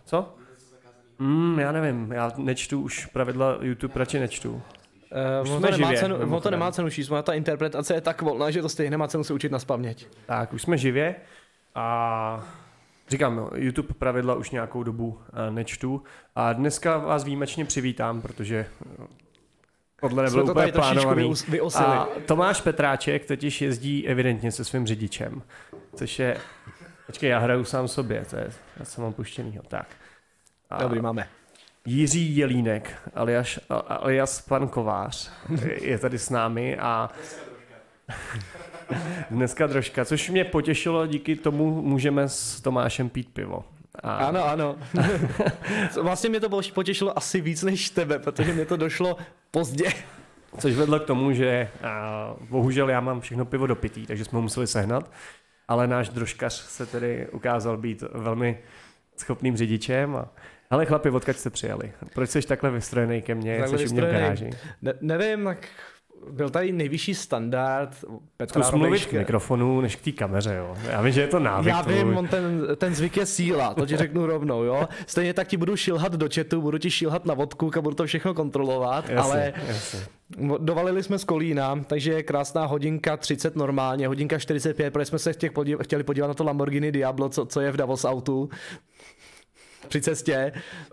Co? Já nevím, já nečtu už pravidla YouTube, radši nečtu. Ono to nemá cenu číst, ta interpretace je tak volná, že to stejně nemá cenu se učit nazpaměť. Tak, už jsme živě a říkám, no, YouTube pravidla už nějakou dobu nečtu a dneska vás výjimečně přivítám, protože podle nebylo úplně plánovaný. A Tomáš Petráček totiž jezdí evidentně se svým řidičem, což je... Počkej, já hraju sám sobě, já jsem mám puštěnýho, tak. Dobrý, máme. Jiří Jelínek, alias pan Kovář, je tady s námi a dneska Drožka, což mě potěšilo, díky tomu můžeme s Tomášem pít pivo. Ano. Vlastně mě to potěšilo asi víc než tebe, protože mě to došlo pozdě. Což vedlo k tomu, že bohužel já mám všechno pivo dopitý, takže jsme ho museli sehnat, ale náš Drožkař se tedy ukázal být velmi schopným řidičem a hele chlapi, odkud jste přijeli? Proč jsi takhle vystrojený ke mně, jsi u mě v garáži? Nevím, tak byl tady nejvyšší standard Petra Zkus mluvit k mikrofonu, než k té kameře, jo. Já vím, že je to návyk. Já vím, ten zvyk je síla, to ti řeknu rovnou, jo. Stejně tak ti budu šilhat do chatu, budu ti šilhat na vodku a budu to všechno kontrolovat, ale dovalili jsme z Kolína, takže je krásná hodinka 30 normálně, hodinka 45, protože jsme se chtěli podívat na to Lamborghini Diablo, co je v Davos autu. Při cestě.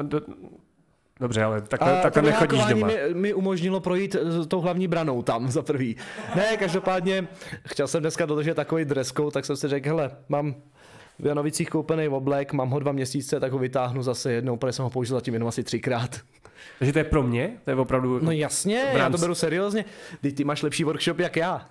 Dobře, ale takhle nechodíš doma. Mi umožnilo projít tou hlavní branou tam za prvý. Ne, každopádně chtěl jsem dneska dodržet takový dress code, tak jsem si řekl, hele, mám v Janovicích koupený oblek, mám ho 2 měsíce, tak ho vytáhnu zase jednou, protože jsem ho použil zatím jenom asi 3krát. Takže to je pro mě? To je opravdu... No jasně, já to beru seriózně. Ty máš lepší workshop jak já.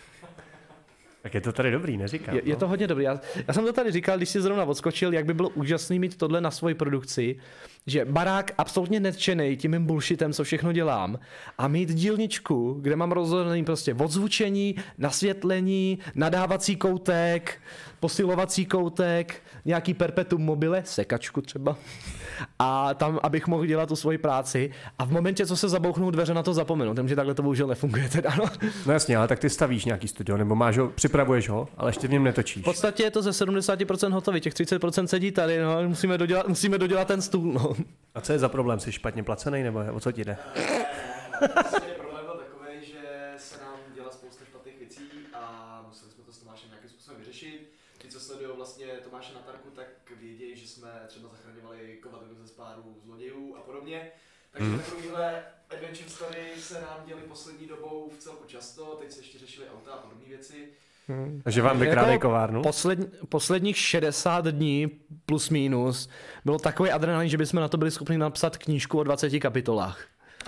Tak je to tady dobrý, neříkám. Je to hodně dobrý. Já jsem to tady říkal, když jsi zrovna odskočil, jak by bylo úžasný mít tohle na svoji produkci, že barák absolutně netčenej tím mým bullshitem, co všechno dělám, a mít dílničku, kde mám rozhodný prostě odzvučení, nasvětlení, nadávací koutek, posilovací koutek, nějaký perpetuum mobile, sekačku třeba, a tam, abych mohl dělat tu svoji práci a v momentě, co se zabouchnou dveře, na to zapomenu, takže takhle to bohužel nefunguje teda. No jasně, ale tak ty stavíš nějaký studio, nebo máš ho, připravuješ ho, ale ještě v něm netočíš. V podstatě je to ze 70% hotový, těch 30% sedí tady, no, musíme dodělat ten stůl, no. A co je za problém, jsi špatně placený, nebo o co ti jde? Problém byl takový, že se nám dělá spousta špatných věcí a museli jsme to s Tomášem nějakým způsobem vyřešit. Ti, co sledují vlastně Tomáše na Tarku, tak vědějí, že jsme třeba zachraňovali kovadlu ze spáru zlodějů a podobně. Takže takovýhle adventure story se nám děly poslední dobou v celku často, teď se ještě řešily auta a podobné věci. Takže vám vykrádají kovárnu? Posledních 60 dní plus minus bylo takový adrenalin, že bychom na to byli schopni napsat knížku o 20 kapitolách.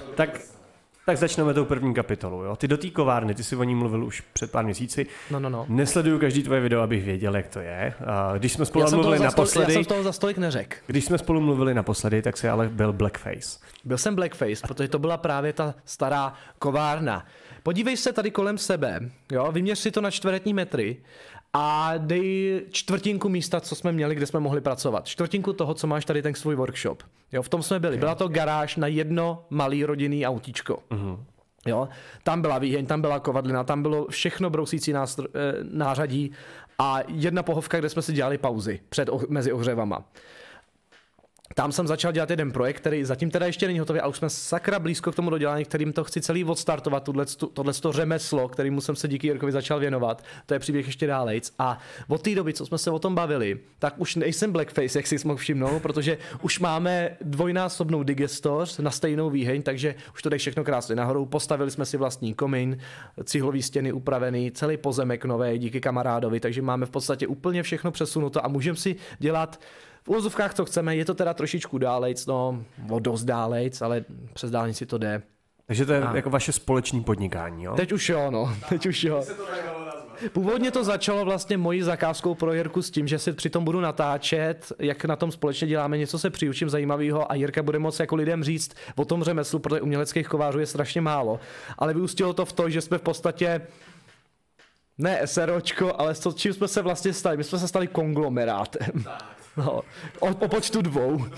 Tak začneme tou první kapitolou. Jo? Ty do té kovárny, ty jsi o ní mluvil už před pár měsíci. No. Nesleduju každý tvoje video, abych věděl, jak to je. Když jsme spolu mluvili naposledy... Já jsem toho za stolik neřekl. Když jsme spolu mluvili naposledy, tak jsi ale byl blackface. Byl jsem blackface, protože to byla právě ta stará kovárna. Podívej se tady kolem sebe, jo? Vyměř si to na čtveretní metry a dej čtvrtinku místa, co jsme měli, kde jsme mohli pracovat. Čtvrtinku toho, co máš tady ten svůj workshop. Jo, v tom jsme byli. Byla to garáž na jedno malý rodinný autíčko. Jo, tam byla výheň, tam byla kovadlina, tam bylo všechno brousící nářadí a jedna pohovka, kde jsme si dělali pauzy mezi ohřevama. Tam jsem začal dělat jeden projekt, který zatím teda ještě není hotový, ale už jsme sakra blízko k tomu dodělání, kterým to chci celý odstartovat, tohleto řemeslo, kterému jsem se díky Jirkovi začal věnovat. To je příběh ještě dálejc. A od té doby, co jsme se o tom bavili, tak už nejsem blackface, jak si mohl všimnout, protože už máme dvojnásobnou digestoř na stejnou výheň, takže už to jde všechno krásně nahoru. Postavili jsme si vlastní komín, cihlový stěny upravený, celý pozemek nový díky kamarádovi, takže máme v podstatě úplně všechno přesunuto a můžeme si dělat v úvozovkách, co chceme, je to teda trošičku dálejc, no, o dost dálejc, ale přes dálnici to jde. Takže to je jako vaše společné podnikání, jo? Teď už jo, no, teď už jo. Původně to začalo vlastně mojí zakázkou pro Jirku s tím, že si přitom budu natáčet, jak na tom společně děláme, něco se přiučím zajímavého a Jirka bude moct jako lidem říct o tom řemeslu, protože uměleckých kovářů je strašně málo. Ale vyústilo to v to, že jsme v podstatě ne SROčko, ale čím jsme se vlastně stali? My jsme se stali konglomerátem. No, o počtu 2.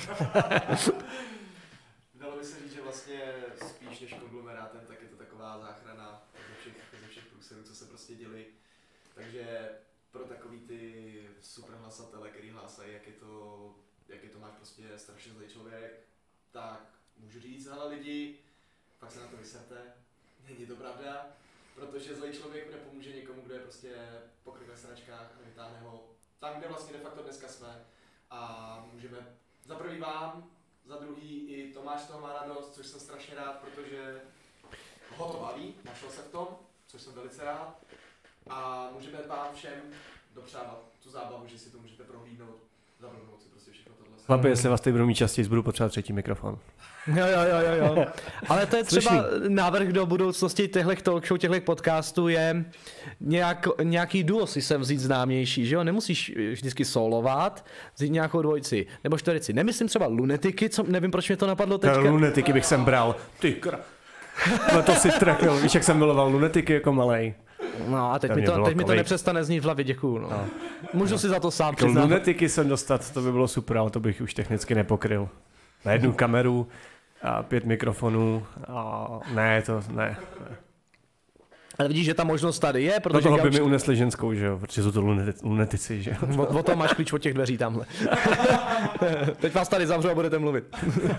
Dalo by se říct, že vlastně spíš než konglomerátem, tak je to taková záchrana ze všech průserů, co se prostě děli. Takže pro takový ty super hlasatele, který hlásají, jak je to jak je Tomáš prostě strašně zlý člověk, tak můžu říct, hele lidi, fakt se na to vyserte, není to pravda, protože zlý člověk nepomůže někomu, kdo je prostě pokryt ve sračkách, nevytáhne ho tam, kde vlastně de facto dneska jsme a můžeme za prvý vám, za druhý i Tomáš z toho má radost, což jsem strašně rád, protože ho to baví, našel se v tom, což jsem velice rád a můžeme vám všem dopřávat tu zábavu, že si to můžete prohlídnout, zavrhnout si prostě všechno tohle. Chlapi, jestli vás tady budou mít častěji, budu potřebovat třetí mikrofon. Jo. Ale to je třeba návrh do budoucnosti těchto talk show, těchto podcastů je nějaký duo si sem vzít známější, že jo? Nemusíš vždycky solovat, vzít nějakou dvojici nebo čtvorici. Nemyslím třeba lunetiky, co nevím, proč mě to napadlo teďka. Lunetiky bych sem bral. Ty no to si trefil, víš, jak jsem miloval lunetiky jako malej. No a teď mi to nepřestane znít v hlavě, děkuju. No. Můžu si za to sám přiznat. Lunetiky sem dostat, to by bylo super, ale to bych už technicky nepokryl. Na jednu kameru a 5 mikrofonů a ne. Ale vidíš, že ta možnost tady je, protože... Do toho by mi unesli ženskou, že jo, protože jsou to lunetici, že jo. O tom máš klíč od těch dveří tamhle. Teď vás tady zavřu a budete mluvit.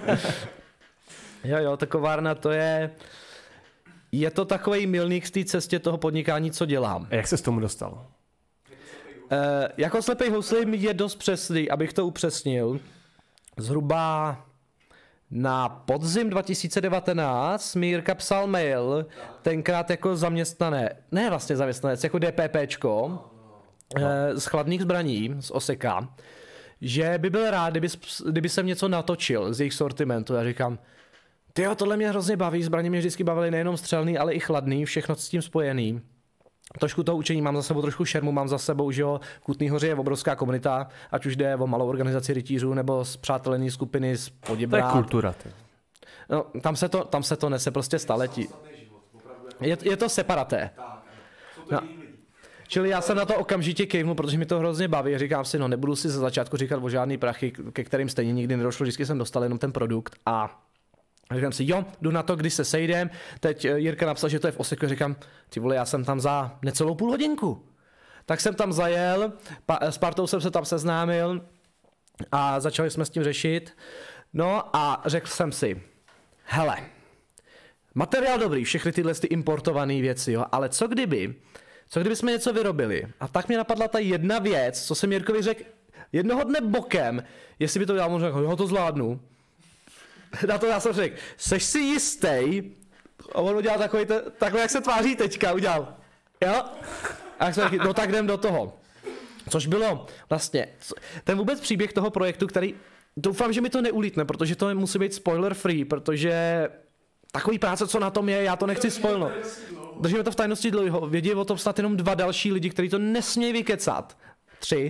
Jo, ta kovárna to je... Je to takovej milník z té cestě toho podnikání, co dělám. A jak se s tomu dostal? Jako slepej houslím je dost přesný, abych to upřesnil. Zhruba na podzim 2019 mi Jirka psal mail, tenkrát jako zaměstnanec, jako DPPčko z chladných zbraní, z Oseka, že by byl rád, kdyby jsem něco natočil z jejich sortimentu. Já říkám, tyjo, tohle mě hrozně baví, zbraně mě vždycky bavily nejenom střelný, ale i chladný, všechno s tím spojený. Trošku toho učení, mám za sebou trošku šermu, mám za sebou, že jo, v Kutný Hoře je obrovská komunita, ať už jde o malou organizaci rytířů nebo zpřátelené skupiny z Poděbrad. To je kultura. No, tam se to nese prostě staletí. Je to separaté. No. Čili já jsem na to okamžitě kejvnul, protože mi to hrozně baví. Říkám si, no nebudu si za začátku říkat o žádný prachy, ke kterým stejně nikdy nedošlo, vždycky jsem dostal jenom ten produkt a říkám si, jo, jdu na to, kdy se sejdem. Teď Jirka napsal, že to je v Oseku. Říkám, ty vole, já jsem tam za necelou půl hodinku. Tak jsem tam zajel, s partou jsem se tam seznámil a začali jsme s tím řešit. No a řekl jsem si, hele, materiál dobrý, všechny tyhle importované věci, jo, ale co kdyby jsme něco vyrobili? A tak mě napadla ta jedna věc, co jsem Jirkovi řekl jednoho dne bokem, jestli by to dělal, on řekl, jo, to zvládnu. Na to já jsem řekl, seš si jistý? A on udělal takhle, jak se tváří teďka, udělal. Jo? A jak jsem řekl, no tak jdem do toho. Což bylo vlastně, ten vůbec příběh toho projektu, který, doufám, že mi to neulítne, protože to musí být spoiler free, protože takový práce, co na tom je, já to nechci spoilnout. Držíme to v tajnosti dlouho, vědí o tom snad jenom 2 další lidi, kteří to nesmějí vykecat. 3.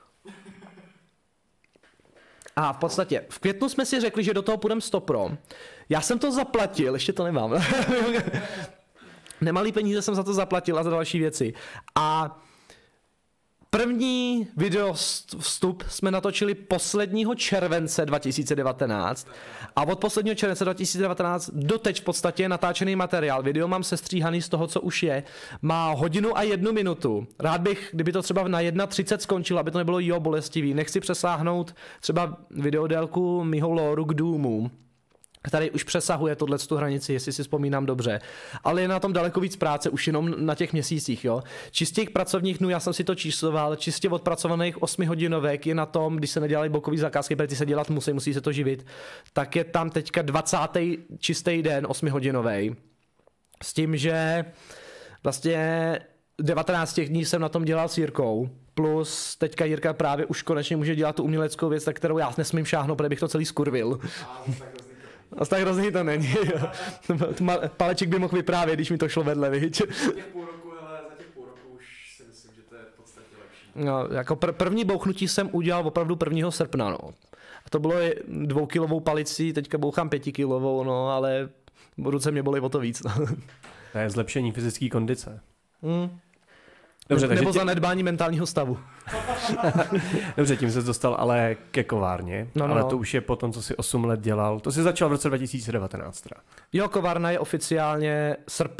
A v podstatě v květnu jsme si řekli, že do toho půjdeme 100%. Já jsem to zaplatil, ještě to nemám. Nemalý peníze jsem za to zaplatil a za další věci. A první video vstup jsme natočili posledního července 2019 a od posledního července 2019 doteď v podstatě je natáčený materiál. Video mám sestříhaný z toho, co už je. Má 1 hodinu a 1 minutu. Rád bych, kdyby to třeba na 1:30 skončilo, aby to nebylo bolestivý. Nechci přesáhnout třeba videodélku mýho lóru k Doomu, který už přesahuje tu hranici, jestli si vzpomínám dobře. Ale je na tom daleko víc práce, už jenom na těch měsících, jo. Čistě pracovních dnů, já jsem si to čísloval, čistě odpracovaných 8hodinovek je na tom, když se nedělají bokový zakázky, protože ty se dělat musí se to živit, tak je tam teďka 20. čistý den 8hodinovej. S tím, že vlastně 19 dní jsem na tom dělal s Jirkou, plus teďka Jirka právě už konečně může dělat tu uměleckou věc, na kterou já nesmím šáhnout, protože bych to celý skurvil. A tak hrozný to není. Paleček by mohl vyprávět, když mi to šlo vedle, viď? Za těch půl roku už si myslím, že to je v podstatě lepší. No, jako první bouchnutí jsem udělal opravdu 1. srpna, no. A to bylo 2kilovou palicí, teďka bouchám 5kilovou, no, ale ruce mě bolí o to víc. To je zlepšení fyzické kondice. Dobře, nebo zanedbání mentálního stavu. Dobře, tím se dostal ale ke kovárně, ale to už je po tom, co jsi 8 let dělal. To jsi začal v roce 2019. Jo, kovárna je oficiálně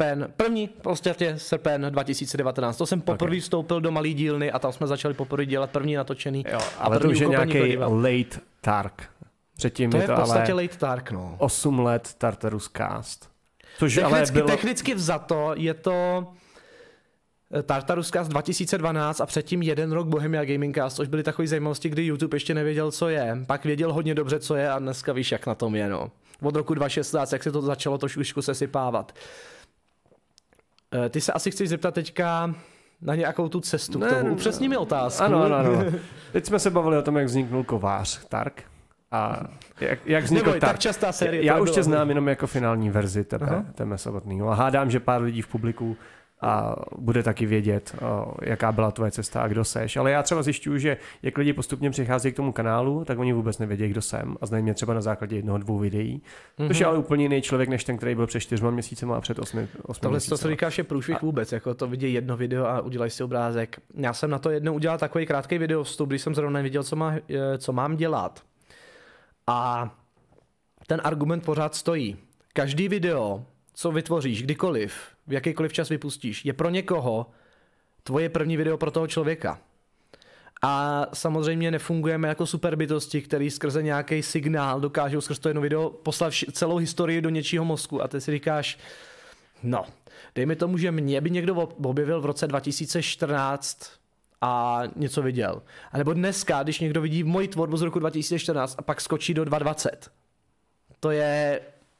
srpen 2019. To jsem poprvé vstoupil do malý dílny a tam jsme začali poprvé dělat první natočený. Jo, ale to už je nějaký late Tark. Předtím to je v podstatě ale late Tark, no. 8 let Tartarus Cast. Což Technicky, ale bylo... technicky vzato je to Tartarus Cast 2012 a předtím 1 rok Bohemia Gaming Cast, což byly takové zajímavosti, kdy YouTube ještě nevěděl, co je. Pak věděl hodně dobře, co je a dneska víš, jak na tom je, no. Od roku 2016, jak se to začalo trošku sesypávat. Ty se asi chceš zeptat teďka na nějakou tu cestu k tomu. Upřesni mi otázku. Ano. Teď jsme se bavili o tom, jak vzniknul kovář Tark. A jak vznikl Tark. Tak častá série. Já už tě znám jenom jako finální verzi tebe samotného. A hádám, že pár lidí v publiku a bude taky vědět, jaká byla tvoje cesta a kdo seš. Ale já třeba zjišťuju, že jak lidi postupně přicházejí k tomu kanálu, tak oni vůbec nevědí, kdo jsem a znají mě třeba na základě 1-2 videí. Což je ale úplně jiný člověk než ten, který byl před 4 měsícema a před 8 měsícema. Tohle, co říkáš, je průšvih vůbec, jako to vidět jedno video a udělají si obrázek. Já jsem na to jednou udělal takový krátký video vstup, když jsem zrovna nevěděl, co mám dělat. A ten argument pořád stojí. Každý video, co vytvoříš, kdykoliv, v jakýkoliv čas vypustíš, je pro někoho tvoje první video pro toho člověka. A samozřejmě nefungujeme jako superbytosti, který skrze nějaký signál dokážou skrze to jedno video poslat celou historii do něčího mozku. A ty si říkáš, no, dejme tomu, že mě by někdo objevil v roce 2014 a něco viděl. A nebo dneska, když někdo vidí moji tvorbu z roku 2014 a pak skočí do 2020. To je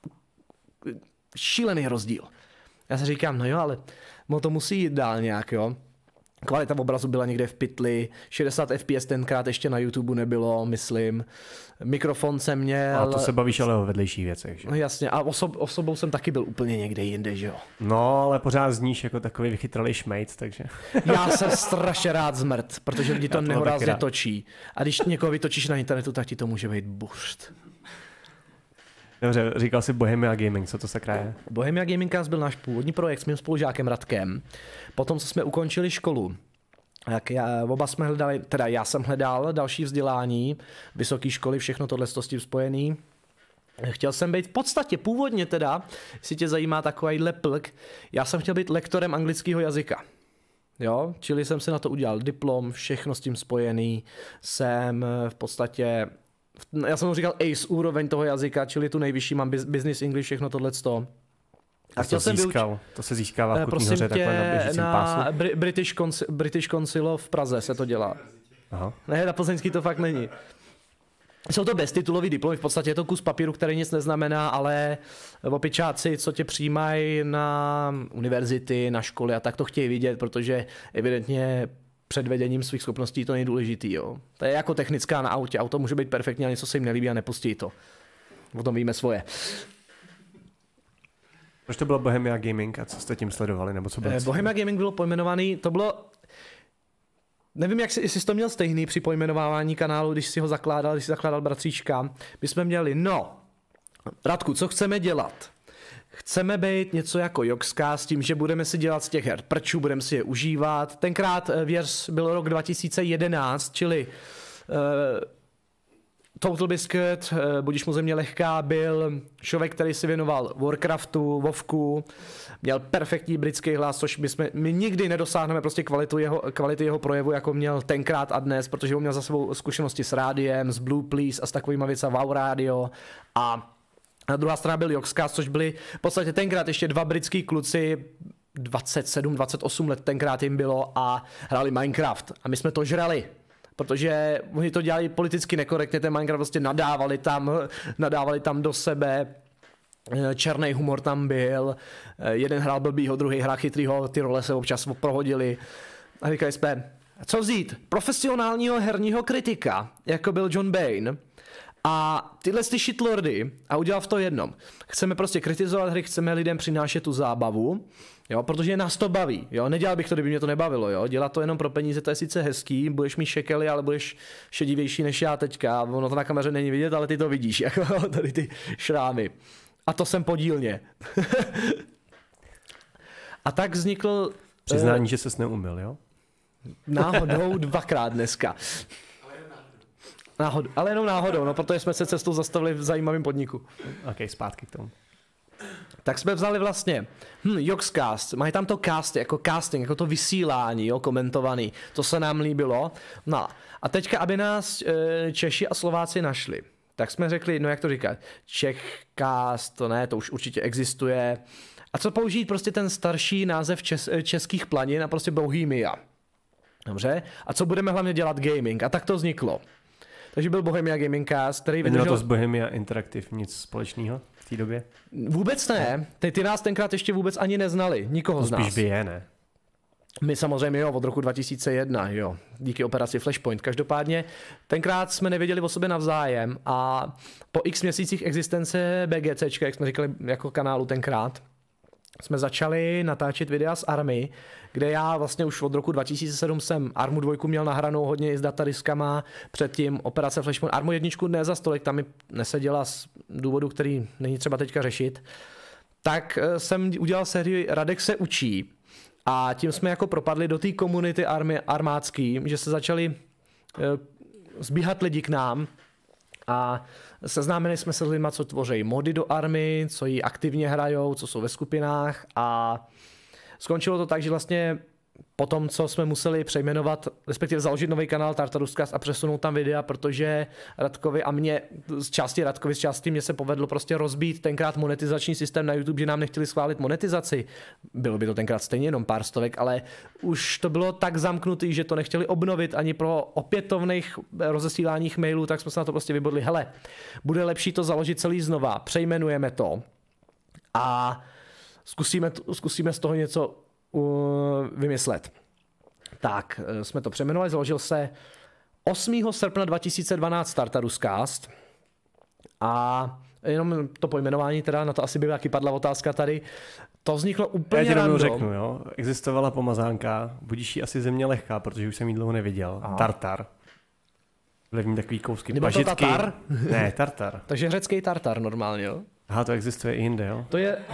šílený rozdíl. Já si říkám, no jo, ale to musí jít dál nějak, jo. Kvalita obrazu byla někde v pytli, 60 fps tenkrát ještě na YouTube nebylo, myslím. Mikrofon jsem měl. A to se bavíš ale o vedlejších věcech, že? No jasně, a osobou jsem taky byl úplně někde jinde, že jo. No, ale pořád zníš jako takový vychytralý šmejt, takže... Já jsem strašně rád zmrt, protože lidi to nehorázně točí. A když někoho vytočíš na internetu, tak ti to může být burst. Dobře, říkal jsi Bohemia Gaming, co to sakra je? Bohemia Gaming Cast byl náš původní projekt s mým spolužákem Radkem. Potom, co jsme ukončili školu, tak oba jsme hledali, teda já jsem hledal další vzdělání, vysoké školy, všechno tohle s tím spojený. Chtěl jsem být v podstatě původně teda, jestli tě zajímá takovýhle plk, já jsem chtěl být lektorem anglického jazyka. Jo, čili jsem si na to udělal diplom, všechno s tím spojený, jsem v podstatě, já jsem mu říkal ACE úroveň toho jazyka, čili tu nejvyšší, mám business English, všechno tohleto. A chtěl jsem to se získává v Kutní Hoře takhle na běžícím pásu? British Council v Praze se to dělá. Aha. Ne, na plzeňský to fakt není. Jsou to beztitulový diplomy, v podstatě je to kus papíru, který nic neznamená, ale opičáci, co tě přijímají na univerzity, na školy a tak to chtějí vidět, protože evidentně před vedením svých schopností to nejdůležitý. Jo. To je jako technická na autě. Auto může být perfektní, ale něco se jim nelíbí a nepustí to. O tom víme svoje. Proč to bylo Bohemia Gaming a co jste tím sledovali? Nebo co bylo Bohemia Gaming bylo pojmenovaný, to bylo... Nevím, jestli jsi to měl stejný při pojmenovávání kanálu, když si zakládal bratříčka. My jsme měli, Radku, co chceme dělat? Chceme být něco jako Joxka s tím, že budeme si dělat z těch her prčů, budeme si je užívat. Tenkrát věř byl rok 2011, čili Total Biscuit, Budiš mu země lehká, byl člověk, který si věnoval Warcraftu, WoWku, měl perfektní britský hlas, což my nikdy nedosáhneme prostě kvality jeho projevu, jako měl tenkrát a dnes, protože on měl za sebou zkušenosti s rádiem, s Blue Please a s takovýma věcmi, Wow Radio a druhá strana byl Joxcast, což byli v podstatě tenkrát ještě dva britský kluci, 27-28 let tenkrát jim bylo a hráli Minecraft a my jsme to žrali. Protože oni to dělali politicky nekorektně, ten Minecraft prostě nadávali tam do sebe, černý humor tam byl, jeden hrál blbýho, druhý hrál chytrýho, ty role se občas prohodili a říkali jsme, co vzít? Profesionálního herního kritika, jako byl John Bain, a tyhle ty shitlordy a udělal v to jednom. Chceme prostě kritizovat hry, chceme lidem přinášet tu zábavu, jo, protože nás to baví, jo, nedělal bych to, kdyby mě to nebavilo, jo, dělat to jenom pro peníze, to je sice hezký, budeš mít šekely, ale budeš šedivější než já teďka, ono to na kameře není vidět, ale ty to vidíš, jako tady ty šrámy. A to jsem podílně. A tak vznikl... Přiznání, že ses neumyl, jo? Náhodou 2krát dneska. Ale jenom náhodou, no, protože jsme se cestou zastavili v zajímavém podniku. Ok, zpátky k tomu. tak jsme vzali vlastně Yogscast, mají tam to cast, jako casting, jako to vysílání, jo, komentovaný, to se nám líbilo. No a teďka, aby nás Češi a Slováci našli, tak jsme řekli, no jak to říkat, Czechcast, to ne, to už určitě existuje. A co použít prostě ten starší název českých planin a prostě Bohemia. Dobře? A co budeme hlavně dělat gaming? A tak to vzniklo. Takže byl Bohemia Gaming Cast, který vydržel... to z Bohemia Interactive nic společného v té době? Vůbec ne. Ty nás tenkrát ještě vůbec ani neznali. Nikoho to z nás. Spíš by je, ne? My samozřejmě jo, od roku 2001, jo. Díky operaci Flashpoint. Každopádně tenkrát jsme nevěděli o sobě navzájem a po x měsících existence BGCčka, jak jsme říkali jako kanálu tenkrát, jsme začali natáčet videa z Army, kde já vlastně už od roku 2007 jsem Armu 2 měl nahranou hodně i s datadiskama, předtím operace Flashpoint. Armu 1 ne za stolik, tam mi neseděla z důvodu, který není třeba teďka řešit. Tak jsem udělal sérii Radek se učí a tím jsme jako propadli do té komunity armádský, že se začali zbíhat lidi k nám a seznámili jsme se s lidma, co tvoří mody do Army, co ji aktivně hrajou, co jsou ve skupinách a skončilo to tak, že vlastně po tom, co jsme museli přejmenovat, respektive založit nový kanál Tartaruscast a přesunout tam videa, protože Radkovi a mě, z části mě se povedlo prostě rozbít tenkrát monetizační systém na YouTube, že nám nechtěli schválit monetizaci. Bylo by to tenkrát stejně jenom pár stovek, ale už to bylo tak zamknutý, že to nechtěli obnovit ani pro opětovných rozesíláních mailů, tak jsme se na to prostě vybodli. Hele, bude lepší to založit celý znova, přejmenujeme to a zkusíme z toho něco vymyslet. Tak, jsme to přejmenovali, založil se 8. srpna 2012 Tartaruscast a jenom to pojmenování, teda na to asi by taky padla otázka tady, to vzniklo úplně random. Já ti řeknu, jo, existovala pomazánka, budíš jí asi země lehká, protože už jsem jí dlouho neviděl, aha. Tartar. Byly v ní takový kousky pažitky. Nebyl to tatar? Ne, tartar. Takže řecký tartar normálně, jo? Aha, to existuje i jinde, jo?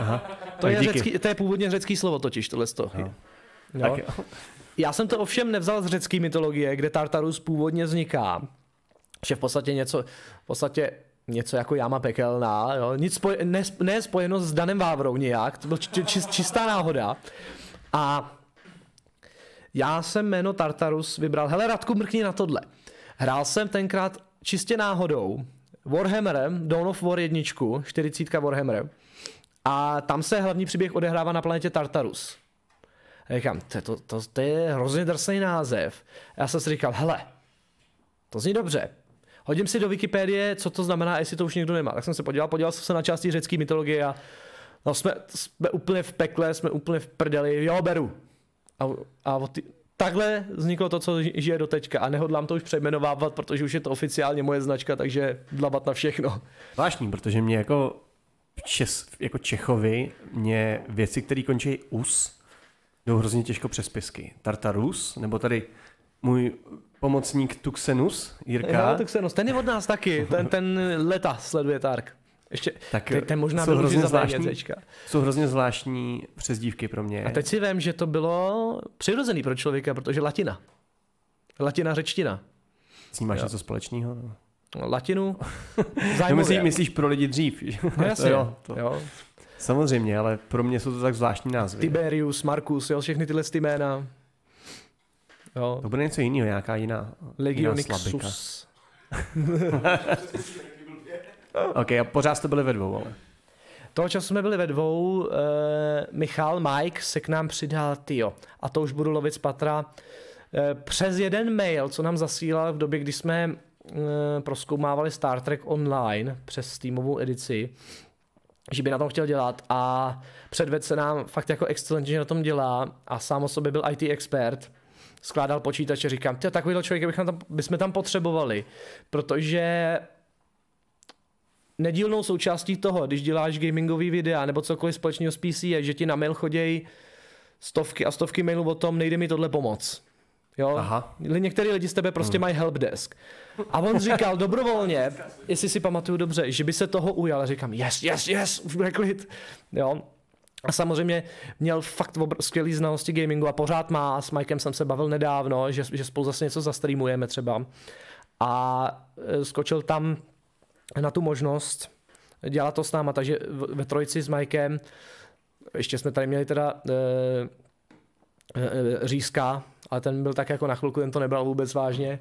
To je původně řecký slovo totiž, tohle z toho. Jo. Já jsem to ovšem nevzal z řecké mytologie, kde Tartarus původně vzniká. Že v podstatě něco jako jáma pekelná, jo? Ne spojeno s Danem Vávrou nijak, to byl čistá náhoda. A já jsem jméno Tartarus vybral, hele Radku, mrkni na tohle. Hrál jsem tenkrát čistě náhodou Warhammerem, Dawn of War 1, 40 Warhammer. A tam se hlavní příběh odehrává na planetě Tartarus. A říkám, to je hrozně drsný název. Já jsem si říkal, hele, to zní dobře. Hodím si do Wikipedie, co to znamená, jestli to už někdo nemá. Tak jsem se podíval jsem se na části řecké mytologie a no, jsme úplně v pekle, jsme úplně v prdeli, jo, beru. Takhle vzniklo to, co žije do teďka a nehodlám to už přejmenovávat, protože už je to oficiálně moje značka, takže dlabat na všechno. Zvláštní, protože mě jako Čechovi mě věci, které končí us, jdou hrozně těžko přes spisky. Tartarus, nebo tady můj pomocník Tuxenus, Jirka. Jo, Tuxenus, ten je od nás taky, ten leta sleduje Tark. Ještě, tak ten možná byl už jsou hrozně zvláštní přezdívky pro mě. A teď si vím, že to bylo přirozený pro člověka, protože latina. Latina řečtina. S ní máš něco společného? Latinu zájmově. Myslíš pro lidi dřív? No jasně, jo. Samozřejmě, ale pro mě jsou to tak zvláštní názvy. Tiberius, Marcus, jo, všechny tyhle jména. Jo. To bude něco jiného, nějaká jiná Legionixus. OK, a pořád jste byli ve dvou, ale... Toho času jsme byli ve dvou, Michal, Mike se k nám přidal, tyjo, a to už budu lovit z patra, přes jeden mail, co nám zasílal v době, kdy jsme prozkoumávali Star Trek Online přes Steamovou edici, že by na tom chtěl dělat a předvedl se nám fakt jako excelentně, že na tom dělá a sám o sobě byl IT expert, skládal počítače, říkám, takovýhle člověk bychom tam potřebovali, protože nedílnou součástí toho, když děláš gamingový videa nebo cokoliv společného s PC je, že ti na mail chodějí stovky a stovky mailů o tom, nejde mi tohle pomoct. Jo? Aha. Některý lidi z tebe prostě mají helpdesk. A on říkal dobrovolně, jestli si pamatuju dobře, že by se toho ujal. A říkám, yes, už bude klid. Jo? A samozřejmě měl fakt skvělý znalosti gamingu a pořád má. S Mikem jsem se bavil nedávno, že spolu zase něco zastreamujeme třeba. A skočil tam na tu možnost dělat to s náma, takže ve trojici s Mikem, ještě jsme tady měli teda Řízka, ale ten byl tak jako na chvilku, ten to nebral vůbec vážně.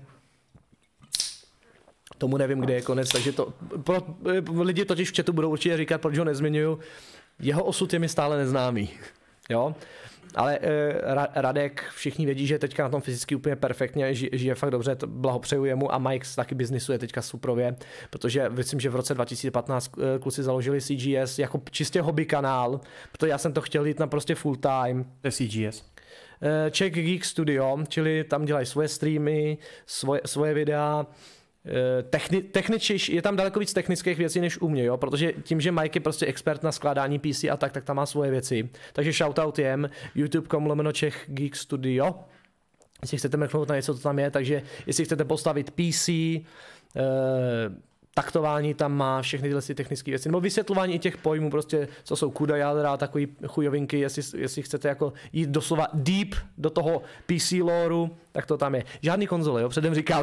Tomu nevím, kde je konec, takže to lidi totiž v chatu budou určitě říkat, proč ho nezmiňuju. Jeho osud je mi stále neznámý, jo. Ale Radek, všichni vědí, že je teďka na tom fyzicky úplně perfektně, žije fakt dobře, blahopřeju jemu a Mike taky biznisuje teďka suprově, protože myslím, že v roce 2015 kluci založili CGS jako čistě hobby kanál, protože já jsem to chtěl jít na prostě full time. To je CGS? Czech Geek Studio, čili tam dělají svoje streamy, svoje videa, techničtější, je tam daleko víc technických věcí než u mě, jo? Protože tím, že Mike je prostě expert na skládání PC a tak tam má svoje věci. Takže shoutout jem, youtube.com/Czech Geek Studio. Jestli chcete mrknout na něco, co tam je, takže jestli chcete postavit PC, taktování tam má, všechny tyhle technické věci, nebo vysvětlování i těch pojmů, prostě, co jsou CUDA jádra, takový chujovinky, jestli chcete jako jít doslova deep do toho PC loreu, tak to tam je. Žádný konzole, jo, předem říkám.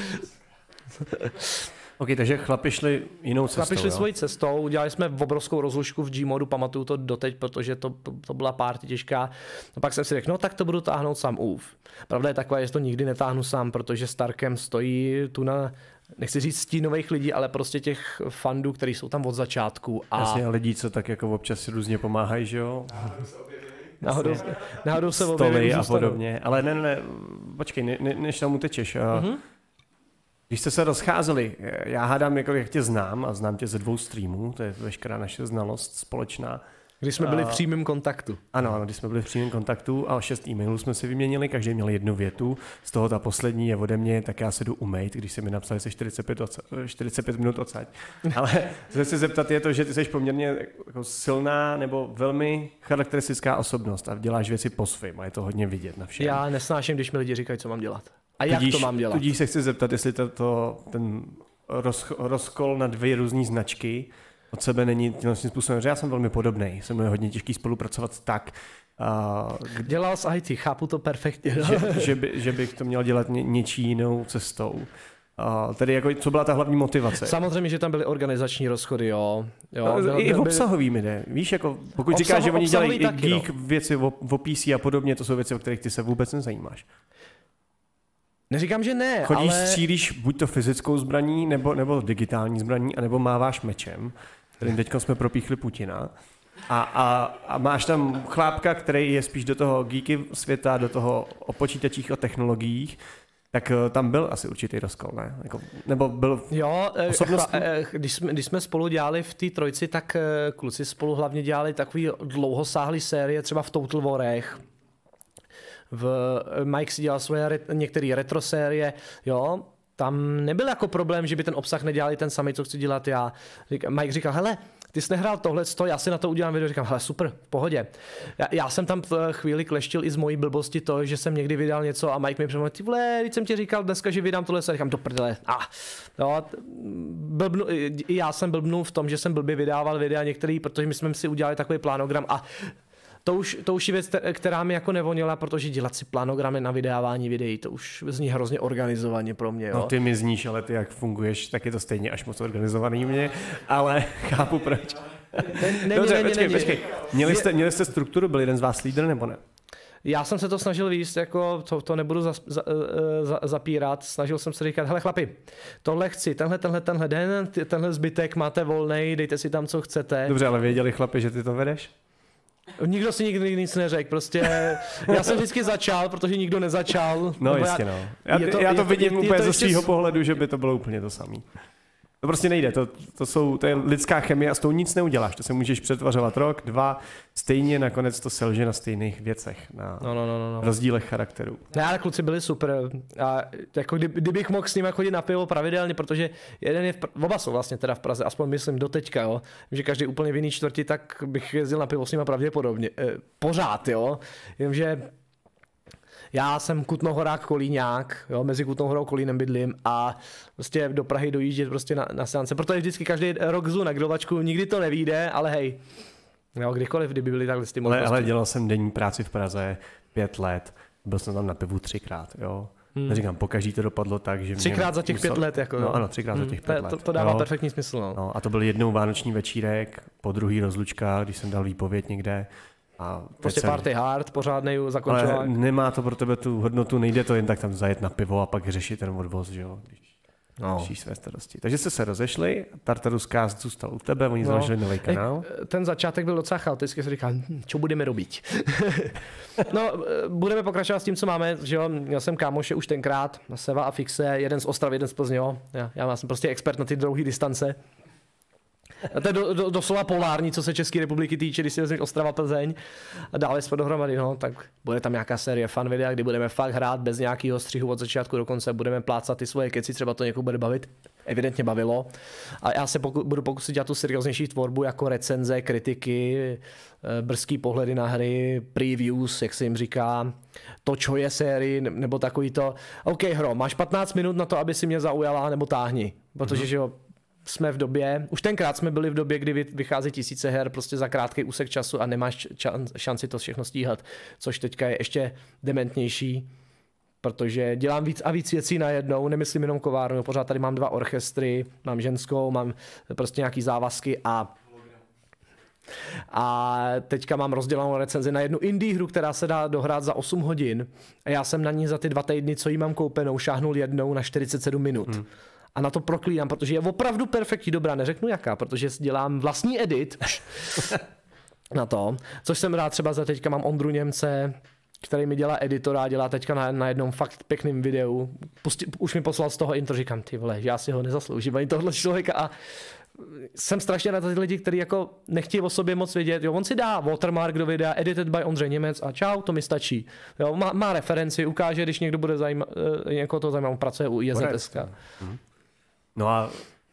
OK, takže chlapi šli jinou cestou. Chlapi šli svojí cestou, udělali jsme obrovskou rozlušku v Gmodu, pamatuju to doteď, protože to byla party těžká. A pak jsem si řekl, no tak to budu táhnout sám Pravda je taková, že to nikdy netáhnu sám, protože Starkem stojí tu na, nechci říct stínových lidí, ale prostě těch fandů, kteří jsou tam od začátku. A jasně, lidí, co tak jako občas si různě pomáhají, že jo? Náhodou se objeví. Stoly a podobně. Ale ne, počkej, než tam utečeš. Když jste se rozcházeli, já hádám, jako jak tě znám a znám tě ze 2 streamů, to je veškerá naše znalost společná. Když jsme byli v přímém kontaktu. Ano, když jsme byli v přímém kontaktu a 6 e-mailů jsme si vyměnili, každý měl jednu větu, z toho ta poslední je ode mě, tak já se jdu umýt, když se mi napsali se 45 minut odsaď. Ale chci se zeptat je to, že ty jsi poměrně jako silná nebo velmi charakteristická osobnost a děláš věci po svým a je to hodně vidět na všem. Já nesnáším, když mi lidi říkají, co mám dělat. A jak to mám dělat? Tudíž se chci zeptat, jestli ten rozkol na 2 různé značky od sebe není tím způsobem, že já jsem velmi podobný, se mi hodně těžký spolupracovat tak. Dělal s IT, chápu to perfektně. Že bych to měl dělat něčí jinou cestou. Tedy jako, co byla ta hlavní motivace? Samozřejmě, že tam byly organizační rozchody, jo. I obsahovými jde. Víš, jako, pokud říkáš, že oni dělají i geek věci o PC a podobně, to jsou věci, o kterých ty se vůbec nezajímáš. Neříkám, že ne, chodíš, ale střílíš buď to fyzickou zbraní, nebo digitální zbraní, anebo máváš mečem, kterým teďka jsme propíchli Putina. A máš tam chlápka, který je spíš do toho geeky světa, do toho o počítačích, o technologiích, tak tam byl asi určitý rozkol, ne? Jako, nebo byl osobnostní? Když jsme spolu dělali v té trojici, tak kluci spolu hlavně dělali takový dlouhosáhlý série, třeba v Total Warech. Mike si dělal svoje některé retro série, jo, tam nebyl jako problém, že by ten obsah nedělali ten samý, co chci dělat já. Mike říkal, hele, ty jsi nehrál tohle, já si na to udělám video, říkám, hele, super, v pohodě. Já jsem tam v chvíli kleštil i z mojí blbosti to, že jsem někdy vydal něco a Mike mi přemluvil, ty vole, když jsem ti říkal dneska, že vydám tohle, říkám, do prdele, já jsem blbnul v tom, že jsem blbě vydával videa některý, protože my jsme si udělali takový planogram a to už je věc, která mi jako nevonila, protože dělat si planogramy na vydávání videí, to už zní hrozně organizovaně pro mě. Jo? No ty mi zníš, ale ty jak funguješ, tak je to stejně až moc organizovaný mě, ale chápu proč. Dobře, počkej. Měli jste strukturu, byl jeden z vás lídr nebo ne? Já jsem se to snažil víc, jako to nebudu zapírat, snažil jsem se říkat, hele chlapi, tohle chci, tenhle den, tenhle zbytek máte volnej, dejte si tam, co chcete. Dobře, ale věděli chlapi, že ty to vedeš? Nikdo si nikdy nic neřekl, prostě já jsem vždycky začal, protože nikdo nezačal. No jistě, no. Já to vidím úplně ze svého pohledu, že by to bylo úplně to samé. To prostě nejde, to je lidská chemie a s tou nic neuděláš, to se můžeš přetvařovat rok, 2, stejně nakonec to selže na stejných věcech, na rozdílech charakterů. Ne, ale kluci byli super a jako kdybych mohl s nimi chodit na pivo pravidelně, protože jeden je oba jsou vlastně teda v Praze, aspoň myslím do teďka, jo, že každý úplně v jiný čtvrti, tak bych jezdil na pivo s nimi pravděpodobně, pořád, jo, jenomže já jsem Kutnohorák Kolíňák, jo, mezi Kutnou Horou a Kolínem bydlím a prostě do Prahy dojíždět prostě na seance. Proto je vždycky každý rok zvu na grilovačku, nikdy to nevyjde, ale hej, jo, kdykoliv, kdyby byly takhle ty možnosti. Ale dělal jsem denní práci v Praze 5 let, byl jsem tam na pivu 3krát, jo. Říkám, pokaždý to dopadlo tak, že třikrát za těch 5 let. Jako, no ano, třikrát za těch 5 let. To dává perfektní smysl. No. A to byl jednou vánoční večírek, po druhý rozlučka, když jsem dal výpověď někde. A prostě party hard, pořádnej zakončovák. Ale nemá to pro tebe tu hodnotu, nejde to jen tak tam zajet na pivo a pak řešit ten odvoz, že jo, když své starosti. Takže jste se rozešli, Tartarus Cast zůstal u tebe, oni založili nový kanál. Ten začátek byl docela chaotický, jsem říkal, co budeme robiť? No, budeme pokračovat s tím, co máme, že jo, měl jsem kámoše už tenkrát, Seva a Fixe, jeden z Ostravy, jeden z Plzně, já jsem prostě expert na ty dlouhé distance. A to je doslova polární, co se České republiky týče, když si vezmeš Ostrava, Plzeň a dále jsme dohromady, no, tak bude tam nějaká série fan videa, kdy budeme fakt hrát bez nějakého střihu od začátku do konce, budeme plácat ty svoje keci, třeba to někoho bude bavit, evidentně bavilo. A já se budu pokusit dělat tu serióznější tvorbu jako recenze, kritiky, brzký pohledy na hry, previews, jak se jim říká, to, čo je série, nebo takový to, OK hro, máš 15 minut na to, aby si mě zaujala, nebo táhni, protože že jo, jsme v době, už tenkrát jsme byli v době, kdy vychází tisíce her prostě za krátký úsek času a nemáš šanci to všechno stíhat, což teďka je ještě dementnější, protože dělám víc a víc věcí najednou, nemyslím jenom kovárnu, pořád tady mám 2 orchestry, mám ženskou, mám prostě nějaký závazky a teďka mám rozdělanou recenzi na jednu indie hru, která se dá dohrát za 8 hodin a já jsem na ní za ty 2 týdny, co jí mám koupenou, šáhnul jednou na 47 minut. A na to proklínám, protože je opravdu perfektní, dobrá, neřeknu jaká, protože dělám vlastní edit na to, což jsem rád třeba za teďka mám Ondru Němce, který mi dělá editora, dělá teďka na jednom fakt pěkným videu. Už mi poslal z toho intro, říkám, ty vole, že já si ho nezasloužím, ani tohle člověka a jsem strašně rád za ty lidi, kteří jako nechtějí o sobě moc vědět. Jo, on si dá watermark do videa, edited by Ondřej Němec a čau, to mi stačí. Jo, má referenci, ukáže, když někdo bude někoho to zajímá, pracuje u IZSK. No a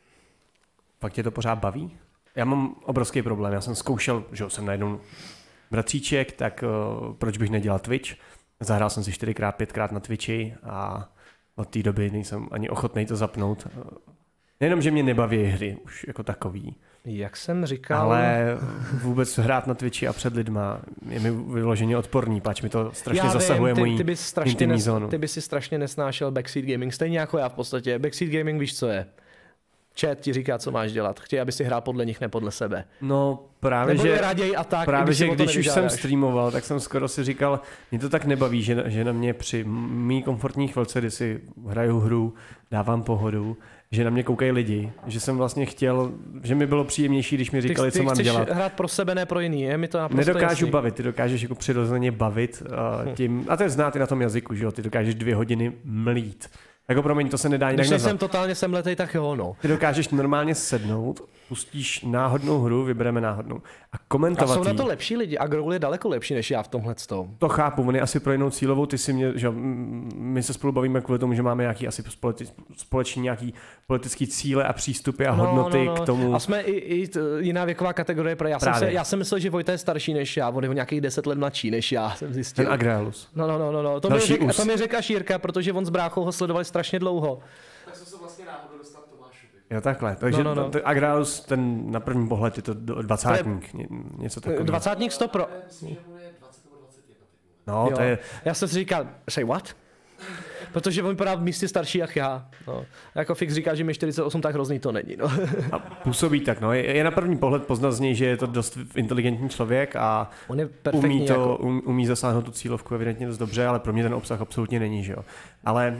pak tě to pořád baví? Já mám obrovský problém. Já jsem zkoušel, že jsem najednou bratříček, tak proč bych nedělal Twitch? Zahrál jsem si 4x, 5x na Twitchi a od té doby nejsem ani ochotný to zapnout. Nejenom, že mě nebaví hry už jako takový. Jak jsem říkal... Ale vůbec hrát na Twitchi a před lidma je mi vyloženě odporný, páč mi to strašně zasahuje mojí intimní zónu. Ty by si strašně nesnášel backseat gaming, stejně jako já v podstatě. Backseat gaming víš, co je? Chat ti říká, co máš dělat. Chtějí, aby si hrál podle nich, ne podle sebe. No právě, nebo že, raději a tak, právě že když už jsem streamoval, tak jsem skoro si říkal, mě to tak nebaví, že na mě při mý komfortní chvilce, kdy si hraju hru, dávám pohodu, že na mě koukají lidi, že jsem vlastně chtěl, že mi bylo příjemnější, když mi říkali, co mám dělat. Ty hrát pro sebe, ne pro jiný, je mi to naprosto nedokážu bavit, ty dokážeš jako přirozeně bavit tím, a to je znát i na tom jazyku, že jo, ty dokážeš 2 hodiny mlít. Jako promiň, to se nedá jinak nazvat. Když jsem totálně semletej, tak jo, no. Ty dokážeš normálně sednout, pustíš náhodnou hru, vybereme náhodnou a komentovat. A jsou na to lepší lidi a Growl je daleko lepší než já v tomhletom. To chápu, on je asi pro jinou cílovou, ty si mě, že my se spolu bavíme kvůli tomu, že máme nějaký asi společný nějaký politický cíle a přístupy a hodnoty k tomu. A jsme i jiná věková kategorie, já jsem myslel, že Vojta je starší než já, on je nějakých 10 let mladší než já, jsem zjistil. Ten Agrelus. No. To mi řekl Šírka, protože on s bráchou ho sledovali strašně dlouho. Tak jsem se vlastně náhodou dostal k Tomášovi. Jo, takhle. Takže Agrelus, ten na první pohled je to 20ník, něco takového. 20ník 100 pro. Myslím, že mu je 20 nebo 21. No, to je... Já jsem si říkal, say what? Protože on vypadá v místě starší jak já. No. Jako Fix říká, že mi 48, tak hrozný to není. No. A působí tak, no. Je na první pohled poznat z něj, že je to dost inteligentní člověk a on je perfektní, umí zasáhnout tu cílovku evidentně dost dobře, ale pro mě ten obsah absolutně není, že jo. Ale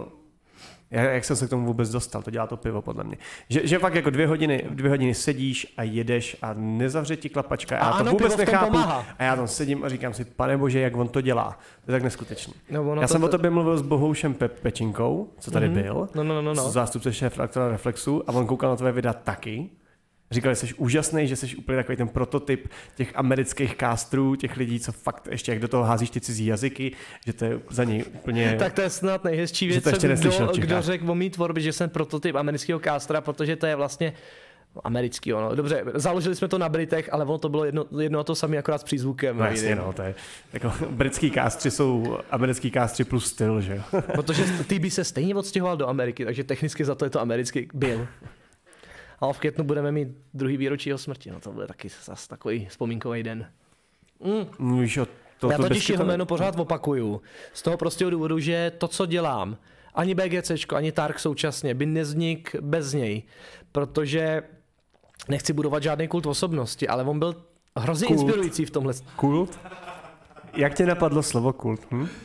jak jsem se k tomu vůbec dostal, to dělá to pivo podle mě. Že fakt jako 2 hodiny sedíš a jedeš a nezavře ti klapačka. A já to vůbec nechápu. A já tam sedím a říkám si, pane bože, jak on to dělá. To je tak neskutečný. No, já jsem o tobě mluvil s Bohoušem Pečinkou, co tady byl. Zástupce šéfredaktora Reflexu a on koukal na tvoje videa taky. Říkali, že jsi úžasný, že jsi úplně takový ten prototyp těch amerických casterů, těch lidí, co fakt ještě jak do toho házíš ty cizí jazyky, že to je za něj úplně... Tak to je snad nejhezčí věc, kdo řekl o mý tvorbě, že jsem prototyp amerického castera, protože to je vlastně americký, no. Dobře, založili jsme to na Britech, ale ono to bylo jedno a to samé, akorát s přízvukem. No jasně, no, to je jako britský castři jsou americký castři plus styl, že jo. Protože TB se stejně odstěhoval do Ameriky, takže technicky za to je to americký byl. Ale v květnu budeme mít 2. výročí jeho smrti, no to bude taky zase takový vzpomínkový den. Mluvíš o Já totiž jeho jméno pořád opakuju. Z toho prostého důvodu, že to, co dělám, ani BGCčko, ani Tark současně by neznik bez něj. Protože nechci budovat žádný kult osobnosti, ale on byl hrozně inspirující v tomhle. Kult? Jak tě napadlo slovo kult?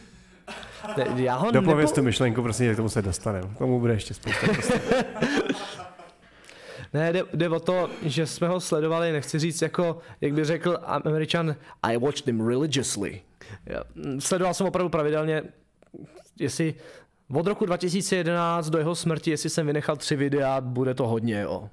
Dopověz tu myšlenku, prosím, k tomu se dostaneme. K tomu bude ještě spousta prostě. Ne, jde o to, že jsme ho sledovali, nechci říct jako, jak by řekl Američan, I watched him religiously. Sledoval jsem opravdu pravidelně, jestli od roku 2011 do jeho smrti, jestli jsem vynechal 3 videa, bude to hodně, jo.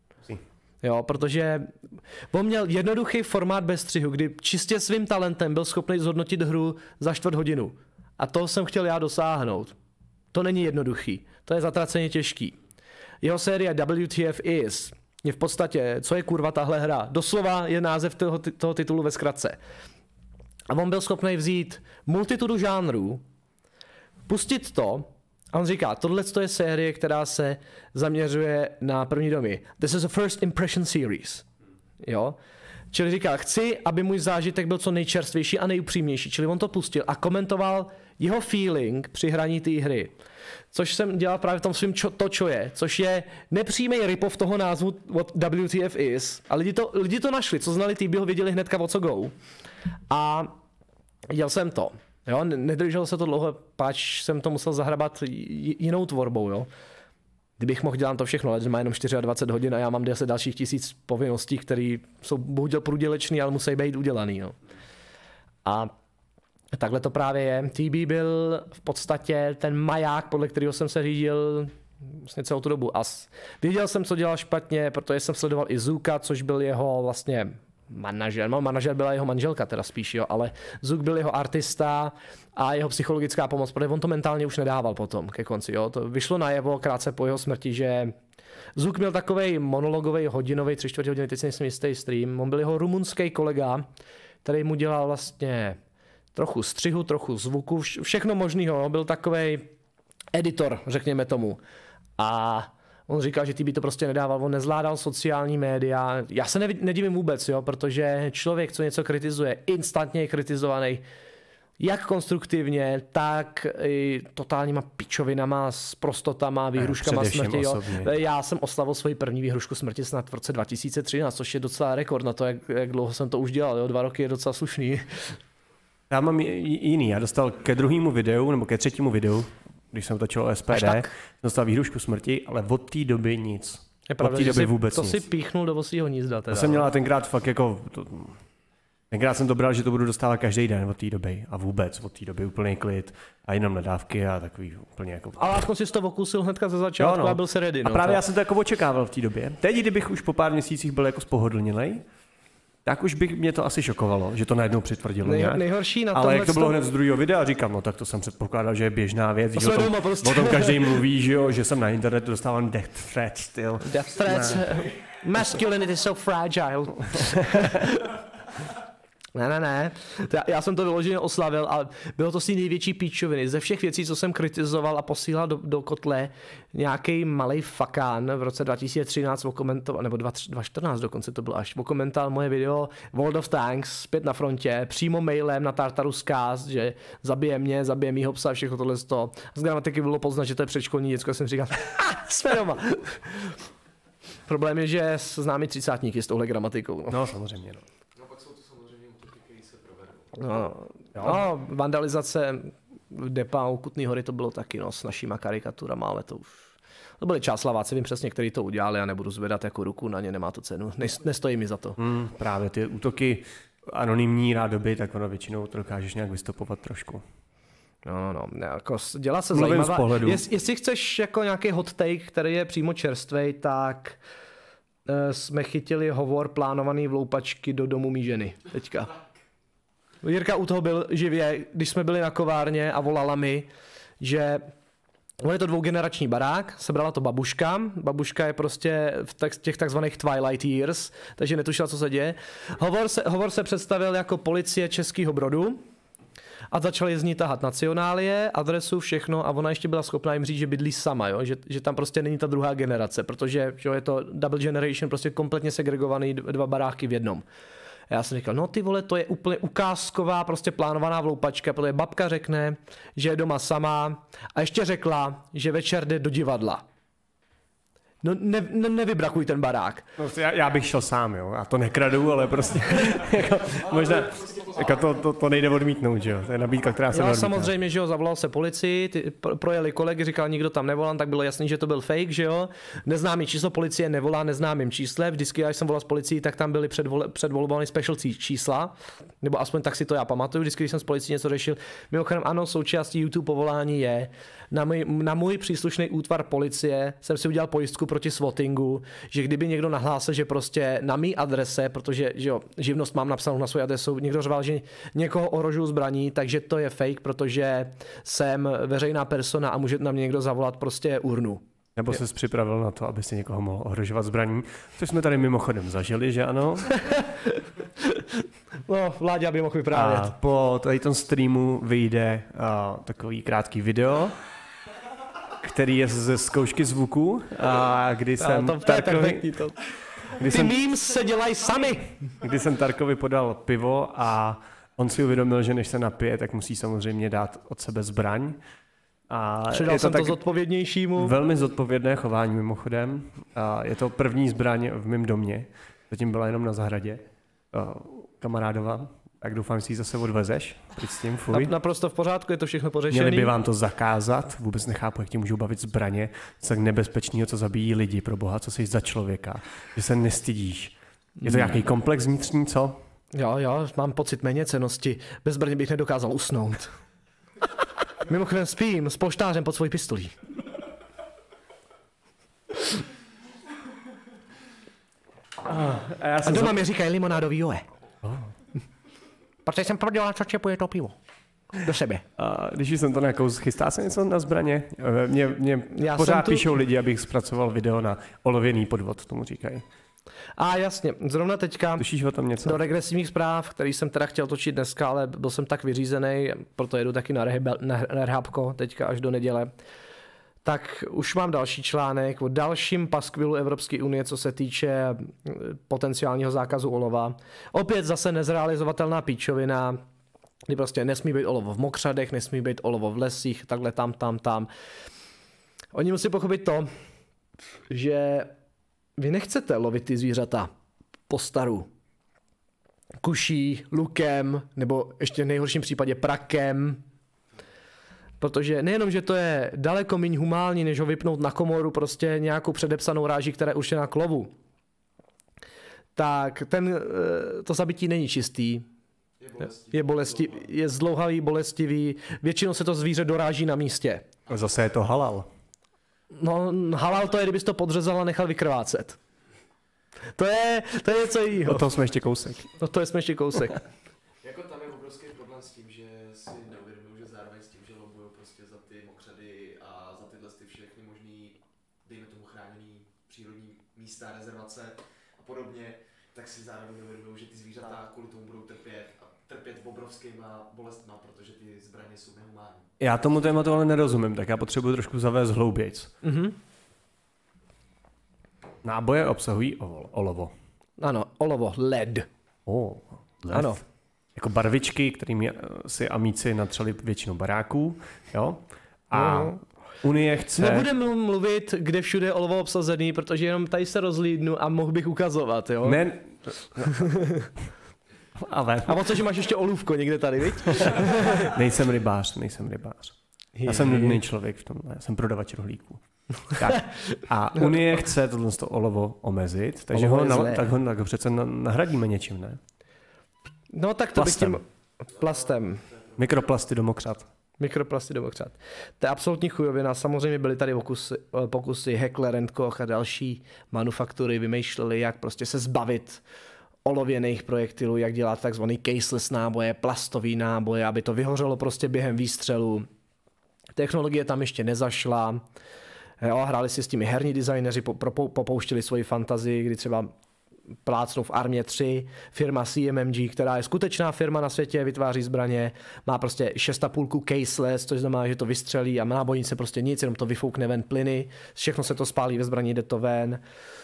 Jo, protože on měl jednoduchý formát bez střihu, kdy čistě svým talentem byl schopný zhodnotit hru za 4 hodinu. A to jsem chtěl já dosáhnout. To není jednoduchý, to je zatraceně těžký. Jeho série WTF is je v podstatě, co je kurva tahle hra. Doslova je název toho titulu ve zkratce. A on byl schopný vzít multitudu žánrů, pustit to, a on říká, tohle je série, která se zaměřuje na první domy. This is a first impression series. Jo? Čili říká, chci, aby můj zážitek byl co nejčerstvější a nejupřímnější. Čili on to pustil a komentoval jeho feeling při hraní té hry. Což jsem dělal právě v tom svým čo je, což je nepřímý rip-off toho názvu what WTF is. A lidi to našli, co znali Týby, ho věděli hnedka o co go. A dělal jsem to. Jo, nedržel se to dlouho, páč jsem to musel zahrabat jinou tvorbou, jo. Kdybych mohl dělat to všechno, ale má jenom 24 hodin a já mám 10 dalších 1000 povinností, které jsou bohužel průdělečný, ale musí být udělaný, jo. A takhle to právě je. TB byl v podstatě ten maják, podle kterého jsem se řídil vlastně celou tu dobu. A věděl jsem, co dělal špatně, protože jsem sledoval i Zuka, což byl jeho vlastně manažer. No, manažer byla jeho manželka teda spíš, jo, ale Zuk byl jeho artista a jeho psychologická pomoc, protože on to mentálně už nedával potom ke konci. Jo. To vyšlo najevo krátce po jeho smrti, že Zuk měl takovej monologový hodinový 3/4 hodiny, teď si nejsem jistý stream. On byl jeho rumunský kolega, který mu dělal vlastně trochu střihu, trochu zvuku, všechno možného. Byl takovej editor, řekněme tomu. A on říkal, že TB to prostě nedával, on nezvládal sociální média. Já se nedivím vůbec, jo, protože člověk, co něco kritizuje, instantně je kritizovaný. Jak konstruktivně, tak i totálníma pičovinama, s prostotama, výhruškama smrti. Jo. Já jsem oslavil svoji první výhrušku smrti snad v roce 2013, což je docela rekord na to, jak dlouho jsem to už dělal. Jo. 2 roky je docela slušný. Já mám jiný. Já dostal ke druhému videu, nebo ke 3. videu, když jsem točil o SPD, dostal výhrušku smrti, ale od té doby nic. Je pravda, od té doby vůbec to nic. si píchnul do vosího hnízda. Teda. To jsem měla tenkrát fakt jako... Tenkrát jsem to bral, že to budu dostávat každý den od té doby. A vůbec od té doby úplný klid a jenom nadávky a takový úplně jako... Ale aspoň jsi to okusil hnedka ze začátku, jo, no. A byl se ready. No, a právě já jsem to jako očekával v té době. Teď, kdybych už po pár měsících byl jako spohodlnělej, tak už by mě to asi šokovalo, že to najednou přitvrdilo. Nejhorší na ale jak to bylo hned z druhého videa a říkám, no tak to jsem předpokládal, že je běžná věc. O tom každý mluví, že jsem na internetu dostávám death threats still. Death threats. Masculinity is so fragile. Ne. Já jsem to vyloženě oslavil a bylo to si největší píčoviny. Ze všech věcí, co jsem kritizoval a posílal do kotle, nějaký malej fakán v roce 2013 okomentoval, nebo 2014 dokonce to bylo až, okomentoval moje video World of Tanks, zpět na frontě, přímo mailem na Tartarus Cast, že zabije mě, zabije mýho psa, všechno tohle z toho. Z gramatiky bylo poznat, že to je předškolní děcko, jsem říkal, jsme doma. Problém je, že známí 30átníky s touhle gramatikou. No samozřejmě, no. No, vandalizace depa u Kutný Hory to bylo taky, no, s našima karikaturama, ale to už... To byli Čáslaváci, vím přesně, kteří to udělali a nebudu zvedat jako ruku na ně, nemá to cenu, nestojí mi za to. Právě ty útoky anonymní rádoby, tak ono většinou to dokážeš nějak vystopovat trošku. No, jako dělá se zajímavá. Jestli chceš jako nějaký hot take, který je přímo čerstvej, tak jsme chytili hovor plánovaný vloupačky do domu mý ženy, teďka. Jirka u toho byl živě, když jsme byli na kovárně a volala mi, že je to 2generační barák, sebrala to babuška. Babuška je prostě v těch takzvaných Twilight Years, takže netušila, co se děje. Hovor se představil jako policie Českého Brodu a začali z ní tahat nacionálie, adresu, všechno a ona ještě byla schopná jim říct, že bydlí sama, jo? Že tam prostě není ta druhá generace, protože je to double generation, prostě kompletně segregovaný 2 baráky v jednom. Já jsem říkal, no ty vole, to je úplně ukázková, prostě plánovaná vloupačka, protože babka řekne, že je doma sama a ještě řekla, že večer jde do divadla. No nevybrakuj ten barák. No, já bych šel sám, jo. Já to nekradu, ale prostě jako, možná jako to nejde odmítnout, že jo. To je nabídka, která se odmítá. Samozřejmě, že jo, zavolal se policii, projeli kolegy, říkal, nikdo tam nevolal, tak bylo jasný, že to byl fake, že jo. Neznámý číslo, policie nevolá neznámým čísle. Vždycky, když jsem volal s policií, tak tam byly před volbami special čísla, nebo aspoň tak si to já pamatuju, vždycky, když jsem s policií něco řešil. Mimochodem, ano, součástí YouTube povolání je, na můj příslušný útvar policie jsem si udělal pojistku proti swattingu, že kdyby někdo nahlásil, že prostě na mý adrese, protože že jo, živnost mám napsanou na svou adresu, někdo řval, že někoho ohrožuju zbraní, takže to je fake, protože jsem veřejná persona a může na mě někdo zavolat prostě urnu. Nebo ses připravil na to, aby si někoho mohl ohrožovat zbraní, což jsme tady mimochodem zažili, že ano? No, Vláďa by mohl vyprávět. A po tady tom streamu vyjde takový krátký video, který je ze zkoušky zvuku, a kdy jsem Ty memes se dělají sami. Kdy jsem Tarkovi podal pivo a on si uvědomil, že než se napije, tak musí samozřejmě dát od sebe zbraň. A předal jsem to zodpovědnějšímu. Velmi zodpovědné chování mimochodem. A je to první zbraň v mém domě. Zatím byla jenom na zahradě kamarádova. Tak doufám, že si ji zase odvezeš. Pryč s tím, fuj. Naprosto v pořádku, je to všechno pořešený. Měli by vám to zakázat. Vůbec nechápu, jak ti můžou bavit zbraně. Co tak nebezpečného, co zabíjí lidi, pro boha, co jsi za člověka. Že se nestydíš. Je to nějaký komplex vnitřní, co? Jo, mám pocit méněcennosti. Bez zbraně bych nedokázal usnout. Mimochodem spím s polštářem pod svojí pistolí. A doma mi říkají limonádový joe. Protože jsem prodělal, co čepuje to pivo. Do sebe. A když jsem to nakous, chystá se něco na zbraně? Mě pořád píšou lidi, abych zpracoval video na olověný podvod, tomu říkají. A jasně, zrovna teďka tušíš o tom něco? Do regresivních zpráv, který jsem teda chtěl točit dneska, ale byl jsem tak vyřízený, proto jedu taky na rehabko teďka až do neděle. Tak už mám další článek o dalším paskvilu Evropské unie, co se týče potenciálního zákazu olova. Opět zase nezrealizovatelná píčovina, kdy prostě nesmí být olovo v mokřadech, nesmí být olovo v lesích, takhle tam. Oni musí pochopit to, že vy nechcete lovit ty zvířata po staru. Kuší, lukem, nebo ještě v nejhorším případě prakem. Protože nejenom, že to je daleko méně humánní, než ho vypnout na komoru prostě nějakou předepsanou ráží, která je určená k lovu, tak to zabití není čistý. Je zdlouhavý, bolestivý. Většinou se to zvíře doráží na místě. A zase je to halal. No, halal to je, kdybys to podřezal a nechal vykrvácet. To je něco jiného. O toho jsme ještě kousek. No to jsme ještě kousek. Jako tam je obrovský problém s tím, že si neuvědomují, že zároveň s tím, že lobují prostě za ty mokřady a za tyhle všechny možný, dejme tomu chráněný přírodní místa, rezervace a podobně, tak si zároveň neuvědomují, že ty zvířata kvůli tomu budou trpět obrovskýma bolestma, protože ty zbraně jsou nehumánní. Já tomu tématu ale nerozumím, tak já potřebuji trošku zavést hloubějc. Náboje obsahují olovo. Ano, olovo, led. Led. Ano. Jako barvičky, kterými si amíci natřeli většinu baráků, jo? A Unie chce... Nebudeme mluvit, kde všude je olovo obsazený, protože jenom tady se rozlídnu a mohl bych ukazovat, jo? Ale... A o co, že máš ještě olůvko někde tady, viď? Nejsem rybář. Já jsem nudný člověk v tomhle, já jsem prodavač rohlíků. Tak. A Unie chce tohle olovo omezit, takže ho přece nahradíme něčím, ne? No tak to plastem. Bych tím... Plastem. Mikroplasty do mokřad. To je absolutní chujovina. Samozřejmě byly tady pokusy Heckler & Koch a další manufaktury vymýšleli, jak prostě se zbavit olověných projektilů, jak dělat takzvaný caseless náboje, plastový náboje, aby to vyhořelo prostě během výstřelu. Technologie tam ještě nezašla. Jo, hráli si s těmi herní designéři, popouštěli svoji fantazii, kdy třeba plácnou v Armě 3, firma CMMG, která je skutečná firma na světě, vytváří zbraně, má prostě 6,5 caseless, což znamená, že to vystřelí a nábojnice prostě nic, jenom to vyfoukne ven plyny, všechno se to spálí ve zbraní, jde to ven.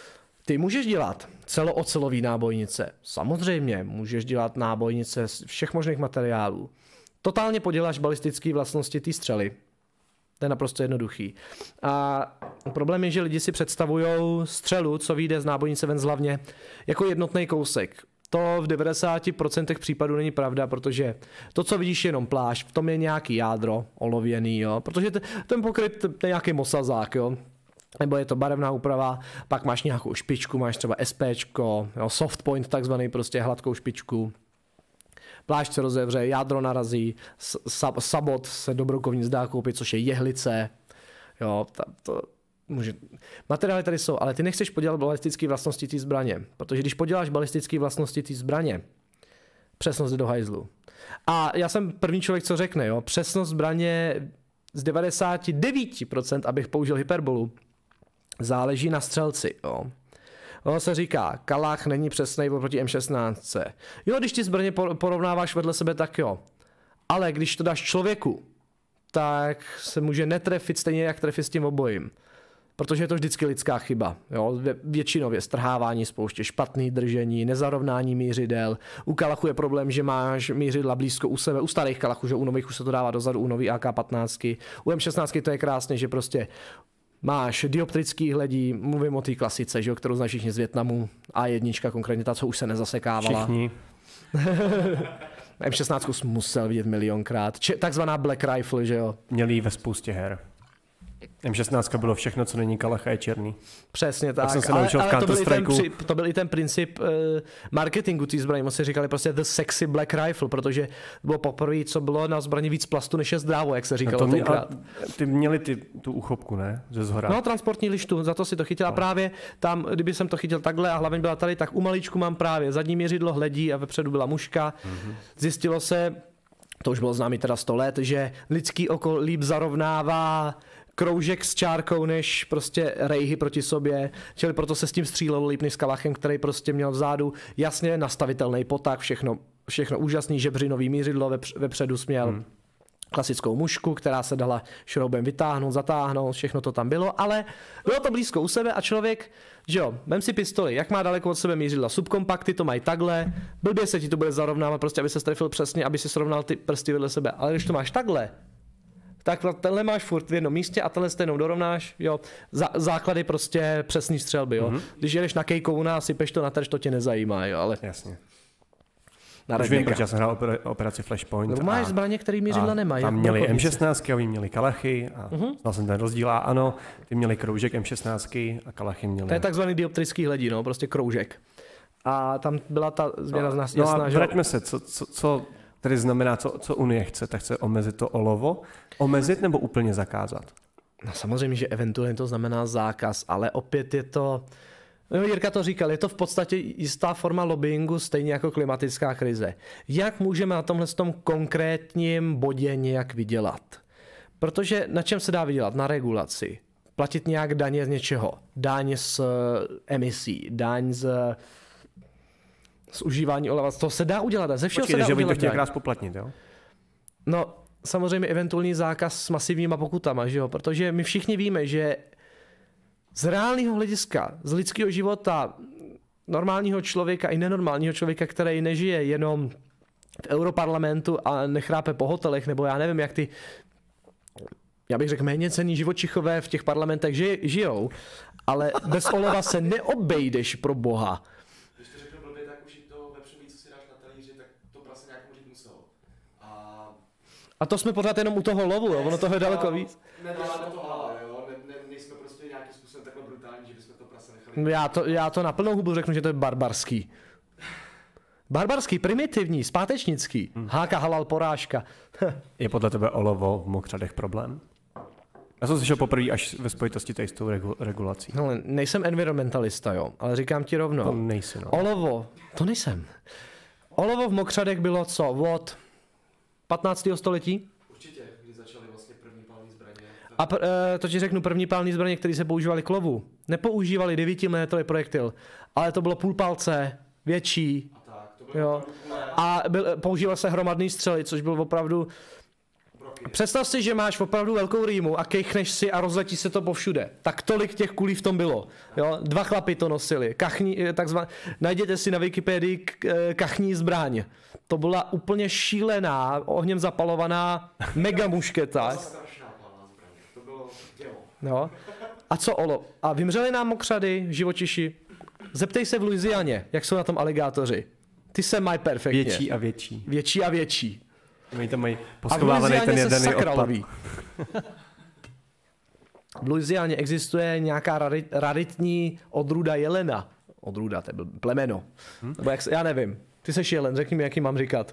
Ty můžeš dělat celoocelový nábojnice. Samozřejmě, můžeš dělat nábojnice z všech možných materiálů. Totálně poděláš balistické vlastnosti té střely. To je naprosto jednoduchý. A problém je, že lidi si představují střelu, co vyjde z nábojnice ven z hlavně, jako jednotný kousek. To v 90% případů není pravda, protože to, co vidíš, je jenom plášť, v tom je nějaký jádro olověný, jo, protože ten pokryt je nějaký mosazák, jo. Nebo je to barevná úprava, pak máš nějakou špičku, máš třeba SPčko, jo, soft point takzvaný, prostě hladkou špičku. Plášť se rozevře, jádro narazí, sabot se dobrokovník dá koupit, což je jehlice. Jo, materiály tady jsou, ale ty nechceš podělat balistické vlastnosti té zbraně, protože když poděláš balistické vlastnosti té zbraně, přesnost jde do hajzlu. A já jsem první člověk, co řekne, jo, přesnost zbraně z 99%, abych použil hyperbolu, záleží na střelci, jo. Ono se říká, kalach není přesnej oproti M16. Jo, když ty zbraně porovnáváš vedle sebe, tak jo. Ale když to dáš člověku, tak se může netrefit stejně, jak trefit s tím obojím. Protože je to vždycky lidská chyba. Jo? Většinově strhávání spouště, špatný držení, nezarovnání mířidel. U kalachu je problém, že máš mířidla blízko u sebe. U starých kalachů, že u nových už se to dává dozadu, u nový AK-15. U M16 to je krásně, že prostě máš dioptrický hledí, mluvím o té klasice, že jo, kterou znáš všichni z Vietnamu, A1, konkrétně ta, co už se nezasekávala. Všichni. M16 jsi musel vidět milionkrát. Takzvaná Black Rifle, že jo. Měli ji ve spoustě her. M16 bylo všechno, co není kalach a je černý. Přesně tak. Jsem se naučil v to byl i ten princip marketingu té zbraně. Moc si říkali prostě the sexy Black Rifle, protože bylo poprvé, co bylo na zbraně víc plastu, než je zdrávo, jak se říkalo tenkrát. Ty měli tu uchopku, ne? Ze zhora. No, transportní lištu, za to si to chytil. A právě tam, kdyby jsem to chytil takhle a hlaveň byla tady, tak u malíčku mám právě zadní měřidlo, hledí a vepředu byla muška. Zjistilo se, to už bylo známý teda 100 let, že lidský oko líp zarovnává kroužek s čárkou než prostě rejhy proti sobě, čili proto se s tím střílelo líp než s kalachem, který prostě měl vzadu jasně nastavitelný potak, všechno úžasný, žebřinový mířidlo, vepředu směl klasickou mušku, která se dala šroubem vytáhnout, zatáhnout, všechno to tam bylo, ale bylo to blízko u sebe a člověk, že jo, vem si pistoli, jak má daleko od sebe mířidla, subkompakty to mají takhle, blbě se ti to bude zarovnávat, prostě aby se strefil přesně, aby si srovnal ty prsty vedle sebe, ale když to máš takhle, tak tenhle máš furt v jednom místě a tenhle stejnou dorovnáš, jo, základy prostě přesný střelby, jo. Když jedeš na kejkouna a sypeš to na terč, to tě nezajímá, jo, ale... Jasně. Už vím, protože já jsem hrál operaci Flashpoint. No, máš zbraně, které mířidla nemají. Tam měli M16 a oni měli kalachy a znal jsem ten rozdíl a ano, ty měli kroužek M16 a kalachy měli. To je takzvaný dioptrický hledí, no, prostě kroužek. A tam byla ta změna z nás jasná, no a vraťme se, co tedy znamená, co Unie chce, tak chce omezit to olovo, omezit nebo úplně zakázat? No samozřejmě, že eventuálně to znamená zákaz, ale opět je to, no, Jirka to říkal, je to v podstatě jistá forma lobbyingu, stejně jako klimatická krize. Jak můžeme na tomhle tom konkrétním bodě nějak vydělat? Protože na čem se dá vydělat? Na regulaci. Platit nějak daně z něčeho. Daň z emisí, daň z užívání olova. To se dá udělat. Ze všeho se dá že udělat. by to chtěl krát poplatnit, jo? No, samozřejmě eventuální zákaz s masivníma pokutama, že jo? Protože my všichni víme, že z reálného hlediska, z lidského života, normálního člověka i nenormálního člověka, který nežije jenom v Europarlamentu a nechrápe po hotelech, nebo já nevím, jak ty, já bych řekl, méně cenní živočichové v těch parlamentech žijou, ale bez olova se neobejdeš, pro boha. Když to řeknu blbě, tak už i to vepřový, co si dáš na talíři, tak to prase nějak možit muselo. A to jsme pořád jenom u toho lovu, jo? Ono toho je daleko víc. Neděláme to hlava, jo? Nejsme prostě nějakým způsobem takhle brutální, že bychom to prase nechali. Já to na plnou hubu řeknu, že to je barbarský. Barbarský, primitivní, zpátečnický. Háka, halal, porážka. Je podle tebe olovo v mokřadech problém? Já jsem slyšel poprvé až ve spojitosti tady s tou regulací. No, nejsem environmentalista, jo, ale říkám ti rovnou. To nejsi, no. Olovo, to nejsem. Olovo v mokřadech bylo co? Od 15. století? Určitě, kdy začaly vlastně první palné zbraně. A to ti řeknu, první palné zbraně, které se používaly k lovu. Nepoužívali 9 mm projektil, ale to bylo půl palce, větší. A tak, to bylo jo. A používal se hromadný střely, což byl opravdu Představ si, že máš opravdu velkou rýmu a kejchneš si a rozletí se to povšude. Tak tolik těch kulí v tom bylo. Jo? 2 chlapi to nosili. Najděte si na Wikipedii kachní zbraň. To byla úplně šílená, ohněm zapalovaná mega mušketa. To bylo dělo. No. A co olo? A vymřeli nám mokřady, živočiši? Zeptej se v Louisianě, jak jsou na tom aligátoři. Ty se mají perfektně. Větší a větší. Větší a větší. Oni tam mají poschovávaný ten jedený odpad. V Louisianě existuje nějaká raritní odrůda jelena. Odrůda, to je plemeno. Nebo já nevím. Ty seš jelen, řekni mi, jaký mám říkat.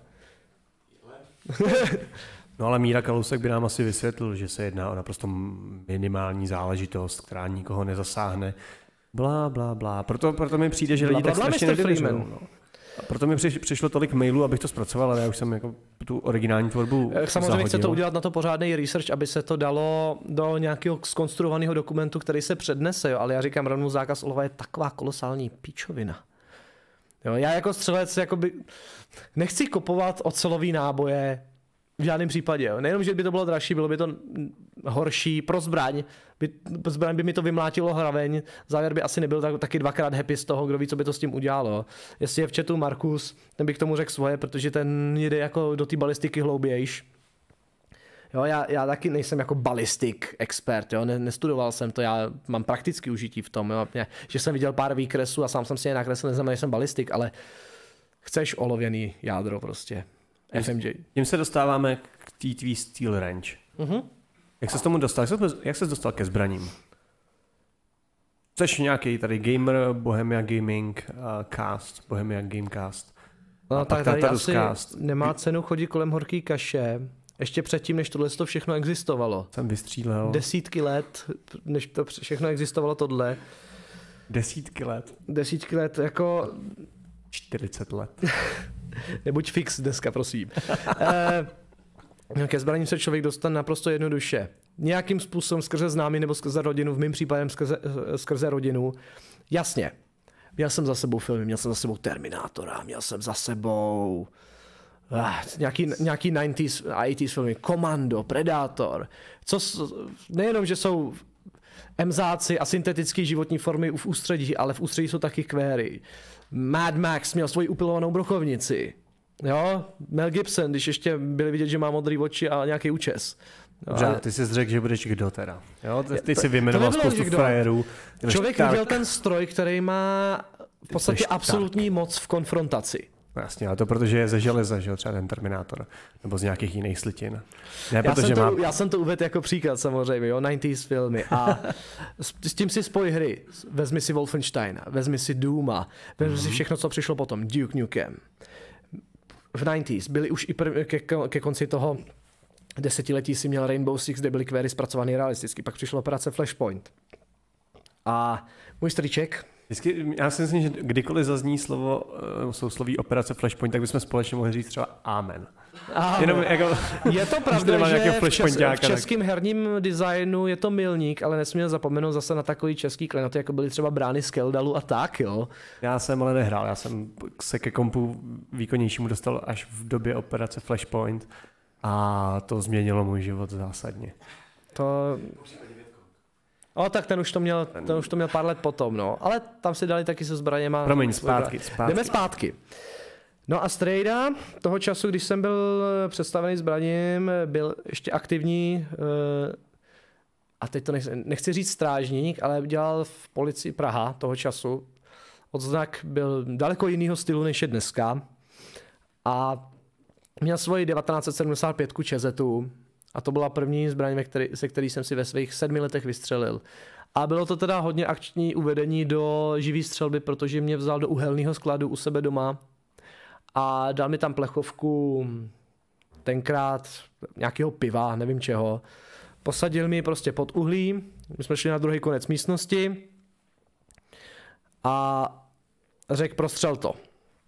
No ale Míra Kalousek by nám asi vysvětlil, že se jedná o naprosto minimální záležitost, která nikoho nezasáhne. Blá, blá, blá. Proto mi přijde, že lidi tak strašně nevěřou. No. A proto mi přišlo tolik mailů, abych to zpracoval, ale já už jsem jako tu originální tvorbu samozřejmě chce to udělat na to pořádný research, aby se to dalo do nějakého zkonstruovaného dokumentu, který se přednese, jo. Ale já říkám, rovnou zákaz olova je taková kolosální píčovina. Jo, já jako střelec jakoby nechci kopovat ocelový náboje v žádném případě. Jo. Nejenom, že by to bylo dražší, bylo by to horší pro zbraň. Zbraň by mi to vymlátilo hraveň, závěr by asi nebyl taky 2krát happy z toho, kdo ví, co by to s tím udělalo. Jestli je v chatu Markus, ten by k tomu řekl svoje, protože ten jde jako do té balistiky hloubějš. Jo, já taky nejsem jako balistik expert, jo, nestudoval jsem to, já mám praktický užití v tom, jo. Že jsem viděl pár výkresů a sám jsem si je nakreslil, neznamená, že jsem balistik, ale chceš olověný jádro prostě. FMJ. Tím se dostáváme k té tvý Steel Range. Jak se s tomu dostal? Jak se dostal ke zbraním? Jsi nějaký tady gamer, Bohemia Gaming Cast, Bohemia Gamecast. No tak tady asi nemá cenu chodit kolem horký kaše. Ještě předtím, než tohle to všechno existovalo. Jsem vystřílel. Desítky let, než to všechno existovalo tohle. Desítky let, jako... 40 let. Nebuď fix dneska, prosím. Ke zbraním se člověk dostane naprosto jednoduše. Nějakým způsobem skrze známý nebo skrze rodinu, v mém případě skrze rodinu. Jasně, měl jsem za sebou filmy, měl jsem za sebou Terminátora, měl jsem za sebou nějaký 90s a 80s filmy, Komando, Predator. Nejenom, že jsou emzáci a syntetické životní formy v ústředí, ale v ústředí jsou taky kvéry. Mad Max měl svoji upilovanou brokovnici. Jo? Mel Gibson, když ještě byli vidět, že má modrý oči a nějaký účes. Dobře, ty jsi řekl, že budeš kdo teda. Jo? Ty jsi vyjmenoval spoustu frajerů. Člověk viděl ten stroj, který má v podstatě absolutní moc v konfrontaci. No jasně, ale to protože je ze železa, že jo, třeba ten Terminátor, nebo z nějakých jiných slitin. Ne, já jsem to uvedl jako příklad samozřejmě, jo, 90s filmy a s tím si spoj hry. Vezmi si Wolfensteina, vezmi si Dooma, vezmi si všechno, co přišlo potom, Duke Nukem. V 90s byly už i ke konci toho desetiletí si měl Rainbow Six, kde byly kvéry zpracované realisticky, pak přišla operace Flashpoint. A můj strýček, já si myslím, že kdykoliv zazní sousloví operace Flashpoint, tak bychom společně mohli říct třeba Amen. Jenom jako, je to pravda, že v českém herním designu je to milník, ale nesmíme zapomenout zase na takový český klenoty, jako byly třeba brány z Keldalu a tak, jo. Já jsem ale nehrál, já jsem se ke kompu výkonnějšímu dostal až v době operace Flashpoint a to změnilo můj život zásadně. Tak ten už to měl pár let potom, no. Ale tam si dali taky se zbraněma. Promiň, zpátky. Jdeme zpátky. No a strejda toho času, když jsem byl představený zbraním, byl ještě aktivní, a teď to nechci říct strážník, ale dělal v policii Praha toho času. Odznak byl daleko jinýho stylu, než je dneska. A měl svoji 1975 Čezetu. A to byla první zbraň, se který jsem si ve svých 7 letech vystřelil. A bylo to teda hodně akční uvedení do živý střelby, protože mě vzal do uhelného skladu u sebe doma a dal mi tam plechovku, tenkrát nějakého piva, nevím čeho. Posadil mi prostě pod uhlí, my jsme šli na druhý konec místnosti a řekl prostřel to.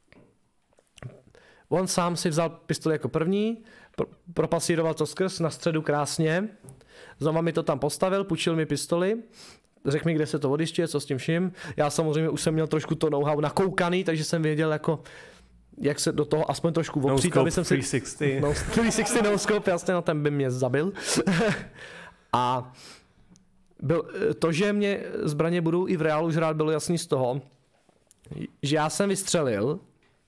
On sám si vzal pistoli jako první, propasíroval to skrz na středu krásně, znova mi to tam postavil, půjčil mi pistoli, řekl mi, kde se to odjišťuje, co s tím vším. Já samozřejmě už jsem měl trošku to know-how nakoukaný, takže jsem věděl jako, jak se do toho aspoň trošku opřít, no aby jsem si... 360. 360 no scope, jasně, no ten by mě zabil. A to, že mě zbraně budou i v reálu žrát, bylo jasný z toho, že já jsem vystřelil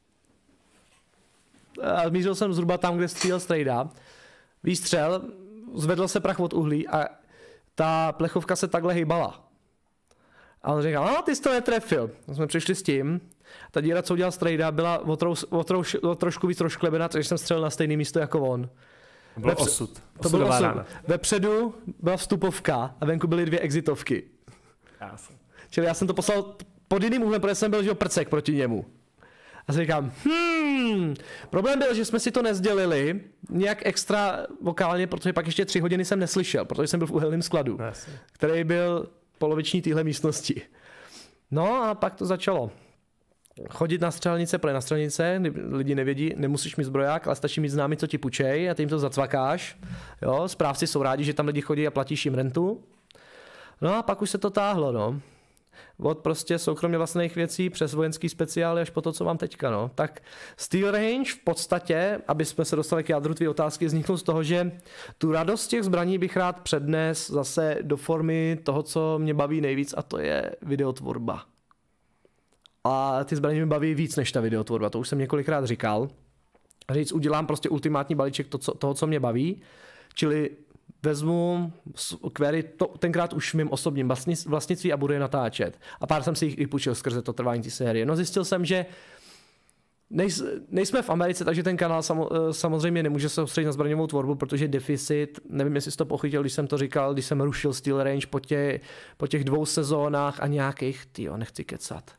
a mířil jsem zhruba tam, kde střílel strejda. Výstřel, zvedl se prach od uhlí a ta plechovka se takhle hejbala. A on říkal, ty jsi to netrefil. Jsme přišli s tím. Ta díra, co udělal strejda, byla o trošku víc rozklebená, takže jsem střelil na stejné místo jako on. To byl osud. To byl osud. Vepředu byla vstupovka a venku byly 2 exitovky. Jasně. Čili já jsem to poslal pod jiným úhlem, protože jsem byl že prcek proti němu. A si říkám, problém byl, že jsme si to nezdělili nějak extra vokálně, protože pak ještě 3 hodiny jsem neslyšel, protože jsem byl v uhelném skladu, který byl poloviční téhle místnosti. No a pak to začalo. Chodit na střelnice, protože na střelnice, lidi nevědí, nemusíš mít zbroják, ale stačí mít známý, co ti půjčej a ty jim to zacvakáš. Jo, správci jsou rádi, že tam lidi chodí a platíš jim rentu. No a pak už se to táhlo, no. Od prostě soukromě vlastních věcí přes vojenský speciály až po to, co mám teďka, no. Tak Steel Range v podstatě, aby jsme se dostali k jádru tvý otázky, vzniknul z toho, že tu radost těch zbraní bych rád přednes zase do formy toho, co mě baví nejvíc, a to je videotvorba. A ty zbraně mě baví víc než ta videotvorba, to už jsem několikrát říkal. Říct, udělám prostě ultimátní balíček toho, co mě baví, čili vezmu query, tenkrát už v mým osobním vlastnictví a budu je natáčet. A pár jsem si jich i půjčil skrze to trvání té série. No zjistil jsem, že nejsme v Americe, takže ten kanál samozřejmě nemůže se soustředit na zbraňovou tvorbu, protože deficit, nevím, jestli jsi to pochytil, když jsem to říkal, když jsem rušil Steel Range po těch 2 sezónách a nějakých, nechci kecat.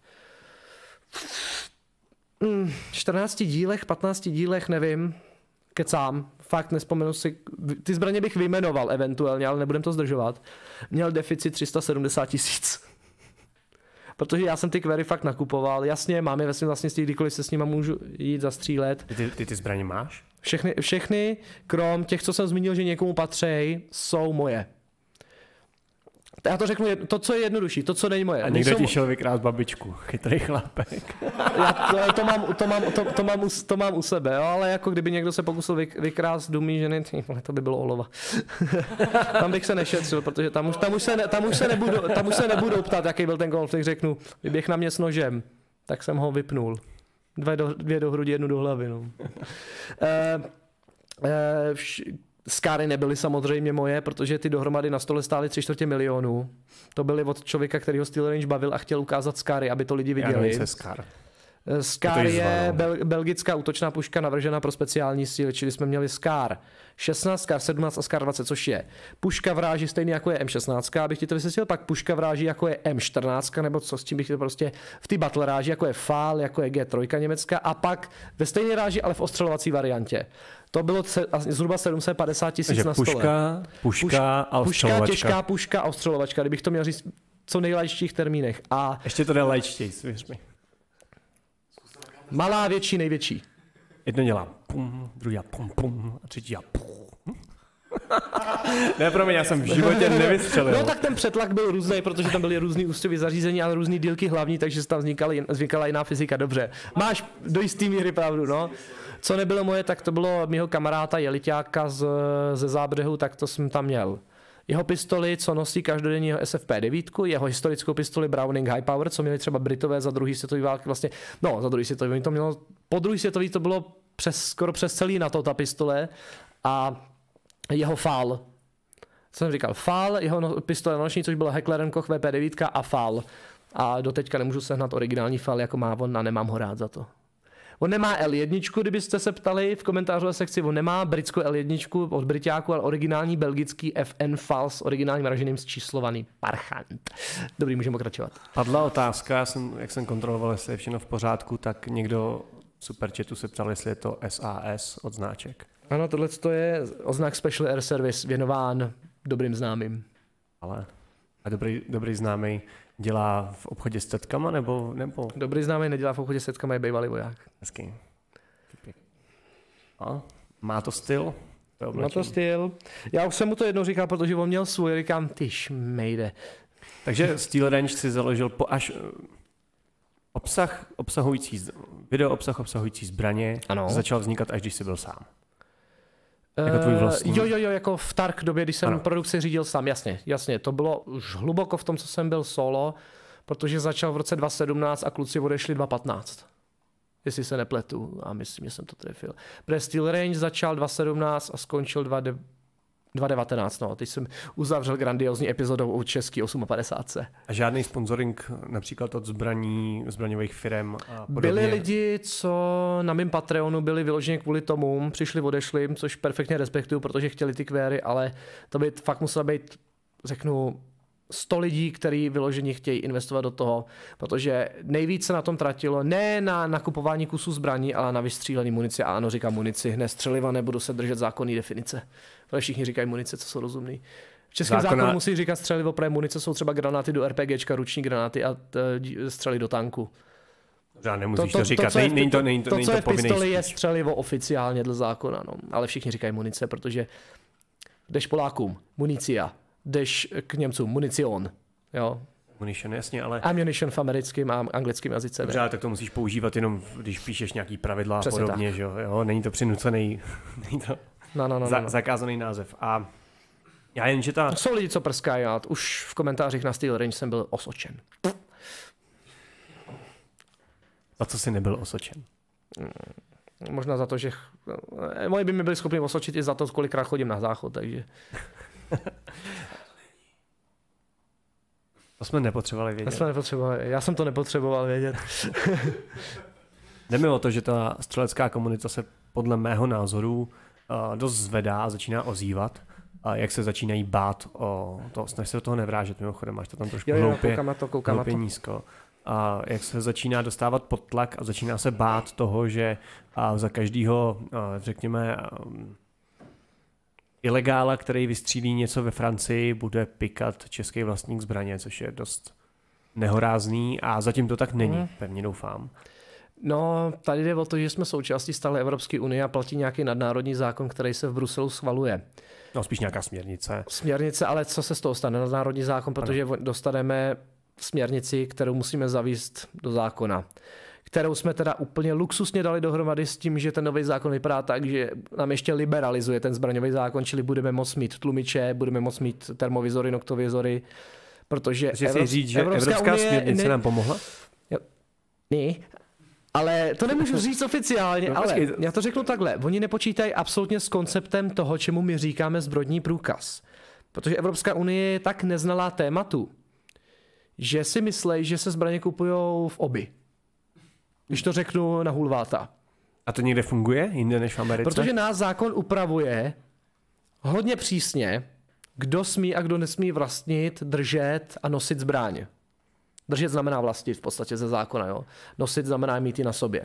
14 dílech, 15 dílech, nevím, kecám, fakt nespomenu si, ty zbraně bych vyjmenoval eventuálně, ale nebudem to zdržovat. Měl deficit 370 000. Protože já jsem ty query fakt nakupoval, jasně, mám je ve svém vlastnictví, kdykoliv se s nima můžu jít zastřílet. Ty zbraně máš? Všechny, krom těch, co jsem zmínil, že někomu patří, jsou moje. Já to řeknu, co je jednodušší, to, co není moje. A někdo ti šel vykrást babičku, chytrý chlapek. To mám u sebe, jo, ale jako kdyby někdo se pokusil vykrást dům mý ženy, to by bylo olova. Tam bych se nešetřil, protože tam už se nebudu ptát, jaký byl ten konflikt, řeknu, vyběh na mě s nožem, tak jsem ho vypnul. 2 do hrudi, 1 do hlavy. No. Skary nebyly samozřejmě moje, protože ty dohromady na stole stály 3/4 milionu. To byly od člověka, který ho Steel Range bavil a chtěl ukázat Skary, aby to lidi viděli. Skar je belgická útočná puška navržená pro speciální síly, čili jsme měli Skar 16, Skar 17 a Skar 20, což je puška vráží stejný jako je M16, abych ti to vysvětlil, pak puška vráží jako je M14, nebo co s tím bych to prostě v té battle ráži, jako je FAL, jako je G3 německá, a pak ve stejné ráži, ale v ostřelovací variantě. To bylo zhruba 750 000 na stole. Puška a ostřelovačka. Těžká puška a ostřelovačka, kdybych to měl říct co nejlaičtějších termínech. A ještě to jde laičtěji, svěř mi. Malá, větší, největší. Jedno dělá pum, druhý dělá pum, pum a třetí dělá pum. Ne, promiň, já jsem v životě nevystřelil. No tak ten přetlak byl různý, protože tam byly různý ústrojí zařízení a různý dílky hlavní, takže se tam vznikala jiná fyzika, dobře. Máš do jistý míry pravdu, no. Co nebylo moje, tak to bylo mýho kamaráda Jeliťáka ze Zábřehu, tak to jsem tam měl. Jeho pistoli, co nosí každodenního SFP-9, jeho historickou pistoli Browning High Power, co měli třeba Britové za druhý světový války, vlastně, no za druhý světový, to mělo, po druhý světový to bylo skoro přes celý NATO ta pistole, a jeho FAL. Co jsem říkal? FAL, jeho pistole noční, což byla Heckler & Koch VP9 a FAL. A doteďka nemůžu sehnat originální FAL, jako má on, a nemám ho rád za to. On nemá L1, kdybyste se ptali v komentářové sekci, on nemá britskou L1 od Briťáku, ale originální belgický FN FAL s originálním raženým zčíslovaný Parchant. Dobrý, můžeme pokračovat. Padla otázka, jak jsem kontroloval, jestli je všechno v pořádku, tak někdo v superchatu se ptal, jestli je to SAS od značek. Ano, tohle je oznak Special Air Service věnován dobrým známým. Ale a dobrý známý dělá v obchodě s tetkama, nebo? Dobrý známý nedělá v obchodě s tetkama, je bývalý voják. Hezky. A má to styl? Má to styl. Já už jsem mu to jednou říkal, protože on měl svůj, říkám, ty šmejde. Takže Steel Range si založil až obsahující Video obsah obsahující zbraně začal vznikat, až když jsi byl sám. Jako tvůj vlastní? Jo, jako v Tark době, když jsem produkci řídil sám, jasně. To bylo už hluboko v tom, co jsem byl solo, protože začal v roce 2017 a kluci odešli 2015. Jestli se nepletu, a myslím, že jsem to trefil. Steel Range začal 2017 a skončil 2019, no. Teď jsem uzavřel grandiozní epizodou o český 58. A žádný sponsoring například od zbraňových firem a podobně? Byli lidi, co na mém Patreonu byli vyloženě kvůli tomu, přišli, odešli, což perfektně respektuju, protože chtěli ty kvéry, ale to by fakt muselo být, řeknu, 100 lidí, kteří vyloženě chtějí investovat do toho, protože nejvíc se na tom tratilo ne na nakupování kusů zbraní, ale na vystřílený munici. A ano, říkám munici, ne střeliva, nebudu se držet zákonný definice. Ale všichni říkají munice, co jsou rozumný. V českém zákonu musí říkat střelivo, protože munice jsou třeba granáty do RPGčka, ruční granáty a střely do tanku. Já nemusíš to říkat, není to povinný. To, co je v pistoli, je střelivo oficiálně dle zákona, no. Ale všichni říkají munice, protože jdeš Polákům, municia. Jdeš k Němcům, municion, jo. Munition, jasně, ale... Ammunition v americkém a anglickém jazyce. Dobře, ale tak to musíš používat jenom, když píšeš nějaký pravidla a podobně, že jo. Není to přinucený, není to zakázaný název. A já jen, že ta... Jsou lidi, co prskají, a už v komentářích na Steel Range jsem byl osočen. Za co jsi nebyl osočen? Možná za to, že... Moji by mi byli schopni osočit i za to, kolikrát chodím na záchod, takže... To jsme nepotřebovali vědět. Já jsem to nepotřeboval vědět. Jde mi o to, že ta střelecká komunita se podle mého názoru dost zvedá a začíná ozývat. A jak se začínají bát o to, snaž se do toho nevrážet, mimochodem, máš to tam trošku hloupě nízko. A jak se začíná dostávat pod tlak a začíná se bát toho, že za každého, řekněme, ilegála, který vystřílí něco ve Francii, bude pikat český vlastník zbraně, což je dost nehorázný a zatím to tak není, pevně doufám. No, tady jde o to, že jsme součástí stále Evropské unie a platí nějaký nadnárodní zákon, který se v Bruselu schvaluje. No, spíš nějaká směrnice. Směrnice, ale co se z toho stane? Nadnárodní zákon, protože dostaneme směrnici, kterou musíme zavést do zákona. Kterou jsme teda úplně luxusně dali dohromady s tím, že ten nový zákon vypadá tak, že nám ještě liberalizuje ten zbraňový zákon, čili budeme moct mít tlumiče, budeme moct mít termovizory, noktovizory, protože Evropská směrnice nám pomohla? Ne, ale to nemůžu říct oficiálně, ale já to řeknu takhle. Oni nepočítají absolutně s konceptem toho, čemu my říkáme zbrojní průkaz. Protože Evropská unie je tak neznalá tématu, že si myslí, že se zbraně kupujou v obi. Když to řeknu na hulváta. A to někde funguje jinde než v Americe? Protože nás zákon upravuje hodně přísně, kdo smí a kdo nesmí vlastnit, držet a nosit zbraň. Držet znamená vlastnit v podstatě ze zákona. Jo? Nosit znamená mít ji na sobě.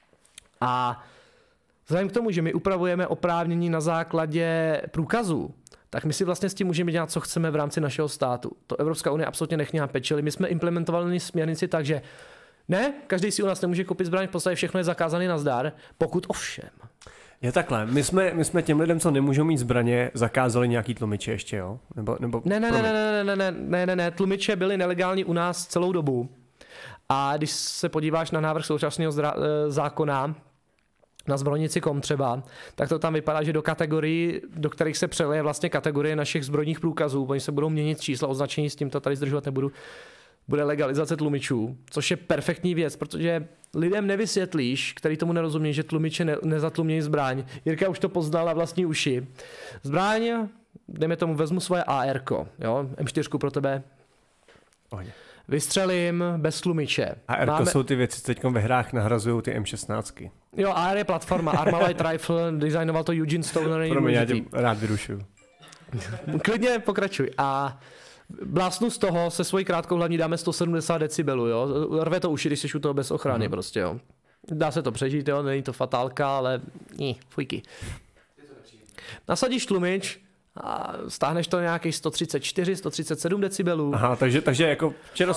A vzhledem k tomu, že my upravujeme oprávnění na základě průkazů, tak my si vlastně s tím můžeme dělat, co chceme v rámci našeho státu. To Evropská unie absolutně nechňá pečeli. My jsme implementovali směrnici tak, že ne, každý si u nás nemůže koupit zbraň, v podstatě všechno je zakázané nazdar, pokud ovšem. Je takhle, my jsme těm lidem, co nemůžou mít zbraně, zakázali nějaký tlumiče ještě, jo? Nebo Ne, tlumiče byly nelegální u nás celou dobu. A když se podíváš na návrh současného zákona, na zbrojnici.com třeba, tak to tam vypadá, že do kategorií, do kterých se přeleje vlastně kategorie našich zbrojních průkazů, oni se budou měnit čísla, označení, s tím to tady zdržovat nebudu, bude legalizace tlumičů, což je perfektní věc, protože lidem nevysvětlíš, který tomu nerozumí, že tlumiče nezatlumějí zbraň. Jirka už to poznala vlastní uši. Zbraň, dejme tomu, vezmu svoje AR-ko, jo, M4 pro tebe. Vystřelím bez tlumiče. AR jsou ty věci, co teď ve hrách nahrazují ty M16. Jo, AR je platforma, Armalite Rifle, designoval to Eugene Stoner. Pro mě, já tě rád vyrušuju. Klidně pokračuj. A blásnu z toho se svojí krátkou hlavní dáme 170 decibelů, jo. Rve to uši, když jsi u toho bez ochrany prostě, jo. Dá se to přežít, jo, není to fatálka, ale fujky. Nasadíš tlumič a stáhneš to nějakých 134, 137 decibelů. Aha, takže jako včera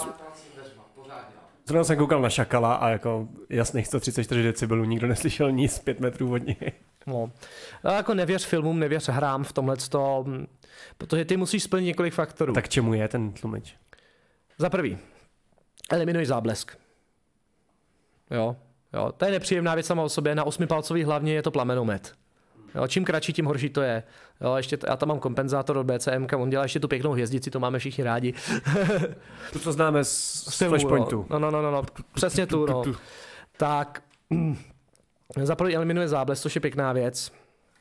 zrovna jsem koukal na šakala a jako jasných 134 decibelů, nikdo neslyšel nic 5 metrů od něj. No. A jako nevěř filmům, nevěř hrám v tomhleto, protože ty musíš splnit několik faktorů. Tak čemu je ten tlumič? Za prvý, eliminuj záblesk. Jo. Jo, to je nepříjemná věc sama o sobě, na 8palcový hlavně je to plamenomet. Jo, čím kratší, tím horší to je. Jo, ještě já tam mám kompenzátor od BCM, on dělá ještě tu pěknou hvězdici, to máme všichni rádi. To, co známe z Flashpointu. No, přesně tu, no. Tak, za první eliminuje záblesk, což je pěkná věc.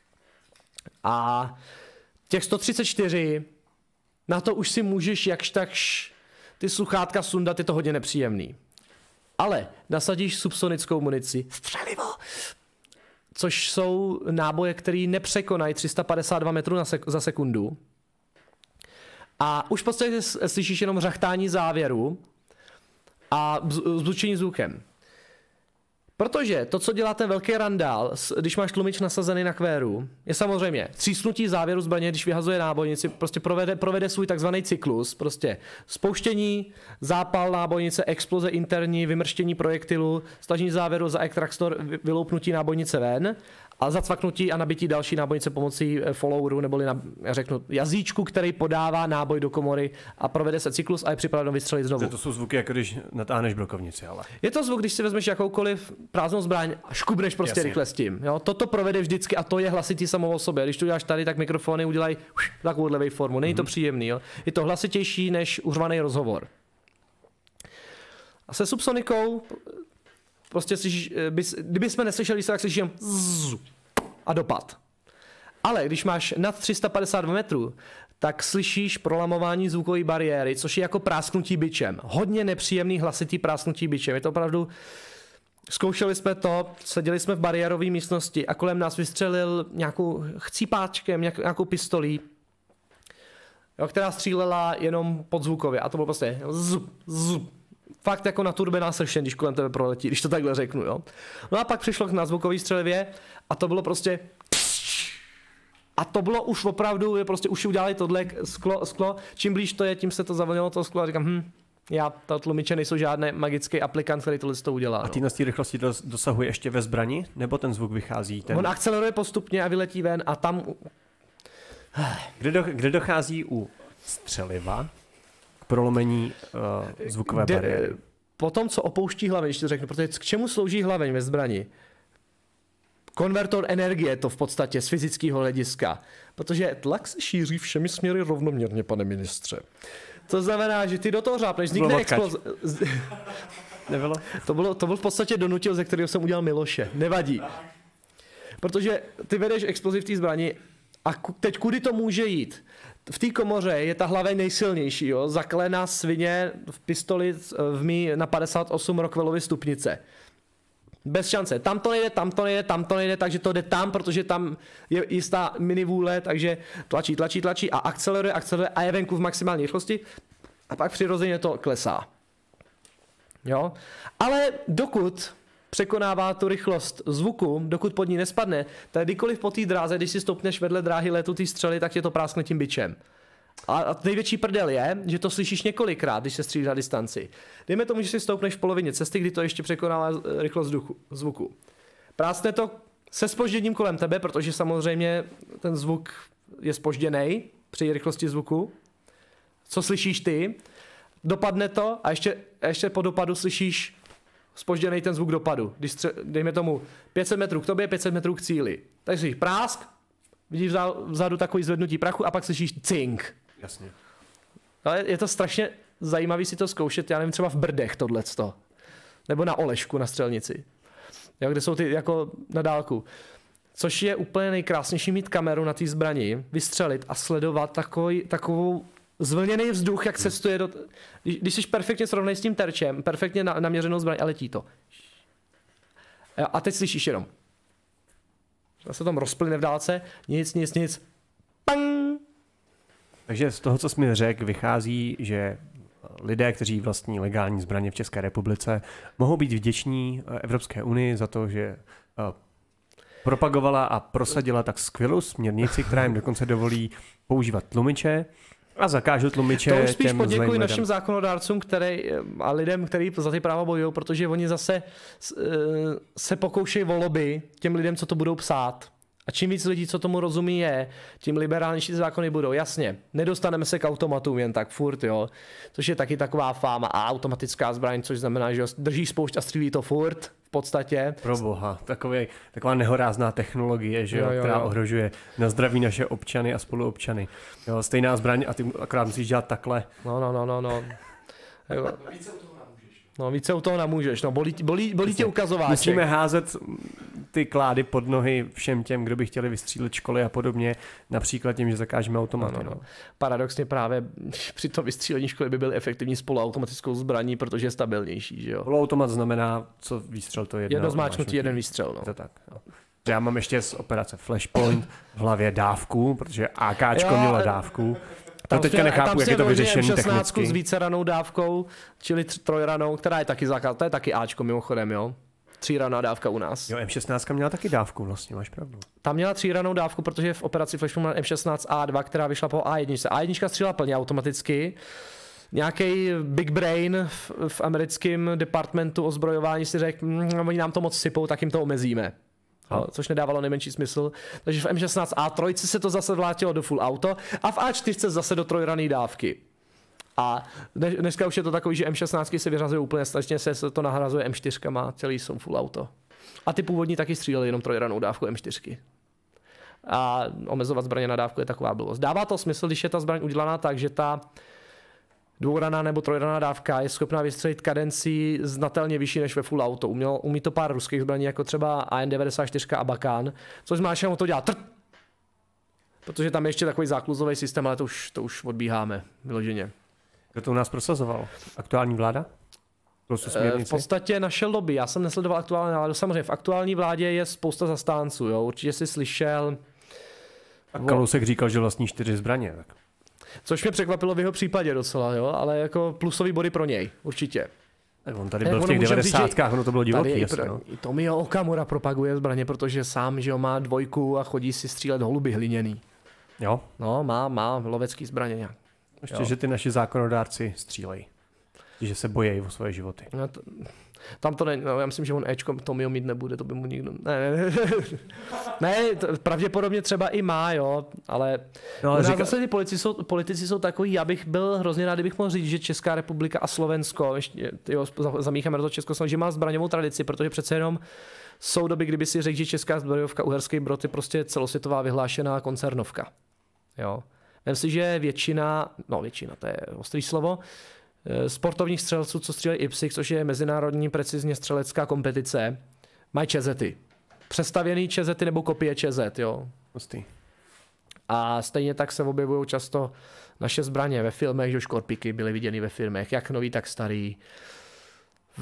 A těch 134, na to už si můžeš jakž takž ty sluchátka sundat, je to hodně nepříjemný. Ale nasadíš subsonickou munici, střelivo, což jsou náboje, které nepřekonají 352 metrů za sekundu. A už v podstatě slyšíš jenom řachtání závěru a zvučení zvukem. Protože to, co dělá ten velký randál, když máš tlumič nasazený na kvéru, je samozřejmě třísnutí závěru zbraně, když vyhazuje nábojnici, prostě provede svůj takzvaný cyklus, prostě spouštění, zápal nábojnice, exploze interní, vymrštění projektilu, stažení závěru za extraktor, vyloupnutí nábojnice ven a zacvaknutí a nabití další nábojnice pomocí followeru, neboli já řeknu jazyčku, který podává náboj do komory a provede se cyklus a je připraveno vystřelit znovu. To jsou zvuky, jako když natáhneš brokovnici, ale. Je to zvuk, když si vezmeš jakoukoliv prázdnou zbraň a škubneš prostě rychle s tím. Jo? Toto provede vždycky a to je hlasitý samo o sobě. Když to děláš tady, tak mikrofony udělají takovou waveformu. Není to příjemný. Jo? Je to hlasitější než uřvaný rozhovor. A se subsonikou prostě slyšíš, kdybychom neslyšeli, tak slyšíš jen a dopad. Ale když máš nad 352 metrů, tak slyšíš prolamování zvukové bariéry, což je jako prásknutí bičem. Hodně nepříjemný hlasitý prásknutí bičem. Je to opravdu. Zkoušeli jsme to, seděli jsme v bariérové místnosti a kolem nás vystřelil nějakou chcípáčkem, nějakou pistolí, jo, která střílela jenom podzvukově. A to bylo prostě fakt jako na turbená sršen, když kolem tebe proletí, když to takhle řeknu. Jo. No a pak přišlo k nadzvukový střelivě a to bylo prostě. A to bylo už opravdu, prostě už udělali tohle sklo, čím blíž to je, tím se to zavlnilo to sklo a říkám, ta tlumiče nejsou žádný magický aplikant, který tohle to udělá. A ty na té rychlosti dosahuje ještě ve zbrani, nebo ten zvuk vychází? On akceleruje postupně a vyletí ven a tam. Kde dochází u střeliva k prolomení zvukové bariéry? Po tom, co opouští hlaveň, ještě to řeknu, protože k čemu slouží hlaveň ve zbrani? Konvertor energie to v podstatě z fyzického hlediska, protože tlak se šíří všemi směry rovnoměrně, pane ministře. To znamená, že ty do toho řápneš, vznikne exploze. Nebylo? To byl v podstatě donutil, ze kterého jsem udělal Miloše. Nevadí. Protože ty vedeš explozi v té zbrani a teď kudy to může jít? V té komoře je ta hlaveň nejsilnější, jo? Zakalená svině v pistoli na 58 Rockwellovy stupnice. Bez šance. Tam to nejde, takže to jde tam, protože tam je jistá minivůle, takže tlačí a akceleruje a je venku v maximální rychlosti a pak přirozeně to klesá. Jo? Ale dokud překonává tu rychlost zvuku, dokud pod ní nespadne, tak kdykoliv po té dráze, když si stoupneš vedle dráhy letu ty střely, tak tě to práskne tím bičem. A největší prdel je, že to slyšíš několikrát, když se střílí na distanci. Dejme tomu, že si stoupneš v polovině cesty, kdy to ještě překonává rychlost zvuku. Práskne to se zpožděním kolem tebe, protože samozřejmě ten zvuk je zpožděný při rychlosti zvuku. Co slyšíš ty? Dopadne to a ještě po dopadu slyšíš zpožděný ten zvuk dopadu. Když dejme tomu 500 metrů k tobě, 500 metrů k cíli. Takže slyšíš prásk, vidíš vzadu takový zvednutí prachu a pak slyšíš cink. Jasně. Ale je to strašně zajímavý si to zkoušet, já nevím, třeba v Brdech tohleto. Nebo na Olešku na střelnici. Jo, kde jsou ty jako na dálku. Což je úplně nejkrásnější mít kameru na té zbrani, vystřelit a sledovat takovou zvlněný vzduch, jak cestuje do. Když jsi perfektně srovnej s tím terčem, perfektně naměřenou zbraň a letí to. A teď slyšíš jenom. Se tam rozplyne v dálce, nic. Pang! Takže z toho, co jsi mi řekl, vychází, že lidé, kteří vlastní legální zbraně v České republice, mohou být vděční Evropské unii za to, že propagovala a prosadila tak skvělou směrnici, která jim dokonce dovolí používat tlumiče a zakážu tlumiče. To už spíš poděkuji našim zákonodárcům a lidem, kteří za ty práva bojují, protože oni zase se pokoušejí o lobby těm lidem, co to budou psát. A čím víc lidí, co tomu rozumí je, tím liberálnější zákony budou. Jasně, nedostaneme se k automatům jen tak furt, jo. Což je taky taková fáma a automatická zbraň, což znamená, že držíš spoušť a střílí to furt v podstatě. Proboha, taková nehorázná technologie, že jo, která ohrožuje na zdraví naše občany a spoluobčany. Jo, stejná zbraň a ty akorát musíš dělat takhle. No. Více u toho namůžeš, no, bolí tě ukazováček. Musíme házet ty klády pod nohy všem těm, kdo by chtěli vystřílet školy a podobně, například tím, že zakážeme automaty. No. Paradoxně právě při tom vystřílení školy by byl efektivní s poloautomatickou zbraní, protože je stabilnější, že jo. Poloautomat znamená, co výstřel to je. Jedno zmáčknutí, jeden výstřel, no. To tak, no. Já mám ještě z operace Flashpoint v hlavě dávku, protože AKčko mělo dávku. To teďka nechápu, jak je to vyřešený technicky. S víceranou dávkou, čili trojranou, která je taky zákaz, to je taky Ačko mimochodem, jo. 3raná dávka u nás. Jo, M16 měla taky dávku vlastně, máš pravdu. Tam měla 3ranou dávku, protože v operaci Flashpoint měla M16A2, která vyšla po A1. A1 střílela plně automaticky. Nějaký big brain v americkém departmentu ozbrojování si řekl, oni nám to moc sypou, tak jim to omezíme. Což nedávalo nejmenší smysl. Takže v M16A3 se to zase vrátilo do full auto a v A4 zase do trojraný dávky. A dneska už je to takový, že M16 se vyřazuje úplně, strašně se to nahrazuje M4, celý jsou full auto. A ty původní taky stříleli jenom trojranou dávku M4. A omezovat zbraně na dávku je taková blbost. Dává to smysl, když je ta zbraň udělaná tak, že ta dvouraná nebo trojraná dávka je schopná vystřelit kadencí znatelně vyšší než ve full auto. Umí to pár ruských zbraní, jako třeba AN-94 a Bakan, což zmáčkneme to dělá protože tam je ještě takový zákluzový systém, ale to už odbíháme vyloženě. Kdo to u nás prosazoval? Aktuální vláda? V podstatě naše lobby. Já jsem nesledoval aktuální vládu. Samozřejmě v aktuální vládě je spousta zastánců. Jo? Určitě jsi slyšel. A Kalousek říkal, že vlastní 4 zbraně. Tak. Což mě překvapilo v jeho případě docela, jo? Ale jako plusový body pro něj, určitě. Tak on tady byl v těch 90kách, ono to bylo divoký. I Tomio Okamura propaguje zbraně, protože sám, že jo, má 2 a chodí si střílet holuby hliněný. Jo? No, má lovecký zbraně nějak. Ještě, že ty naši zákonodárci střílejí. Že se bojejí o svoje životy. No tam to není, já myslím, že on Ečko Tomio mít nebude, to by mu nikdo... Ne, pravděpodobně třeba i má, jo, ale... No, ale zase ty politici jsou takový, já bych byl hrozně rád, kdybych mohl říct, že Česká republika a Slovensko, zamícháme do toho Československo, že má zbraňovou tradici, protože přece jenom jsou doby, kdyby si řekl, že Česká zbrojovka Uherský Brod je prostě celosvětová vyhlášená koncernovka. Jo. Vem si, že většina, to je ostrý slovo, sportovních střelců, co střílejí IPSIC, což je mezinárodní precizně střelecká kompetice, mají čezety. Přestavěný čezety nebo kopie čezet, jo. Hustý. A stejně tak se objevují často naše zbraně ve filmech, že škorpiky byly viděny ve filmech, jak nový, tak starý. V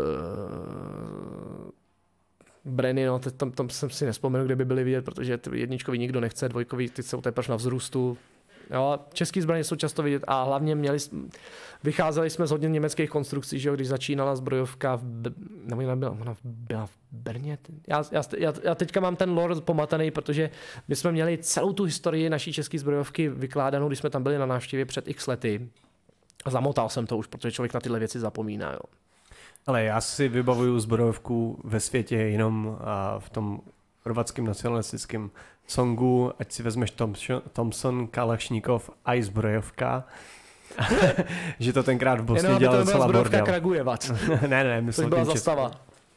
Brenny, no, tam jsem si nespomenu, kde by byly vidět, protože jedničkový nikdo nechce, dvojkový, ty jsou teprve na vzrůstu. Jo, český zbraně jsou často vidět a hlavně vycházeli jsme z hodně německých konstrukcí, že jo, když začínala zbrojovka ona byla v Brně. Já teďka mám ten lore pomatený, protože my jsme měli celou tu historii naší české zbrojovky vykládanou, když jsme tam byli na návštěvě před x lety. A zamotal jsem to už, protože člověk na tyhle věci zapomíná. Jo. Ale já si vybavuju zbrojovku ve světě jenom v tom chorvatském nacionalistickém songu, ať si vezmeš Thompson, Kalašníkov a i zbrojovka. Že to tenkrát v Bosně dělal docela bordel. Kragujevac. ne, myslím, to byla zastava.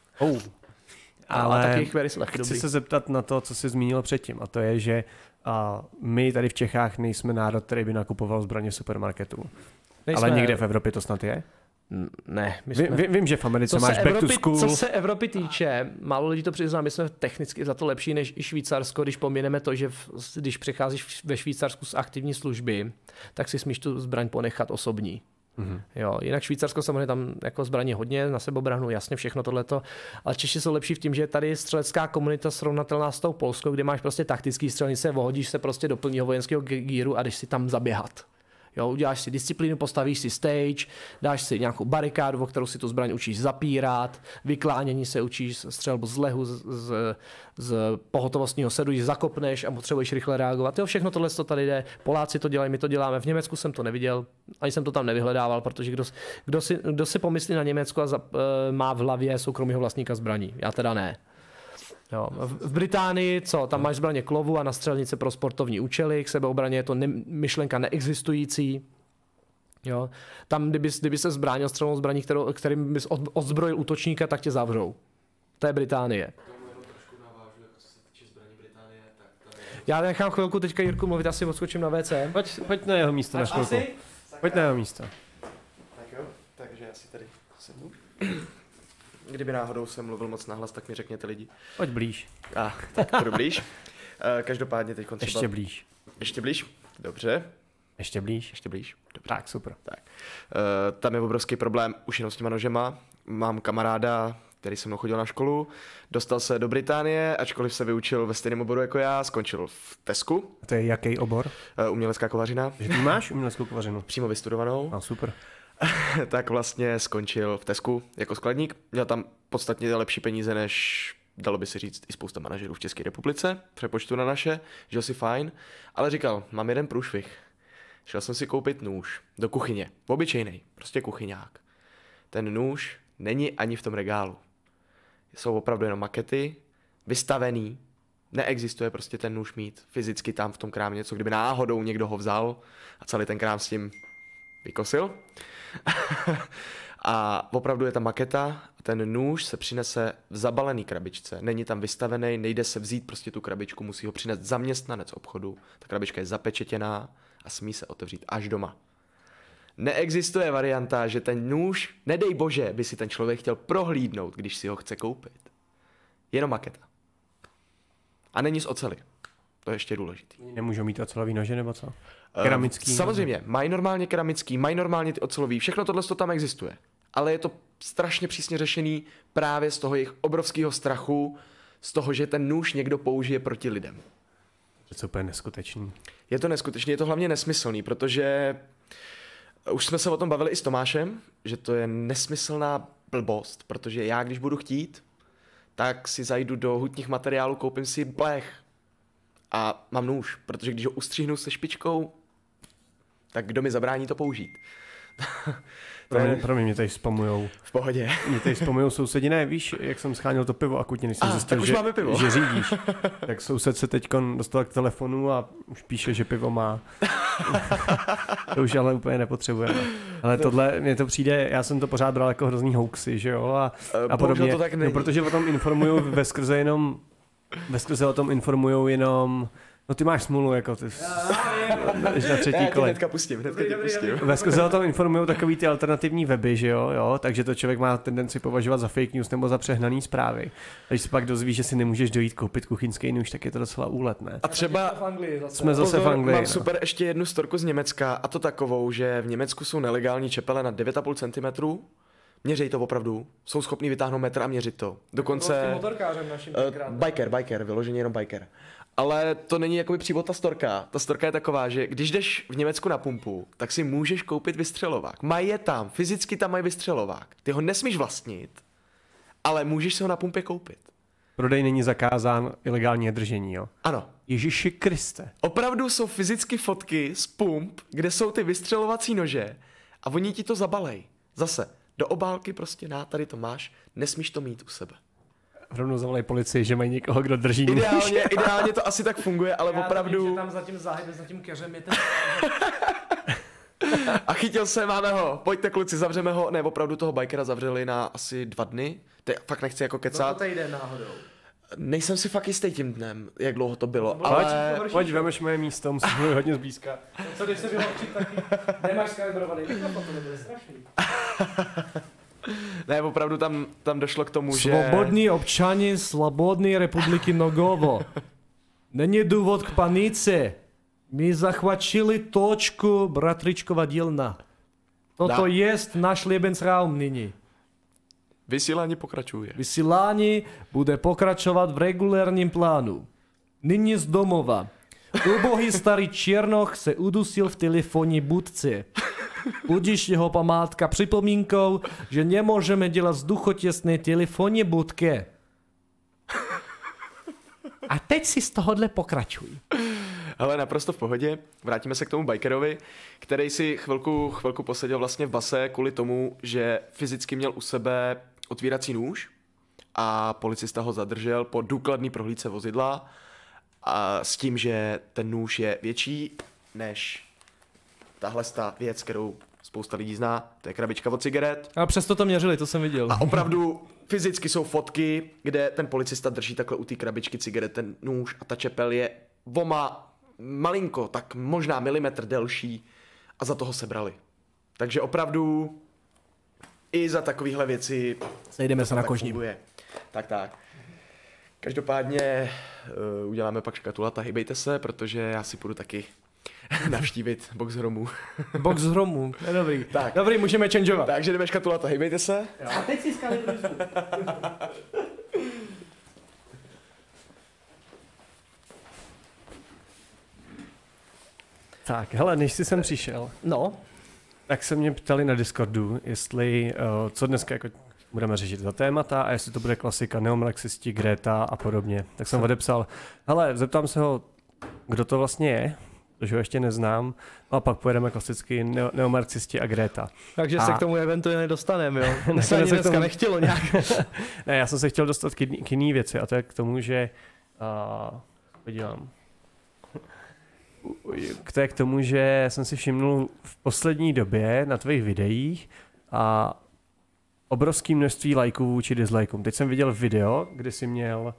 Ale chci se zeptat na to, co jsi zmínil předtím, a to je, že my tady v Čechách nejsme národ, který by nakupoval zbraně v supermarketu. Ale někde v Evropě to snad je? Ne. Vím, že v Americe máš back to school. Co se Evropy týče, málo lidí to přizná, my jsme technicky za to lepší než i Švýcarsko, když pomineme to, že když přecházíš ve Švýcarsku z aktivní služby, tak si smíš tu zbraň ponechat osobní. Mm-hmm. Jo, jinak Švýcarsko samozřejmě tam jako zbraně hodně na sebeobranu, jasně všechno tohleto, ale Češi jsou lepší v tím, že tady je střelecká komunita srovnatelná s tou polskou, kde máš prostě taktický střelnice, vohodíš se prostě do plného vojenského gíru a jdeš si tam zaběhat. Jo, uděláš si disciplínu, postavíš si stage, dáš si nějakou barikádu, o kterou si tu zbraň učíš zapírat, vyklánění se učíš, střelbu z lehu, z pohotovostního sedu, když zakopneš a potřebuješ rychle reagovat. Jo, všechno tohle to tady jde, Poláci to dělají, my to děláme. V Německu jsem to neviděl, ani jsem to tam nevyhledával, protože kdo si pomyslí na Německo a má v hlavě soukromého vlastníka zbraní. Já teda ne. Jo. V Británii, co? Tam máš zbraně klovu a na střelnice pro sportovní účely, k sebeobraně je to myšlenka neexistující. Jo. Tam, kdyby se zbránil střelnou zbraní, kterým bys odzbrojil útočníka, tak tě zavřou. To je Británie. Já nechám chvilku teďka Jirku mluvit, asi odskočím na WC. Pojď na jeho místo na chvilku. Pojď na jeho místo. Tak jo, takže já si tady sednu. Kdyby náhodou jsem mluvil moc nahlas, tak mi řekněte lidi. Pojď blíž. Tak půjdu blíž. Každopádně teď třeba... Ještě blíž. Ještě blíž? Dobře. Ještě blíž. Ještě blíž. Dobře. Tak, super. Tak. Tam je obrovský problém už jenom s těma nožema. Mám kamaráda, který se mnou chodil na školu, dostal se do Británie, ačkoliv se vyučil ve stejném oboru jako já, skončil v Tesku. A to je jaký obor? Umělecká kovařina. Že ty máš uměleckou kovařinu? Přímo vystudovanou. No, super. Tak vlastně skončil v Tesku jako skladník. Měl tam podstatně lepší peníze, než dalo by se říct i spousta manažerů v České republice, v přepočtu na naše, žil si fajn, ale říkal, mám jeden průšvih. Šel jsem si koupit nůž do kuchyně, obyčejnej, prostě kuchyňák. Ten nůž není ani v tom regálu. Jsou opravdu jenom makety, vystavený, neexistuje prostě ten nůž mít fyzicky tam v tom krámě, něco kdyby náhodou někdo ho vzal a celý ten krám s tím vykosil. A opravdu je ta maketa a ten nůž se přinese v zabalený krabičce. Není tam vystavený, nejde se vzít prostě tu krabičku, musí ho přinést zaměstnanec obchodu. Ta krabička je zapečetěná a smí se otevřít až doma. Neexistuje varianta, že ten nůž, nedej bože, by si ten člověk chtěl prohlídnout, když si ho chce koupit. Jenom maketa. A není z oceli. To je ještě důležitý. Nemůžou mít ocelový nože nebo co? Keramický? Samozřejmě, mají normálně keramický, mají normálně ty ocelový, všechno tohle tam existuje. Ale je to strašně přísně řešený právě z toho jejich obrovského strachu, z toho, že ten nůž někdo použije proti lidem. To je úplně neskutečný. Je to neskutečný, je to hlavně nesmyslný, protože už jsme se o tom bavili i s Tomášem, že to je nesmyslná blbost, protože já, když budu chtít, tak si zajdu do hutních materiálů, koupím si blech a mám nůž, protože když ho ustřihnu se špičkou, tak kdo mi zabrání to použít? Pro mě tady spamujou. V pohodě. Mě tady spamujou sousedi, ne, víš, jak jsem scháněl to pivo akutně, než jsem zjistil, že řídíš. Tak soused se teď dostal k telefonu a už píše, že pivo má. To už ale úplně nepotřebujeme. Ale tohle, mně to přijde, já jsem to pořád bral jako hrozný hoaxy, že jo, a podobně. To tak není. No, protože o tom informujou veskrze o tom informujou jenom. No ty máš smůlu, jako ty na třetí kole. Hnedka pustím. Veskrze o tom informují takový ty alternativní weby, že jo, takže to člověk má tendenci považovat za fake news nebo za přehnaný zprávy. Když se pak dozví, že si nemůžeš dojít koupit kuchyňský nůž, tak je to docela úlet, ne? A třeba jsme zase v Anglii. Mám super ještě jednu storku z Německa, a to takovou, že v Německu jsou nelegální čepele na 9,5 cm. Měří to opravdu, jsou schopní vytáhnout metr a měřit to. Dokonce biker, vyloženě jenom biker. Ale to není jakoby přímo ta storka. Ta storka je taková, že když jdeš v Německu na pumpu, tak si můžeš koupit vystřelovák. Mají je tam, fyzicky tam mají vystřelovák. Ty ho nesmíš vlastnit, ale můžeš se ho na pumpě koupit. Prodej není zakázán, ilegální držení, jo? Ano. Ježiši Kriste. Opravdu jsou fyzicky fotky z pump, kde jsou ty vystřelovací nože a oni ti to zabalej. Zase, do obálky prostě tady to máš, nesmíš to mít u sebe. Rovnou zavolej policii, že mají někoho, kdo drží nůž. Ideálně to asi tak funguje, ale já opravdu... Vím, že tam za tím záhybem, za tím keřem je ten... A chytil se, máme ho, pojďte kluci, zavřeme ho. Ne, opravdu toho bikera zavřeli na asi 2 dny. Teď fakt nechci jako kecat. No to týden náhodou. Nejsem si fakt jistý tím dnem, jak dlouho to bylo, ale... Pojď, vemeš moje místo, musíš mluvit hodně zblízka. No co, když se vyloučit taky, nemáš skalibrovaný mikrofon, to nebude strašný. Ne, opravdu tam došlo k tomu, že... Svobodní občani Slobodné republiky Nogovo. Není důvod k panice. My zachvatili točku Bratričkova dílna. Toto jest náš Lebensraum nyní. Vysílání pokračuje. Vysílání bude pokračovat v regulérním plánu. Nyní z domova. Ubohý starý Černoch se udusil v telefonní budce. Budíš jeho památka připomínkou, že nemůžeme dělat vzduchotěsné telefonní budky. A teď si z tohohle pokračuj. Ale naprosto v pohodě. Vrátíme se k tomu bikerovi, který si chvilku poseděl vlastně v base kvůli tomu, že fyzicky měl u sebe otvírací nůž a policista ho zadržel po důkladný prohlídce vozidla a s tím, že ten nůž je větší než tahle věc, kterou spousta lidí zná, to je krabička od cigaret. A přesto to měřili, to jsem viděl. A opravdu fyzicky jsou fotky, kde ten policista drží takhle u té krabičky cigaret ten nůž a ta čepel je malinko, tak možná milimetr delší a za toho sebrali. Takže opravdu i za takovéhle věci sejdeme se na kožním. Tak. Každopádně uděláme pak škatulata, hejbejte se, protože já si půjdu taky navštívit box hromů. Box hromů, je dobrý. Tak. Dobrý, můžeme changeovat. Takže jdeme škatulata, hejbejte se. A teď si skalibruju. Tak, hele, než jsi sem přišel, No. tak se mě ptali na Discordu, jestli, co dneska jako budeme řešit za témata a jestli to bude klasika neomarxisti, Greta a podobně. Tak jsem odepsal, hele, zeptám se ho, kdo to vlastně je, protože ho ještě neznám, a pak pojedeme klasicky neomarxisti a Greta. Takže se k tomu eventuálně dostaneme, jo. To se ani dneska nechtělo nějak. Ne, já jsem se chtěl dostat k jiný věci a to je k tomu, že podívám. To je k tomu, že jsem si všimnul v poslední době na tvých videích a obrovské množství lajků vůči dislikeům. Teď jsem viděl video, kde jsi měl...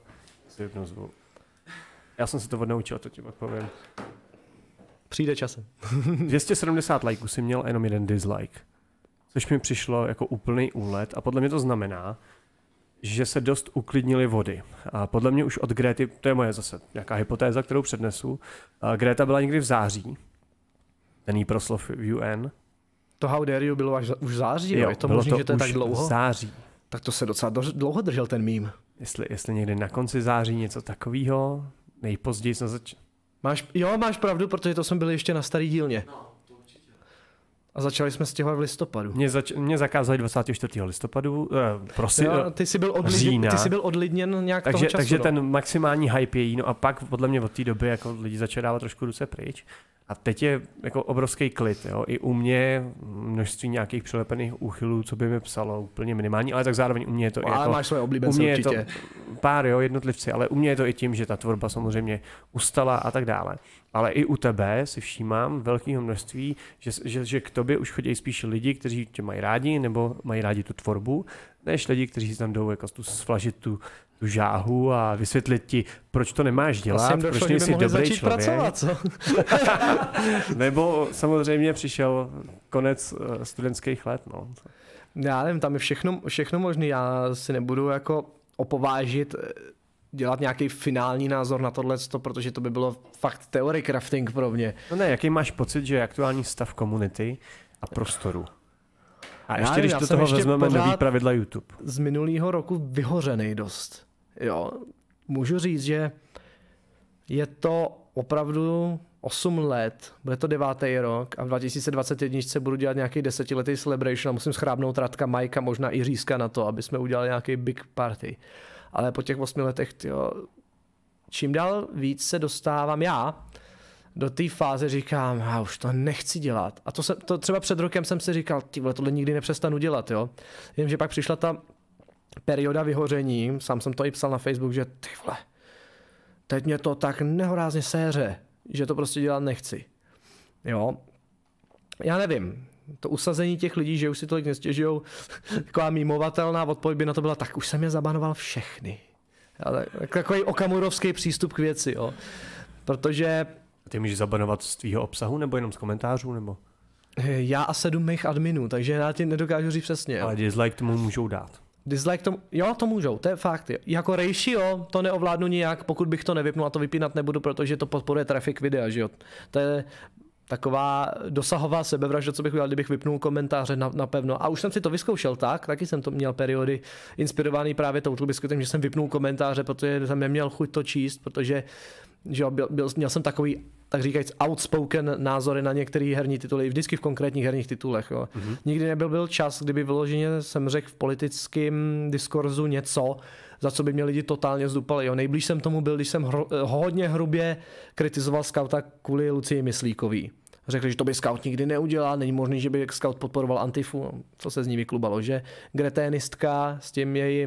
Já jsem se to odnaučil, to ti pak povím. Přijde časem. 270 lajků si měl a jenom jeden dislike. Což mi přišlo jako úplný úlet a podle mě to znamená, že se dost uklidnily vody. A podle mě už od Grety, to je moje zase nějaká hypotéza, kterou přednesu, Greta byla někdy v září, ten jí proslov v UN. To How Dare You bylo až už v září, jo? Je to možné, že to je tak dlouho? V září. Tak to se docela dlouho držel ten mím. Jestli někdy na konci září něco takového, nejpozději jsem začal. Máš pravdu, protože to jsme byli ještě na starý dílně. No, to určitě. A začali jsme stěhovat v listopadu. Mě zakázali 24. listopadu, ty jsi byl odlidněn nějak toho času. Takže ten maximální hype je jí, no a pak podle mě od té doby jako lidi začali dávat trošku ruce pryč. A teď je jako obrovský klid, jo. I u mě množství nějakých přilepených úchylů, co by mi psalo, úplně minimální, ale tak zároveň u mě je to ale jako... máš svoje oblíbence určitě. Pár, jednotlivci, ale u mě je to i tím, že ta tvorba samozřejmě ustala a tak dále. Ale i u tebe si všímám velkého množství, že k tobě už chodí spíš lidi, kteří tě mají rádi nebo mají rádi tu tvorbu, než lidi, kteří si tam jdou jako sflažit tu žáhu a vysvětlit ti, proč to nemáš dělat, proč nejsi dobrý člověk. Pracovat, co? Nebo samozřejmě přišel konec studentských let. No. Já nevím, tam je všechno možné. Já si nebudu jako opovážit dělat nějaký finální názor na tohle, protože to by bylo fakt theory crafting pro mě. No ne, jaký máš pocit, že je aktuální stav komunity a prostoru? A ještě když do toho vezmeme nový pravidla YouTube. Z minulého roku vyhořený dost. Jo, můžu říct, že je to opravdu 8 let, bude to 9. rok a v 2021 budu dělat nějaký 10letý celebration a musím schrábnout Radka, Majka, možná i Řízka na to, aby jsme udělali nějaký big party. Ale po těch 8 letech, čím dál víc se dostávám já do té fáze, říkám, já už to nechci dělat. A to třeba před rokem jsem si říkal, tohle nikdy nepřestanu dělat, jo. Jenže pak přišla ta perioda vyhoření, sám jsem to i psal na Facebook, že teď mě to tak nehorázně séře, že to prostě dělat nechci. Jo. Já nevím, to usazení těch lidí, že už si tolik nestěžujou, taková mímovatelná odpověď by na to byla, tak už jsem je zabanoval všechny. Takový okamurovský přístup k věci, jo. Protože... Ty můžeš zabanovat z tvýho obsahu, nebo jenom z komentářů, nebo? Já a 7 mých adminů, takže já ti nedokážu říct přesně. Ale dislike tomu můžou dát. Dislike tomu, jo, to můžou, to je fakt. Jako ratio to neovládnu nijak, pokud bych to nevypnul a to vypínat nebudu, protože to podporuje traffic videa, že jo. To je taková dosahová sebevražda, co bych udělal, kdybych vypnul komentáře napevno. A už jsem si to vyzkoušel taky jsem to měl periody inspirovaný právě touto biskutem, že jsem vypnul komentáře, protože jsem neměl chuť to číst, protože že jo, měl jsem takový, tak říkajíc, outspoken názory na některé herní tituly, vždycky v konkrétních herních titulech. Jo. Nikdy nebyl čas, kdyby vyloženě jsem řekl v politickém diskurzu něco, za co by mě lidi totálně zdupali. Jo. Nejblíž jsem tomu byl, když jsem hodně hrubě kritizoval skauta kvůli Lucii Myslíkový. Řekli, že to by scout nikdy neudělal, není možný, že by scout podporoval Antifu, co se z ní vyklubalo, že greténistka s tím jejím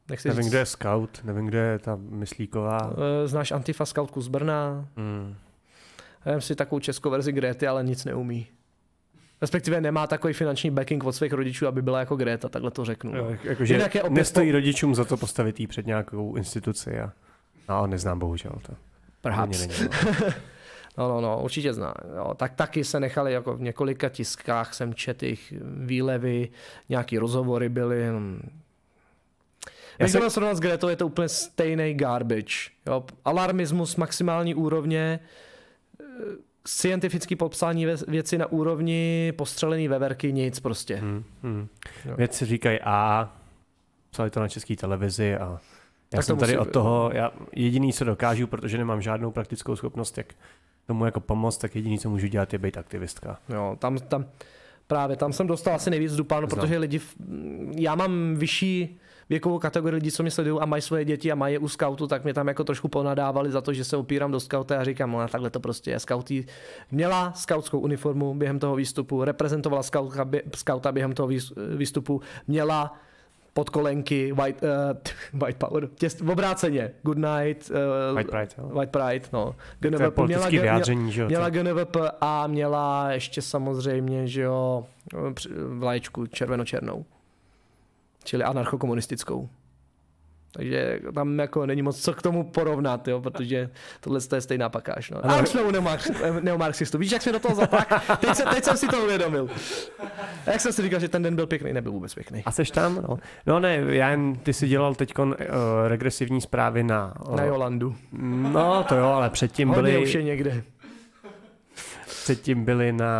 Nevím, kdo je Scout, nevím, kdo je ta Myslíková. Znáš Antifa Scoutku z Brna? Já si takovou českou verzi Gréty, ale nic neumí. Respektive nemá takový finanční backing od svých rodičů, aby byla jako Greta, takhle to řeknu. Jakože nestojí rodičům za to postavit jí před nějakou instituci. No, neznám bohužel to. Perhaps. No, určitě znám. Jo, tak taky se nechali, jako v několika tiskách jsem četl jich výlevy, nějaký rozhovory byly. Jak se srovnat s Gretou, je to úplně stejný garbage. Jo. Alarmismus maximální úrovně, scientifický popsání věci na úrovni postřelený veverky, nic prostě. Věci říkají A, psali to na české televizi a já jsem tady od toho, jediný, co dokážu, protože nemám žádnou praktickou schopnost, jak tomu jako pomoct, tak jediný, co můžu dělat, je být aktivistka. Jo, tam jsem dostal asi nejvíc dupánu, protože lidi, já mám vyšší věkovou kategorii lidí, co mě sledují a mají svoje děti a mají je u skautu, tak mě tam jako trošku ponadávali za to, že se opírám do skauta a říkám, no takhle to prostě je. Skautí měla skautskou uniformu během toho výstupu, reprezentovala skauta během toho výstupu, měla podkolenky, white power, v obráceně, good night, white pride, no. To je politické vyjádření, že jo? Měla GNVP a měla ještě samozřejmě, že jo, vlaječku červeno-černou. Čili anarchokomunistickou. Takže tam jako není moc co k tomu porovnat, jo, protože tohle je stejná pakáž. No. A už jsme u neomarxistů. Víš, jak jsme do toho zapak? Teď jsem si to uvědomil. Jak jsem si říkal, že ten den byl pěkný, nebyl vůbec pěkný. A seš tam? No, no ne, ty jsi dělal teďkon regresivní zprávy na Jolandu. No to jo, ale předtím byly... Hodně už je někde. Předtím byly na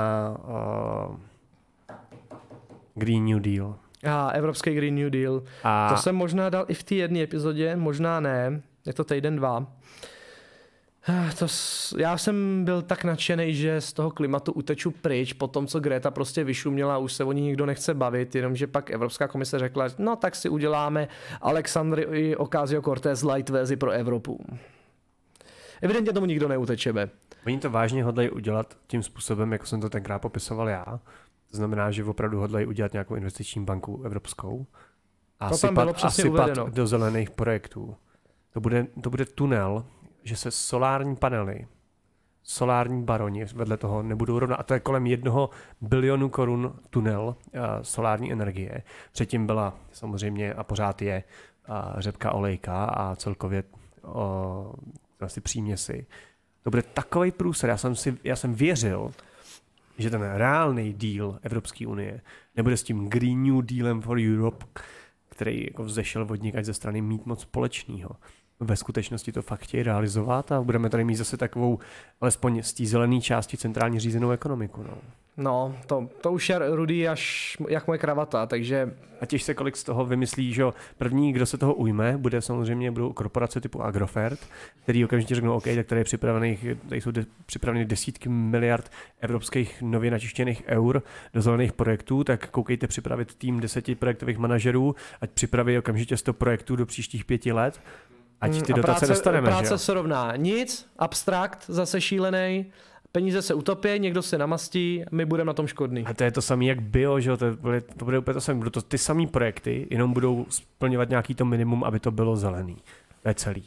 Green New Deal. Evropský Green New Deal. To jsem možná dal i v té jedné epizodě, možná ne. Je to týden, 2. Já jsem byl tak nadšený, že z toho klimatu uteču pryč po tom, co Greta prostě vyšuměla, už se o ní nikdo nechce bavit, jenomže pak Evropská komise řekla, no tak si uděláme Alexandrii Ocasio-Cortez light verzi pro Evropu. Evidentně tomu nikdo neutečeme. Oni to vážně hodlají udělat tím způsobem, jako jsem to tenkrát popisoval já. To znamená, že opravdu hodlají udělat nějakou investiční banku evropskou a sypat do zelených projektů. To bude tunel, že se solární panely, solární baroni vedle toho nebudou rovnat. A to je kolem 1 bilionu korun tunel solární energie. Předtím byla samozřejmě a pořád je řepka olejka a celkově asi příměsi. To bude takovej průser. Já jsem věřil, že ten reálný deal Evropské unie nebude s tím Green New Dealem for Europe, který jako vzešel od někať ze strany mít moc společného. Ve skutečnosti to fakt chtějí realizovat a budeme tady mít zase takovou, alespoň z té zelené části, centrálně řízenou ekonomiku. No, to už je rudý až jak moje kravata, takže... A těž se kolik z toho vymyslí, že první, kdo se toho ujme, budou korporace typu Agrofert, který okamžitě řeknou, OK, tak tady jsou připraveny desítky miliard evropských nově načištěných eur do zelených projektů, tak koukejte připravit tým 10 projektových manažerů, ať připraví okamžitě 100 projektů do příštích 5 let, ať ty dotace dostaneme. Práce se rovná nic, abstrakt, zase šílený. Peníze se utopí, někdo se namastí, my budeme na tom škodný. A to je to samé jak bio, že to bude úplně to samé. Budou to ty samé projekty, jenom budou splňovat nějaký to minimum, aby to bylo zelený. To je celý.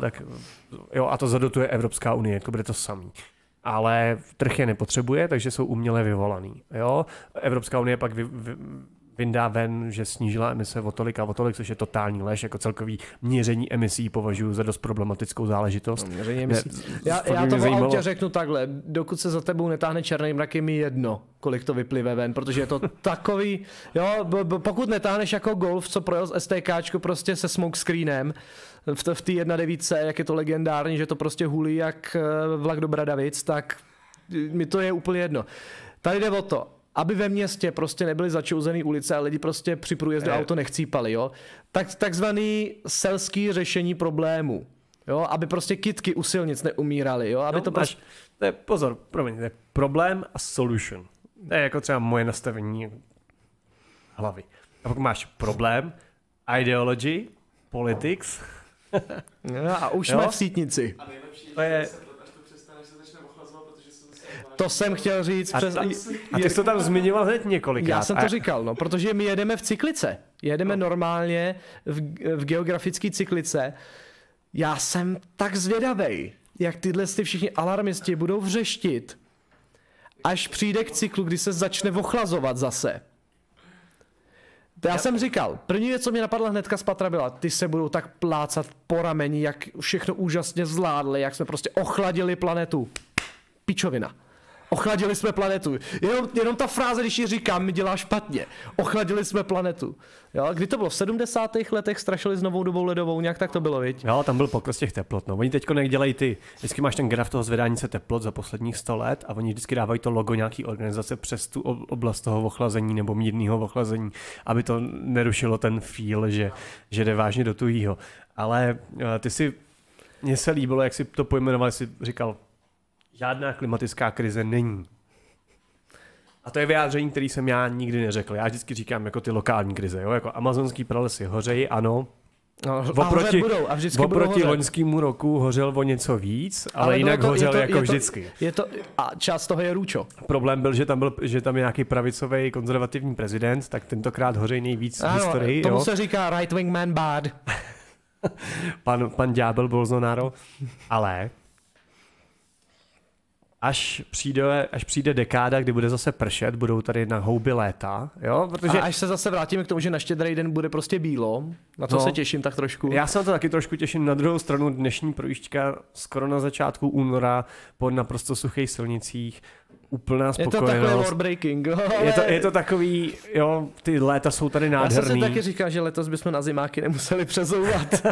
A to zadotuje Evropská unie, jako bude to samý. Ale trh je nepotřebuje, takže jsou uměle vyvolaný. Jo? Evropská unie pak vyndá ven, že snížila emise o tolik, což je totální lež, jako celkový měření emisí považuji za dost problematickou záležitost. Já to v autě řeknu takhle, dokud se za tebou netáhne černý mrak, je mi jedno, kolik to vyplive ven, protože je to takový, pokud netáhneš jako Golf, co projel z STKčko prostě se smokescreenem, v té 1.9, jak je to legendární, že to prostě hulí jak vlak do Bradavic, tak mi to je úplně jedno. Tady jde o to, aby ve městě prostě nebyly začouzený ulice a lidi prostě při průjezdu auto nechcípali, jo. Takzvaný selský řešení problému, jo, aby prostě kytky u silnic neumíraly, jo, aby to prostě... To je, pozor, promiň, to je problém a solution. To je jako třeba moje nastavení hlavy. A pokud máš problém, ideology, politics... a už jsme v sítnici. A nejlepší to je... To jsem chtěl říct. A ty jsi to tam zmiňoval hned několikrát. Já jsem to říkal, protože my jedeme v cyklice. Jedeme normálně v geografické cyklice. Já jsem tak zvědavej, jak tyhle všichni alarmisti budou vřeštit, až přijde k cyklu, kdy se začne ochlazovat zase. Já jsem říkal, první věc, co mě napadla hnedka z patra byla, ty se budou tak plácat po rameni, jak všechno úžasně zvládli, jak jsme prostě ochladili planetu. Pičovina. Ochladili jsme planetu. Jenom ta fráze, když ji říkám, mi dělá špatně. Ochladili jsme planetu. Jo, kdy to bylo? V 70. letech strašili s novou dobou ledovou, nějak tak to bylo, viď? Jo, tam byl pokles těch teplot. No. Oni teďko dělají vždycky máš ten graf toho zvedání se teplot za posledních 100 let a oni vždycky dávají to logo nějaký organizace přes tu oblast toho ochlazení nebo mírného ochlazení, aby to nerušilo ten feel, že jde vážně do tujího. Ale mně se líbilo, jak si to pojmenoval, jsi říkal, žádná klimatická krize není. A to je vyjádření, který jsem já nikdy neřekl. Já vždycky říkám jako ty lokální krize, jo? Jako amazonský pralesy hořejí, ano. No, oproti loňskému roku hořel o něco víc, ale jinak hořel jako vždycky. A část toho je Růčo. Problém byl, že tam je nějaký pravicový konzervativní prezident, tak tentokrát hoří nejvíc v historii. Tomu se říká right wing man bad. pan ďábel Bolsonaro, ale až přijde dekáda, kdy bude zase pršet, budou tady na houby léta, jo? Protože... A až se zase vrátíme k tomu, že na Štědrý den bude prostě bílo, na co se těším tak trošku. Já se na to taky trošku těším. Na druhou stranu dnešní projížďka skoro na začátku února po naprosto suchých silnicích, úplná spokojenost. Je to takový lore breaking. Je to takový, jo, ty léta jsou tady nádherný. Já jsem si taky říkal, že letos bychom na zimáky nemuseli přezouvat.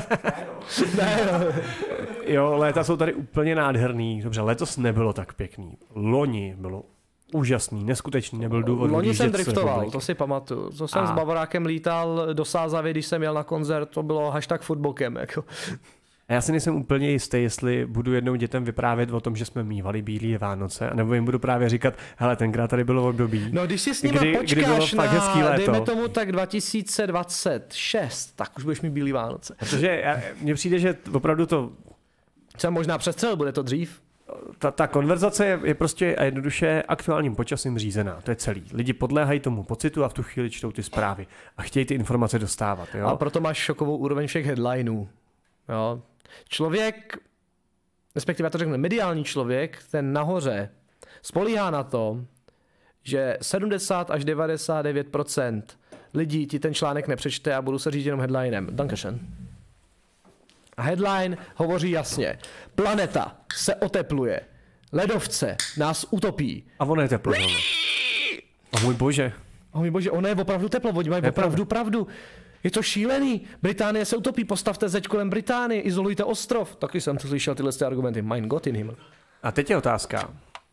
Jo, léta jsou tady úplně nádherný. Dobře, letos nebylo tak pěkný. Loni bylo úžasný, neskutečný, nebyl důvod. Loni jsem driftoval, to si pamatuju. To jsem s Bavorákem lítal do Sázavy, když jsem jel na koncert, to bylo hashtag footbokem. Jako. A já si nejsem úplně jistý, jestli budu jednou dětem vyprávět o tom, že jsme mívali bílý Vánoce, anebo jim budu právě říkat, hele, tenkrát tady bylo období. No, když si s nimi počkáš na, dejme tomu tak 2026, tak už budeš mít bílý Vánoce. Protože mně přijde, že opravdu to... Jsem možná přestřel, bude to dřív. Ta konverzace je prostě a jednoduše aktuálním počasím řízená. To je celý. Lidi podléhají tomu pocitu a v tu chvíli čtou ty zprávy a chtějí ty informace dostávat. Jo? A proto máš šokovou úroveň všech headlinů. Jo. Člověk, respektive já to řeknu, mediální člověk, ten nahoře spolíhá na to, že 70 až 99% lidí ti ten článek nepřečte a budou se řídit jenom headlinem. Dankeschön. A headline hovoří jasně. Planeta se otepluje. Ledovce nás utopí. A ono je teplo. A můj bože. A můj bože, ono je opravdu teplo, oni mají opravdu pravdu. Je to šílený. Británie se utopí, postavte zeď kolem Británie, izolujte ostrov. Taky jsem to slyšel tyhle argumenty. Mein Gott in Himmel. A teď je otázka.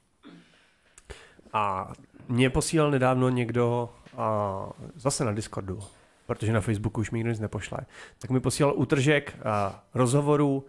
A mě posílal nedávno někdo zase na Discordu, protože na Facebooku už mi nikdo nic nepošle, tak mi posílal útržek rozhovoru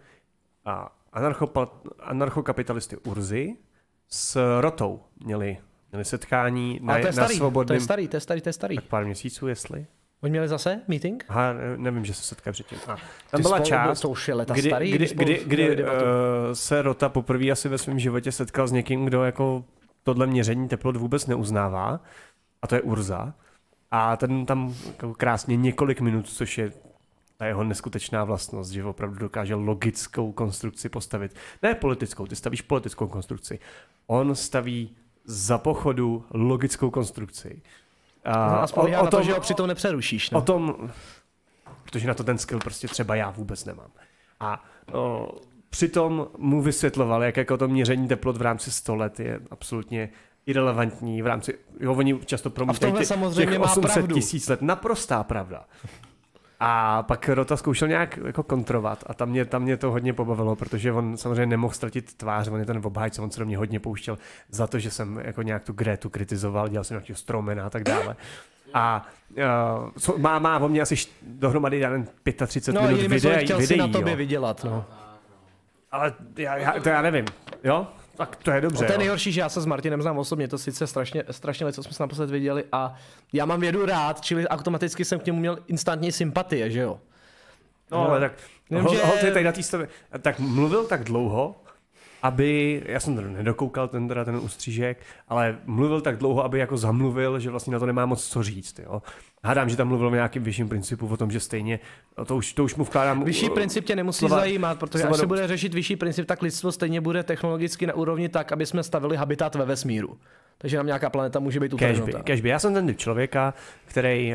anarchokapitalisty Urzy s Rotou. Měli setkání na svobodným... To je starý. Tak pár měsíců, jestli. Oni měli zase meeting? Aha, nevím, že se setkali předtím. Tam byla část, kdy se Rota poprvé asi ve svém životě setkal s někým, kdo jako tohle měření teplot vůbec neuznává. A to je Urza. A ten tam krásně několik minut, což je ta jeho neskutečná vlastnost, že opravdu dokáže logickou konstrukci postavit. Ne politickou, ty stavíš politickou konstrukci. On staví za pochodu logickou konstrukci. A spolíhá na to, že ho přitom nepřerušíš. No. O tom, protože na to ten skill prostě třeba já vůbec nemám. A přitom mu vysvětloval, jak jako to měření teplot v rámci 100 let je absolutně irelevantní v rámci, oni často promítají těch 800 000 let. Naprostá pravda. A pak Rota zkoušel nějak jako kontrovat a tam mě to hodně pobavilo, protože on samozřejmě nemohl ztratit tvář, on je ten obhájce, on se do mě hodně pouštěl za to, že jsem jako nějak tu Gretu kritizoval, dělal jsem nějakého Stromena a tak dále. A má o mě asi dohromady 35 minut videí. Chtěl si na tobě vydělat, no. Ale já nevím, jo? Tak to je dobře. To je nejhorší, že já se s Martinem znám osobně, to sice strašně co jsme se naposled viděli a já mám vědu rád, čili automaticky jsem k němu měl instantní sympatie, že jo? No ale tak, Vím, že... tady na té stavě, tak mluvil tak dlouho, aby, já jsem to nedokoukal ten ústřížek, ale mluvil tak dlouho, aby jako zamluvil, že vlastně na to nemá moc co říct. Jo. Hádám, že tam mluvil o nějakým vyšším principu, o tom, že stejně, to už mu vkládám... Vyšší princip tě nemusí zajímat, protože až se bude řešit vyšší princip, tak lidstvo stejně bude technologicky na úrovni tak, aby jsme stavili habitat ve vesmíru. Takže nám nějaká planeta může být utržená. Kežby. Já jsem ten typ člověka, který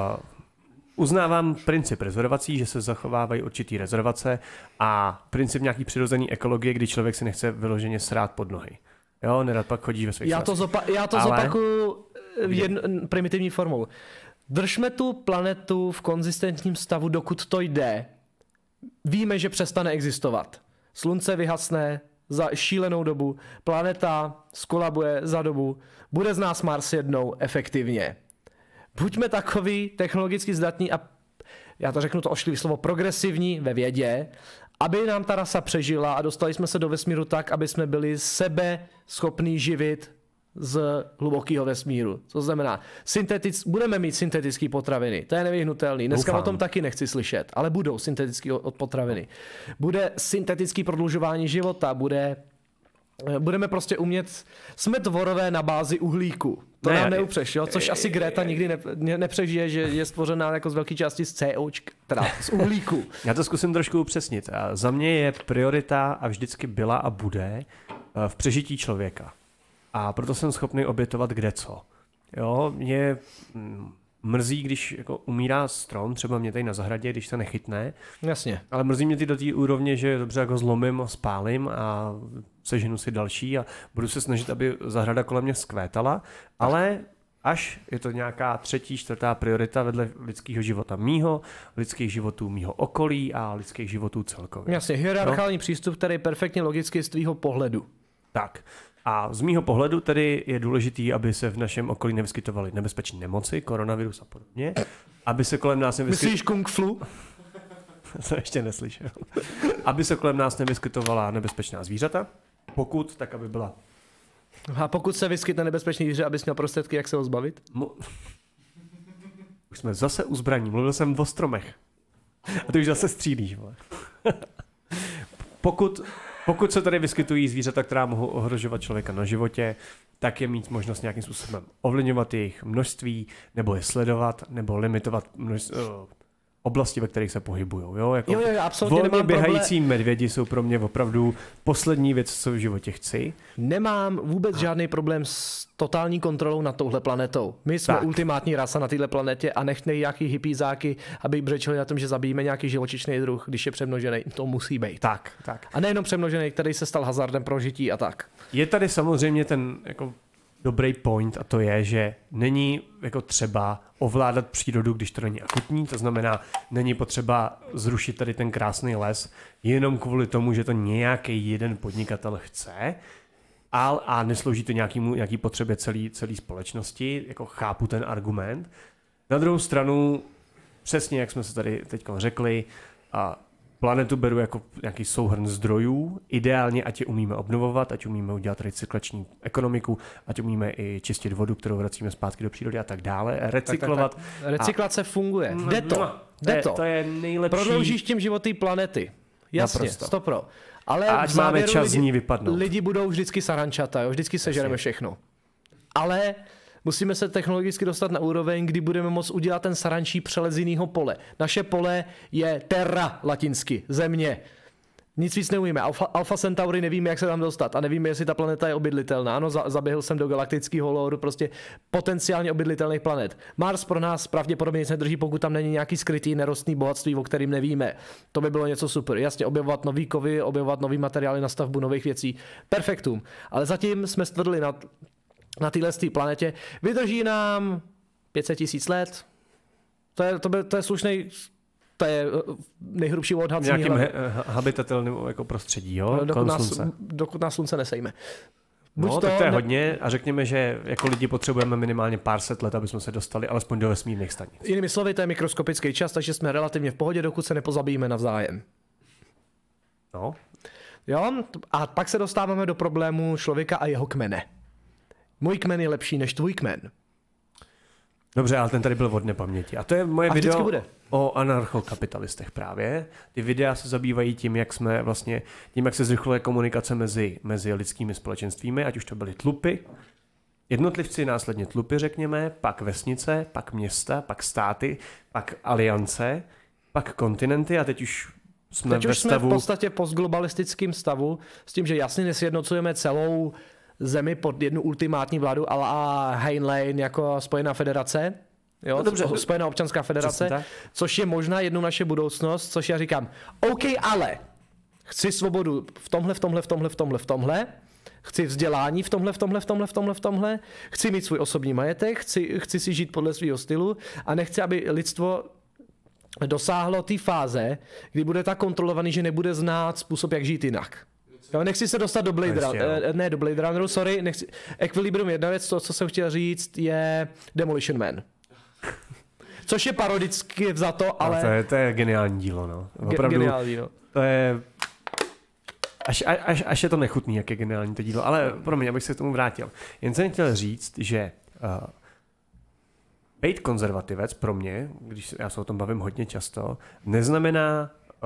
uznávám princip rezervací, že se zachovávají určitý rezervace a princip nějaký přirozený ekologie, kdy člověk si nechce vyloženě srát pod nohy. Jo, nerad pak chodí ve svých Já to zopakuju primitivní formou. Držme tu planetu v konzistentním stavu, dokud to jde. Víme, že přestane existovat. Slunce vyhasne za šílenou dobu, planeta skolabuje za dobu, bude z nás Mars jednou efektivně. Buďme takový technologicky zdatní a já to řeknu to ošklivý slovo progresivní ve vědě, aby nám ta rasa přežila a dostali jsme se do vesmíru tak, aby jsme byli sebe schopní živit z hlubokého vesmíru. To znamená, budeme mít syntetické potraviny, to je nevyhnutelný. Dneska o tom taky nechci slyšet, ale budou syntetické potraviny. Bude syntetické prodlužování života, budeme prostě umět, jsme tvorové na bázi uhlíku. To nám neupřeš, jo? Což asi Greta nikdy nepřežije, že je stvořená jako z velké části z COčka, teda z uhlíku. Já to zkusím trošku upřesnit. Za mě je priorita a vždycky byla a bude v přežití člověka. A proto jsem schopný obětovat kdeco. Jo, mě mrzí, když jako umírá strom, třeba mě tady na zahradě, když se nechytne. Jasně. Ale mrzí mě ty do té úrovně, že dobře jako zlomím a spálím a seženu si další a budu se snažit, aby zahrada kolem mě vzkvétala, ale až je to nějaká 3., 4. priorita vedle lidského života mýho, lidských životů mýho okolí a lidských životů celkově. Jasně, hierarchální přístup, který je perfektně logicky z tvýho pohledu. Tak. A z mýho pohledu tedy je důležitý, aby se v našem okolí nevyskytovaly nebezpečné nemoci, koronavirus a podobně. Aby se kolem nás Myslíš kung flu? To ještě neslyšel. Aby se kolem nás nevyskytovala nebezpečná zvířata. Pokud, tak aby byla. A pokud se vyskytne nebezpečný zvíře, abys měl prostředky, jak se ho zbavit? Už jsme zase u zbraní. Mluvil jsem o stromech. A ty už zase střílíš. Pokud se tady vyskytují zvířata, která mohou ohrožovat člověka na životě, tak je mít možnost nějakým způsobem ovlivňovat jejich množství, nebo je sledovat, nebo limitovat oblasti, ve kterých se pohybují. Jo, absolutně volně běhající medvědi jsou pro mě opravdu poslední věc, co v životě chci. Nemám vůbec žádný problém s totální kontrolou nad touhle planetou. My jsme ultimátní rasa na téhle planetě a nechtej nějaký hypízáky, aby brečeli na tom, že zabijeme nějaký živočišný druh, když je přemnožený. To musí být. Tak. A nejenom přemnožený, který se stal hazardem pro žití a tak. Je tady samozřejmě ten jako dobrý point a to je, že není jako třeba ovládat přírodu, když to není akutní, to znamená, není potřeba zrušit tady ten krásný les jenom kvůli tomu, že to nějaký jeden podnikatel chce a neslouží to nějaký potřebě celé společnosti, jako chápu ten argument. Na druhou stranu, přesně jak jsme se tady teď řekli, a planetu beru jako nějaký souhrn zdrojů, ideálně ať je umíme obnovovat, ať umíme udělat recyklační ekonomiku, ať umíme i čistit vodu, kterou vracíme zpátky do přírody a tak dále, recyklovat. Tak. Recyklace funguje. Jde to. To je nejlepší. Prodloužíš tím život té planety. Jasně, 100%. Ale ať máme čas z ní vypadnout. Lidi budou vždycky sarančata, jo? Vždycky sežereme všechno. Ale musíme se technologicky dostat na úroveň, kdy budeme moct udělat ten sarančí přelet z jiného pole. Naše pole je terra latinsky, země. Nic víc neumíme. Alpha Centauri nevíme, jak se tam dostat a nevíme, jestli ta planeta je obydlitelná. Ano, zaběhl jsem do galaktického lóru, prostě potenciálně obydlitelných planet. Mars pro nás pravděpodobně nic nedrží, pokud tam není nějaký skrytý nerostný bohatství, o kterým nevíme. To by bylo něco super. Jasně, objevovat nový kovy, objevovat nový materiály na stavbu nových věcí. Perfektum. Ale zatím jsme stvrdli na téhle planetě. Vydrží nám 500 000 let. To je slušný. To je nejhrubší odhad. Nějakým habitatelným jako prostředí, jo? Dokud nás slunce nesejme. Tak to je hodně a řekněme, že jako lidi potřebujeme minimálně pár set let, aby jsme se dostali alespoň do vesmírných stanic. Jinými slovy, to je mikroskopický čas, takže jsme relativně v pohodě, dokud se nepozabijíme navzájem. No. Jo, a pak se dostáváme do problému člověka a jeho kmene. Můj kmen je lepší než tvůj kmen. Dobře, ale ten tady byl od nepaměti. A to je moje video o anarchokapitalistech právě. Ty videa se zabývají tím, jak se zrychluje komunikace mezi lidskými společenstvími, ať už to byly tlupy, jednotlivci, následně tlupy, řekněme, pak vesnice, pak města, pak státy, pak aliance, pak kontinenty a teď už jsme jsme v podstatě postglobalistickým stavu s tím, že jasně nesjednocujeme celou zemi pod jednu ultimátní vládu a la Heinlein jako Spojená federace. Jo, no dobře, Spojená občanská federace, což je možná jednou naše budoucnost, což já říkám, OK, ale chci svobodu v tomhle, chci vzdělání v tomhle, chci mít svůj osobní majetek, chci si žít podle svého stylu a nechci, aby lidstvo dosáhlo té fáze, kdy bude tak kontrolovaný, že nebude znát způsob, jak žít jinak. Jo, nechci se dostat do Blade Runneru, do Blade Runneru, sorry, Equilibrium jedna věc, to, co jsem chtěl říct, je Demolition Man. Což je parodicky vzato, ale... To je geniální dílo, no. Opravdu, geniální, no. To je... Až je to nechutný, jak je geniální to dílo, ale pro mě, abych se k tomu vrátil. Jen jsem chtěl říct, že být konzervativec pro mě, když já se o tom bavím hodně často, neznamená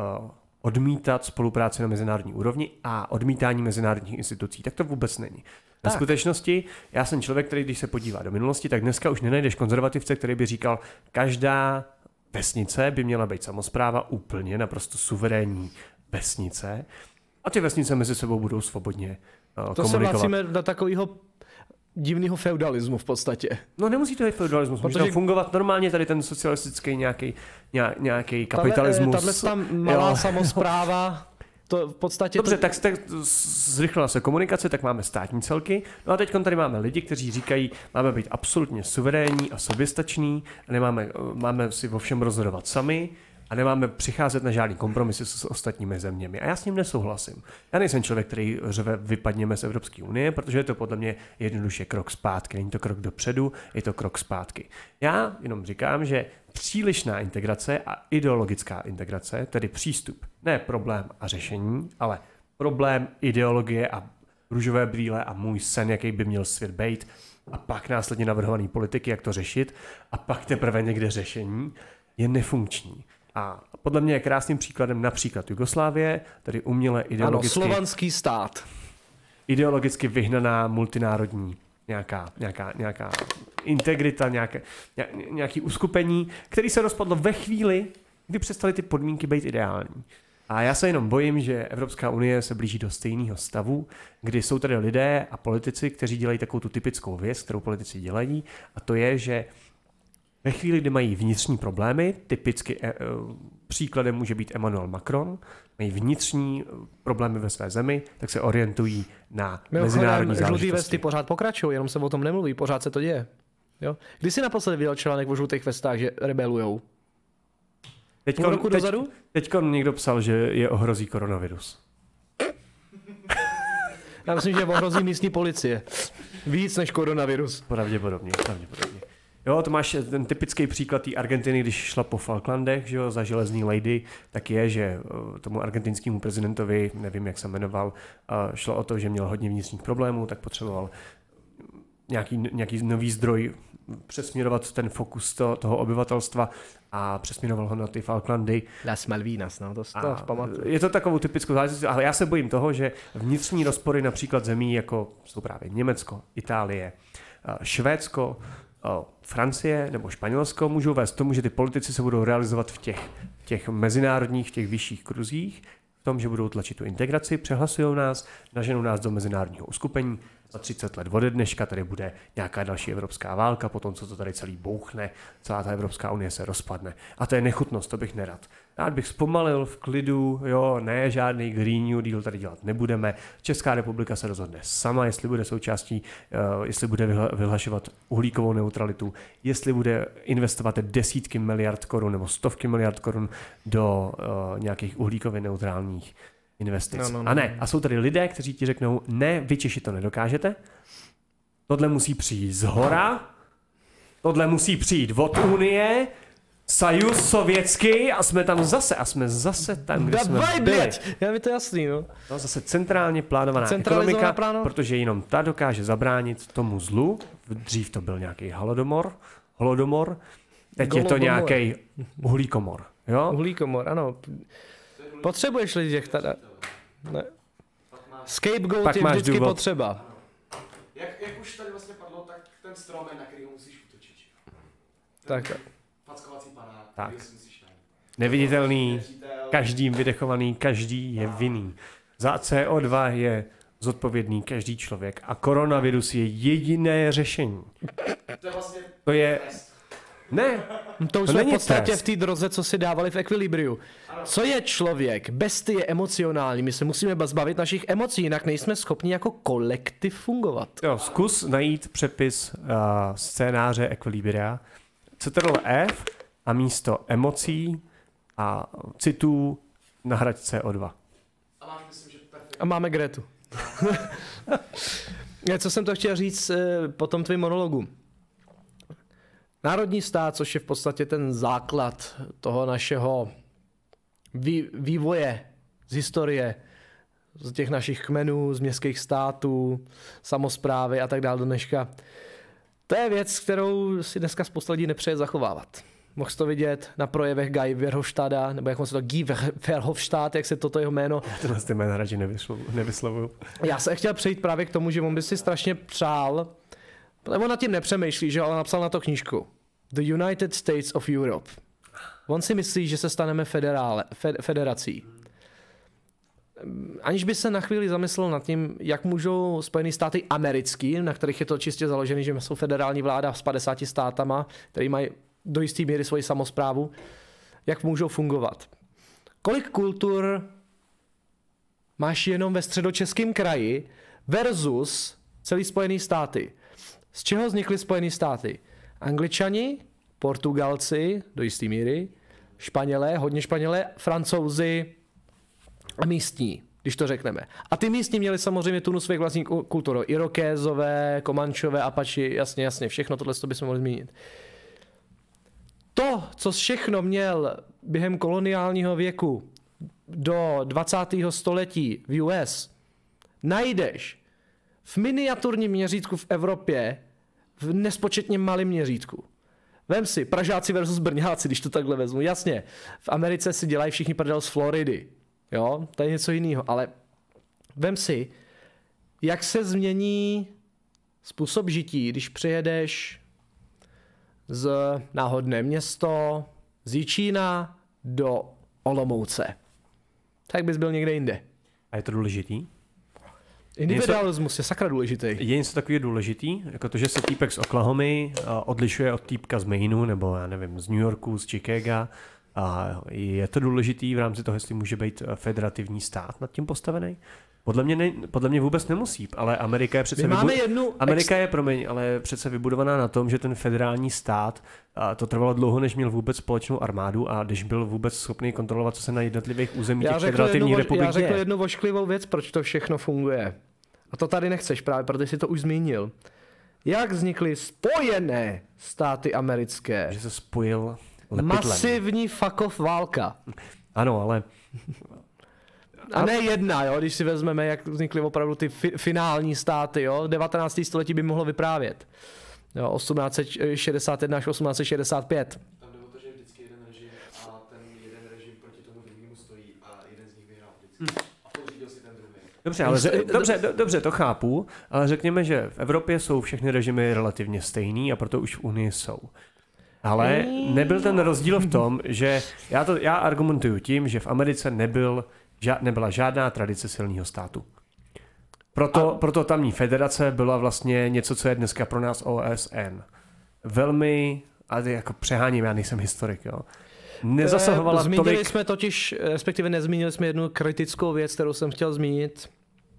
odmítat spolupráci na mezinárodní úrovni a odmítání mezinárodních institucí. Tak to vůbec není. Na skutečnosti, já jsem člověk, který když se podívá do minulosti, tak dneska už nenajdeš konzervativce, který by říkal, každá vesnice by měla být samospráva úplně naprosto suverénní vesnice a ty vesnice mezi sebou budou svobodně komunikovat. To se vracíme do takového divného feudalismu v podstatě. No nemusí to být feudalismus, může tam fungovat normálně tady ten socialistický nějaký kapitalismus. Tahle tam malá samospráva, to v podstatě... Dobře, tak zrychlila se komunikace, tak máme státní celky. No a teď tady máme lidi, kteří říkají, máme být absolutně suverénní a soběstační, máme si o všem rozhodovat sami a nemáme přicházet na žádný kompromisy s ostatními zeměmi. A já s ním nesouhlasím. Já nejsem člověk, který řve vypadněme z Evropské unie, protože je to podle mě jednoduše krok zpátky. Není to krok dopředu, je to krok zpátky. Já jenom říkám, že přílišná integrace a ideologická integrace, tedy přístup, ne problém a řešení, ale problém, ideologie a růžové brýle a můj sen, jaký by měl svět být, a pak následně navrhovaný politiky, jak to řešit, a pak teprve někde řešení, je nefunkční. A podle mě je krásným příkladem například Jugoslávie, tedy uměle ideologicky... Ano, slovanský stát. Ideologicky vyhnaná multinárodní nějaká integrita, nějaký uskupení, který se rozpadlo ve chvíli, kdy přestaly ty podmínky být ideální. A já se jenom bojím, že Evropská unie se blíží do stejného stavu, kdy jsou tady lidé a politici, kteří dělají takovou tu typickou věc, kterou politici dělají, a to je, že ve chvíli, kdy mají vnitřní problémy, typicky příkladem může být Emmanuel Macron, mají vnitřní problémy ve své zemi, tak se orientují na mezinárodní záležitosti. Žlutý vesty pořád pokračují, jenom se o tom nemluví, pořád se to děje. Jo? Kdy jsi naposledy viděl článek o žlutých vestách, že rebelujou? Teďko někdo psal, že je ohrozí koronavirus. Já myslím, že ohrozí místní policie. Víc než koronavirus. Pravděpodobně. Jo, to máš ten typický příklad té Argentiny, když šla po Falklandech, že jo, za železný lady, tak je, že tomu argentinskému prezidentovi, nevím, jak se jmenoval, šlo o to, že měl hodně vnitřních problémů, tak potřeboval nějaký nový zdroj přesměrovat ten fokus toho obyvatelstva a přesměroval ho na ty Falklandy. Las Malvinas, no, to pamatuju. Je to takovou typickou záležitost, ale já se bojím toho, že vnitřní rozpory například zemí, jako jsou právě Německo, Itálie, Švédsko, Francie nebo Španělsko, můžou vést k tomu, že ty politici se budou realizovat v těch mezinárodních, v těch vyšších kruzích, v tom, že budou tlačit tu integraci, přehlasují nás, naženou nás do mezinárodního uskupení. Za 30 let ode dneška tady bude nějaká další evropská válka, potom co to tady celý bouchne, celá ta Evropská unie se rozpadne. A to je nechutnost, to bych nerad. Rád bych zpomalil v klidu, jo, ne, žádný Green New Deal tady dělat nebudeme. Česká republika se rozhodne sama, jestli bude součástí, jestli bude vyhlašovat uhlíkovou neutralitu, jestli bude investovat desítky miliard korun nebo stovky miliard korun do nějakých uhlíkově neutrálních investic. No. A ne, a jsou tady lidé, kteří ti řeknou, ne, vy Češi to nedokážete, tohle musí přijít zhora, tohle musí přijít od Unie, Sajus sovětský a jsme zase tam, kde jsme byli. Já mi to jasný, no. No, zase centrálně plánovaná ekonomika, protože jenom ta dokáže zabránit tomu zlu. Dřív to byl nějaký holodomor, holodomor, teď je to nějaký uhlíkomor. Jo? Uhlíkomor, ano. Potřebuješ lidi těch tady. Ne. Scapegoat je vždycky potřeba. Jak už tady vlastně padlo, tak ten strom, na který ho musíš utočit. Tak. Fackovací panák, tak. který si musíš najít. Neviditelný, každým vydechovaný, každý je vinný. Za CO2 je zodpovědný každý člověk a koronavirus je jediné řešení. To je vlastně... To je... Ne, to už jsme v podstatě v té droze, co si dávali v Equilibriu. Co je člověk? Bestie emocionální. My se musíme zbavit našich emocí, jinak nejsme schopni jako kolektiv fungovat. Jo, zkus najít přepis scénáře Equilibria. Ctrl+F a místo emocí a citů nahraď CO2. A máme Gretu. Co jsem to chtěl říct po tom tvým monologu? Národní stát, což je v podstatě ten základ toho našeho vývoje z historie, z těch našich kmenů, z městských států, samosprávy a tak dále do dneška. To je věc, kterou si dneska spousta lidí nepřeje zachovávat. Mohl jsi to vidět na projevech Guy Verhofstadta, nebo jak on se to Guy Verhofstadt, jak se toto jeho jméno. Tohle ty jména radši nevyslovuju. Já se chtěl přejít právě k tomu, že on by si strašně přál, on nad tím nepřemýšlí, že, ale napsal na to knížku. The United States of Europe. On si myslí, že se staneme federací. Aniž by se na chvíli zamyslel nad tím, jak můžou Spojené státy americký, na kterých je to čistě založené, že jsou federální vláda s 50 státama, který mají do jisté míry svoji samosprávu, jak můžou fungovat. Kolik kultur máš jenom ve středočeském kraji versus celý Spojené státy. Z čeho vznikly Spojené státy? Angličani, Portugalci do jisté míry, Španělé, hodně Španělé, Francouzi a místní, když to řekneme. A ty místní měli samozřejmě tunu svých vlastní kulturu. Irokézové, Komančové, Apači, jasně, všechno tohle bychom mohli zmínit. To, co všechno měl během koloniálního věku do 20. století v US, najdeš v miniaturním měřítku v Evropě v nespočetně malém měřítku. Vem si, Pražáci versus Brňáci, když to takhle vezmu. Jasně, v Americe si dělají všichni prdel z Floridy. Jo, to je něco jiného, ale vem si, jak se změní způsob žití, když přijedeš z náhodné město, z Jičína do Olomouce. Tak bys byl někde jinde. A je to důležitý? Individualismus je sakra důležitý. Je něco takový důležitý, jako to, že se týpek z Oklahomy odlišuje od týpka z Mainu, nebo já nevím, z New Yorku, z Chicaga. A je to důležitý v rámci toho, jestli může být federativní stát nad tím postavený? Podle mě vůbec nemusí, ale Amerika je přece ale přece vybudovaná na tom, že ten federální stát, to trvalo dlouho, než měl vůbec společnou armádu a když byl vůbec schopný kontrolovat, co se na jednotlivých územích těch federativních republik děje. Já řekl jednu ošklivou věc, proč to všechno funguje. A to tady nechceš právě, protože jsi to už zmínil. Jak vznikly Spojené státy americké? Že se spojil lepidlem. Masivní fuck off válka. Ano, ale... A ne jedna, jo, když si vezmeme, jak vznikly opravdu ty finální státy, jo, 19. století by mohlo vyprávět. Jo, 1861 až 1865. Tam jde o to, že je vždycky jeden režim a ten jeden režim proti tomu druhému stojí a jeden z nich vyhrál vždycky. A podřídil si ten druhý. Dobře, to chápu, ale řekněme, že v Evropě jsou všechny režimy relativně stejný a proto už v Unii jsou. Ale nebyl ten rozdíl v tom, že já argumentuju tím, že v Americe nebyla žádná tradice silného státu. Proto tamní federace byla vlastně něco, co je dneska pro nás OSN. Velmi, ale jako přeháním, já nejsem historik, jo. Nezasahovala Zmínili jsme totiž, respektive nezmínili jsme jednu kritickou věc, kterou jsem chtěl zmínit.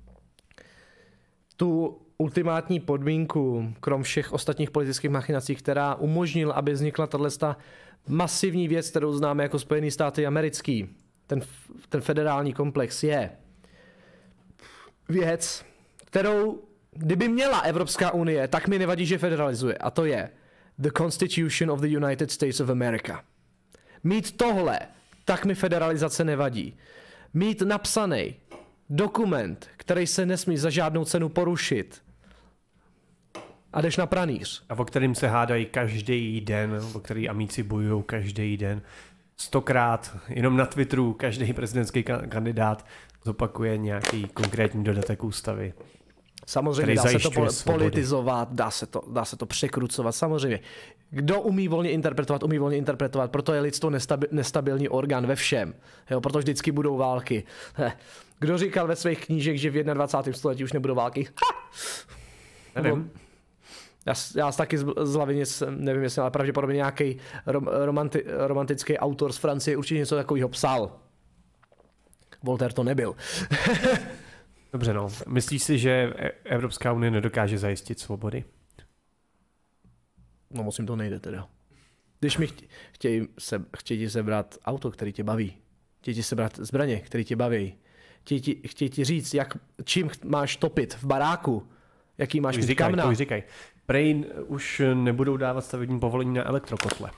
Tu ultimátní podmínku, krom všech ostatních politických machinací, která umožnila, aby vznikla tato masivní věc, kterou známe jako Spojené státy americký. Ten federální komplex je věc, kterou, kdyby měla Evropská unie, tak mi nevadí, že federalizuje. A to je The Constitution of the United States of America. Mít tohle, tak mi federalizace nevadí. Mít napsaný dokument, který se nesmí za žádnou cenu porušit. A jdeš na pranýř. A o kterým se hádají každý den, o který amíci bojují každý den. 100krát, jenom na Twitteru každý prezidentský kandidát zopakuje nějaký konkrétní dodatek ústavy. Samozřejmě dá se to politizovat, dá se to překrucovat, samozřejmě. Kdo umí volně interpretovat, proto je lidstvo nestabilní orgán ve všem, jo, proto vždycky budou války. Kdo říkal ve svých knížech, že v 21. století už nebudou války? Nevím. Já taky z hlavy nic nevím, jestli, ale pravděpodobně nějaký romantický autor z Francie určitě něco takového psal. Voltaire to nebyl. Dobře, no. Myslíš si, že Evropská unie nedokáže zajistit svobody? No moc jim to nejde teda. Když mi chtějí sebrat auto, který tě baví, chtějí ti sebrat zbraně, které tě baví, chtějí ti říct, čím máš topit v baráku, jaký máš mít kamna. To už říkaj. Prej už nebudou dávat stavební povolení na elektrokotle.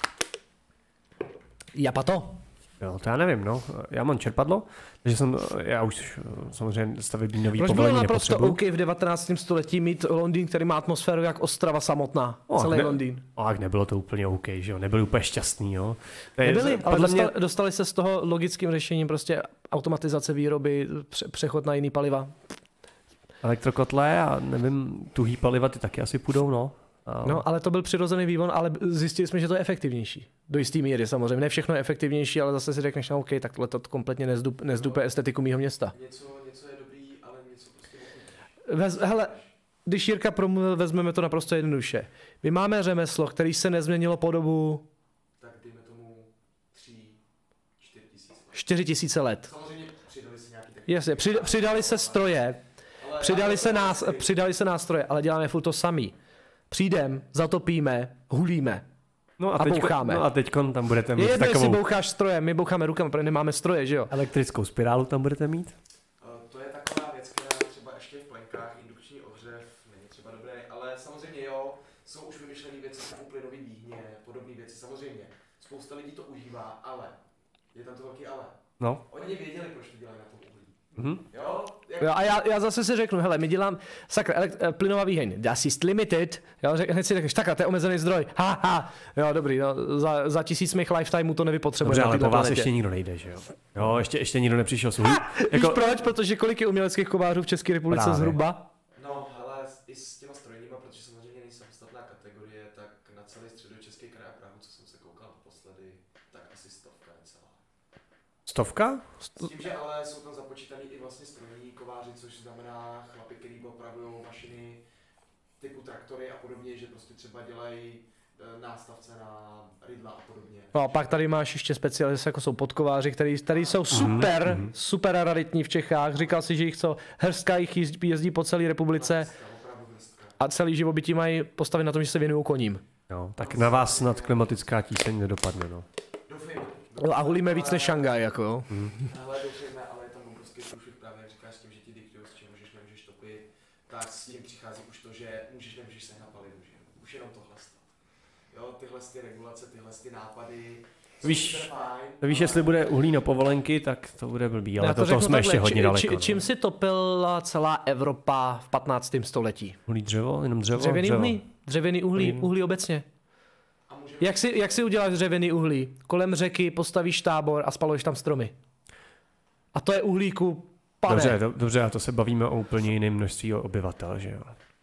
Japato? Jo, to já nevím, no. Já mám čerpadlo, takže já už samozřejmě stavební nový Proč povolení bylo naprosto nepotřebuji. OK v 19. století mít Londýn, který má atmosféru jak Ostrava samotná, celý Londýn? Tak nebylo to úplně OK, že jo, nebyli úplně šťastný, jo. Nebyli, ale dostali se z toho logickým řešením prostě automatizace výroby, přechod na jiný paliva. Elektrokotle a nevím, tuhý paliva ty taky asi půjdou, no. No, ale to byl přirozený vývon, ale zjistili jsme, že to je efektivnější. Do jistý míry samozřejmě. Ne všechno je efektivnější, ale zase si řekneš, no, OK, tak tohle to kompletně nezdupe estetiku mýho města. Něco je dobrý, ale něco prostě hele, když Jirka promluvil, vezmeme to naprosto jednoduše. My máme řemeslo, který se nezměnilo po dobu... Tak dejme tomu 4 tisíce let. Samozřejmě přidali se nějaký tak... Jasně, přidali se stroje, přidali se nástroje, ale děláme furt to samý. Přijdem, zatopíme, hulíme a boucháme. No a teďkon tam budete mít takovou... takovou... jestli boucháš strojem, my boucháme rukama, protože nemáme stroje, že jo? Elektrickou spirálu tam budete mít? To je taková věc, která třeba ještě v plenkách, indukční ohřev není třeba dobré, ale samozřejmě jo, jsou už vymyšlené věci typu plynový výhně, podobné věci, samozřejmě. Spousta lidí to užívá, ale je tam to velký ale. No. Oni věděli, proč to dělají na tom uhlí. Jo, a já zase si řeknu, hele, my dělám, sakra, plynová výheň, das ist limited, jo, hned si řekneš, takhle, to je omezený zdroj, jo, dobrý, no, za 1000 mých lifetimeů to nevypotřebujeme. Dobře, ale po vás ještě nikdo nejde, že jo? Jo, ještě nikdo nepřišel s uhlí. Víš proč? Protože kolik je uměleckých kovářů v České republice právě zhruba? No, hele, i s těma strojníma, protože samozřejmě nejsem samostatná kategorie, tak na celý středočeský kraj a Prahu, co jsem se koukal naposledy, tak asi 100 necelá. 100? S tím, že ale jsou tam započítaný i vlastně strojní kováři, což znamená chlapi, který opravují mašiny typu traktory a podobně, že prostě třeba dělají nástavce na rydla a podobně. No a pak tady máš ještě specialisty, jako jsou podkováři, který jsou super raritní v Čechách. Říkal si, že jich hrstka jich jezdí po celé republice a celý živobytí mají postavit na tom, že se věnují koním. Jo, tak na vás snad klimatická tíseň nedopadne, no. Doufejme. No a hulíme víc než Šangaj, jako jo. Ale doufejme, ale je tam obrovský průšvih právě, jak říkáš, s tím, že ti diktují, s čím můžeš, nemůžeš topit, tak s tím přichází už to, že nemůžeš sehnat palivu, že už jenom tohle. Jo, tyhle ty regulace, tyhle ty nápady. Víš, jestli bude uhlí na povolenky, tak to bude blbý, ale toho jsme ještě hodně daleko. Čím si topila celá Evropa v 15. století? Uhlí dřevo? Jenom dřevo? Dřevěný uhlí obecně. Jak si uděláš dřevěný uhlí? Kolem řeky postavíš tábor a spaluješ tam stromy. A to je uhlíku, pane. Dobře, a to se bavíme o úplně jiném množství obyvatel, že jo?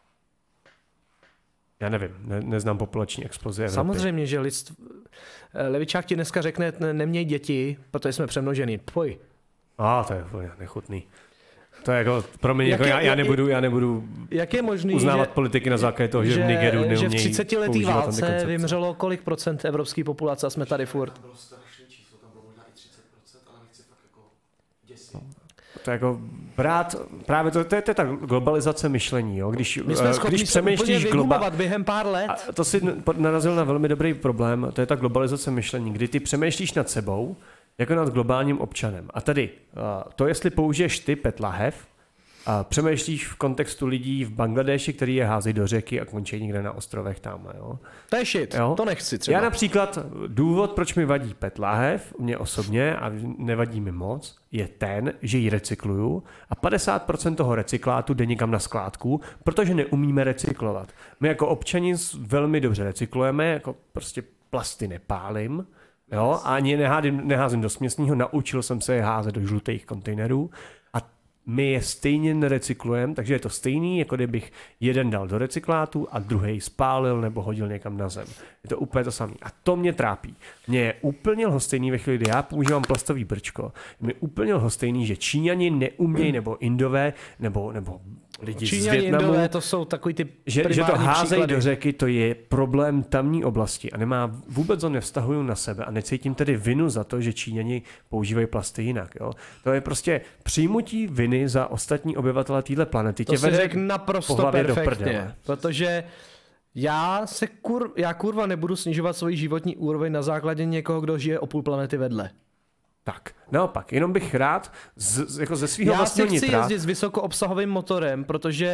Já nevím, neznám populační explozi Evropy. Samozřejmě, že levičák ti dneska řekne, neměj děti, protože jsme přemnožený. Poj. To je nechutný. To je jako, pro mě, já nebudu jak je možný, uznávat politiky na základě toho, že v Nigeru neumějí že v 30letý válce vymřelo kolik procent evropské populace a jsme tady furt. Tam bylo strašný číslo, tam bylo možná i 30%, ale nechci fakt jako děsit. To je jako právě to je ta globalizace myšlení, jo? Když přemýšlíš během pár let. A to si narazil na velmi dobrý problém, to je ta globalizace myšlení, kdy ty přemýšlíš nad sebou, jako nad globálním občanem. A tady, to jestli použiješ ty PET lahev, přemýšlíš v kontextu lidí v Bangladeši, který je hází do řeky a končí někde na ostrovech tam. Jo? To je shit, jo? To nechci třeba. Já například, důvod, proč mi vadí PET láhev, mě osobně, a nevadí mi moc, je ten, že ji recykluju a 50% toho recyklátu jde někam na skládku, protože neumíme recyklovat. My jako občani velmi dobře recyklujeme, jako prostě plasty nepálím, jo, a ani neházím do směsného, naučil jsem se je házet do žlutých kontejnerů a my je stejně nerecyklujeme, takže je to stejný, jako kdybych jeden dal do recyklátu a druhý spálil nebo hodil někam na zem. Je to úplně to samé. A to mě trápí. Mně je úplně lhostejný ve chvíli, kdy já používám plastový brčko. Mě je úplně lhostejný, že Číňani neumějí, nebo Indové, nebo lidi Číňani, z Vietnamu, Indové, to jsou takový ty že to házejí příklady. do řeky, to je problém tamní oblasti a vůbec ho nevztahuju na sebe a necítím tedy vinu za to, že Číňani používají plasty jinak. Jo? To je prostě přijmutí viny za ostatní obyvatele téhle planety. To si řekl naprosto perfektně, protože já kurva nebudu snižovat svoji životní úroveň na základě někoho, kdo žije o půl planety vedle. Tak, naopak, jenom bych rád jako ze svého vlastního nitra. Já si chci jezdit s vysokoobsahovým motorem, protože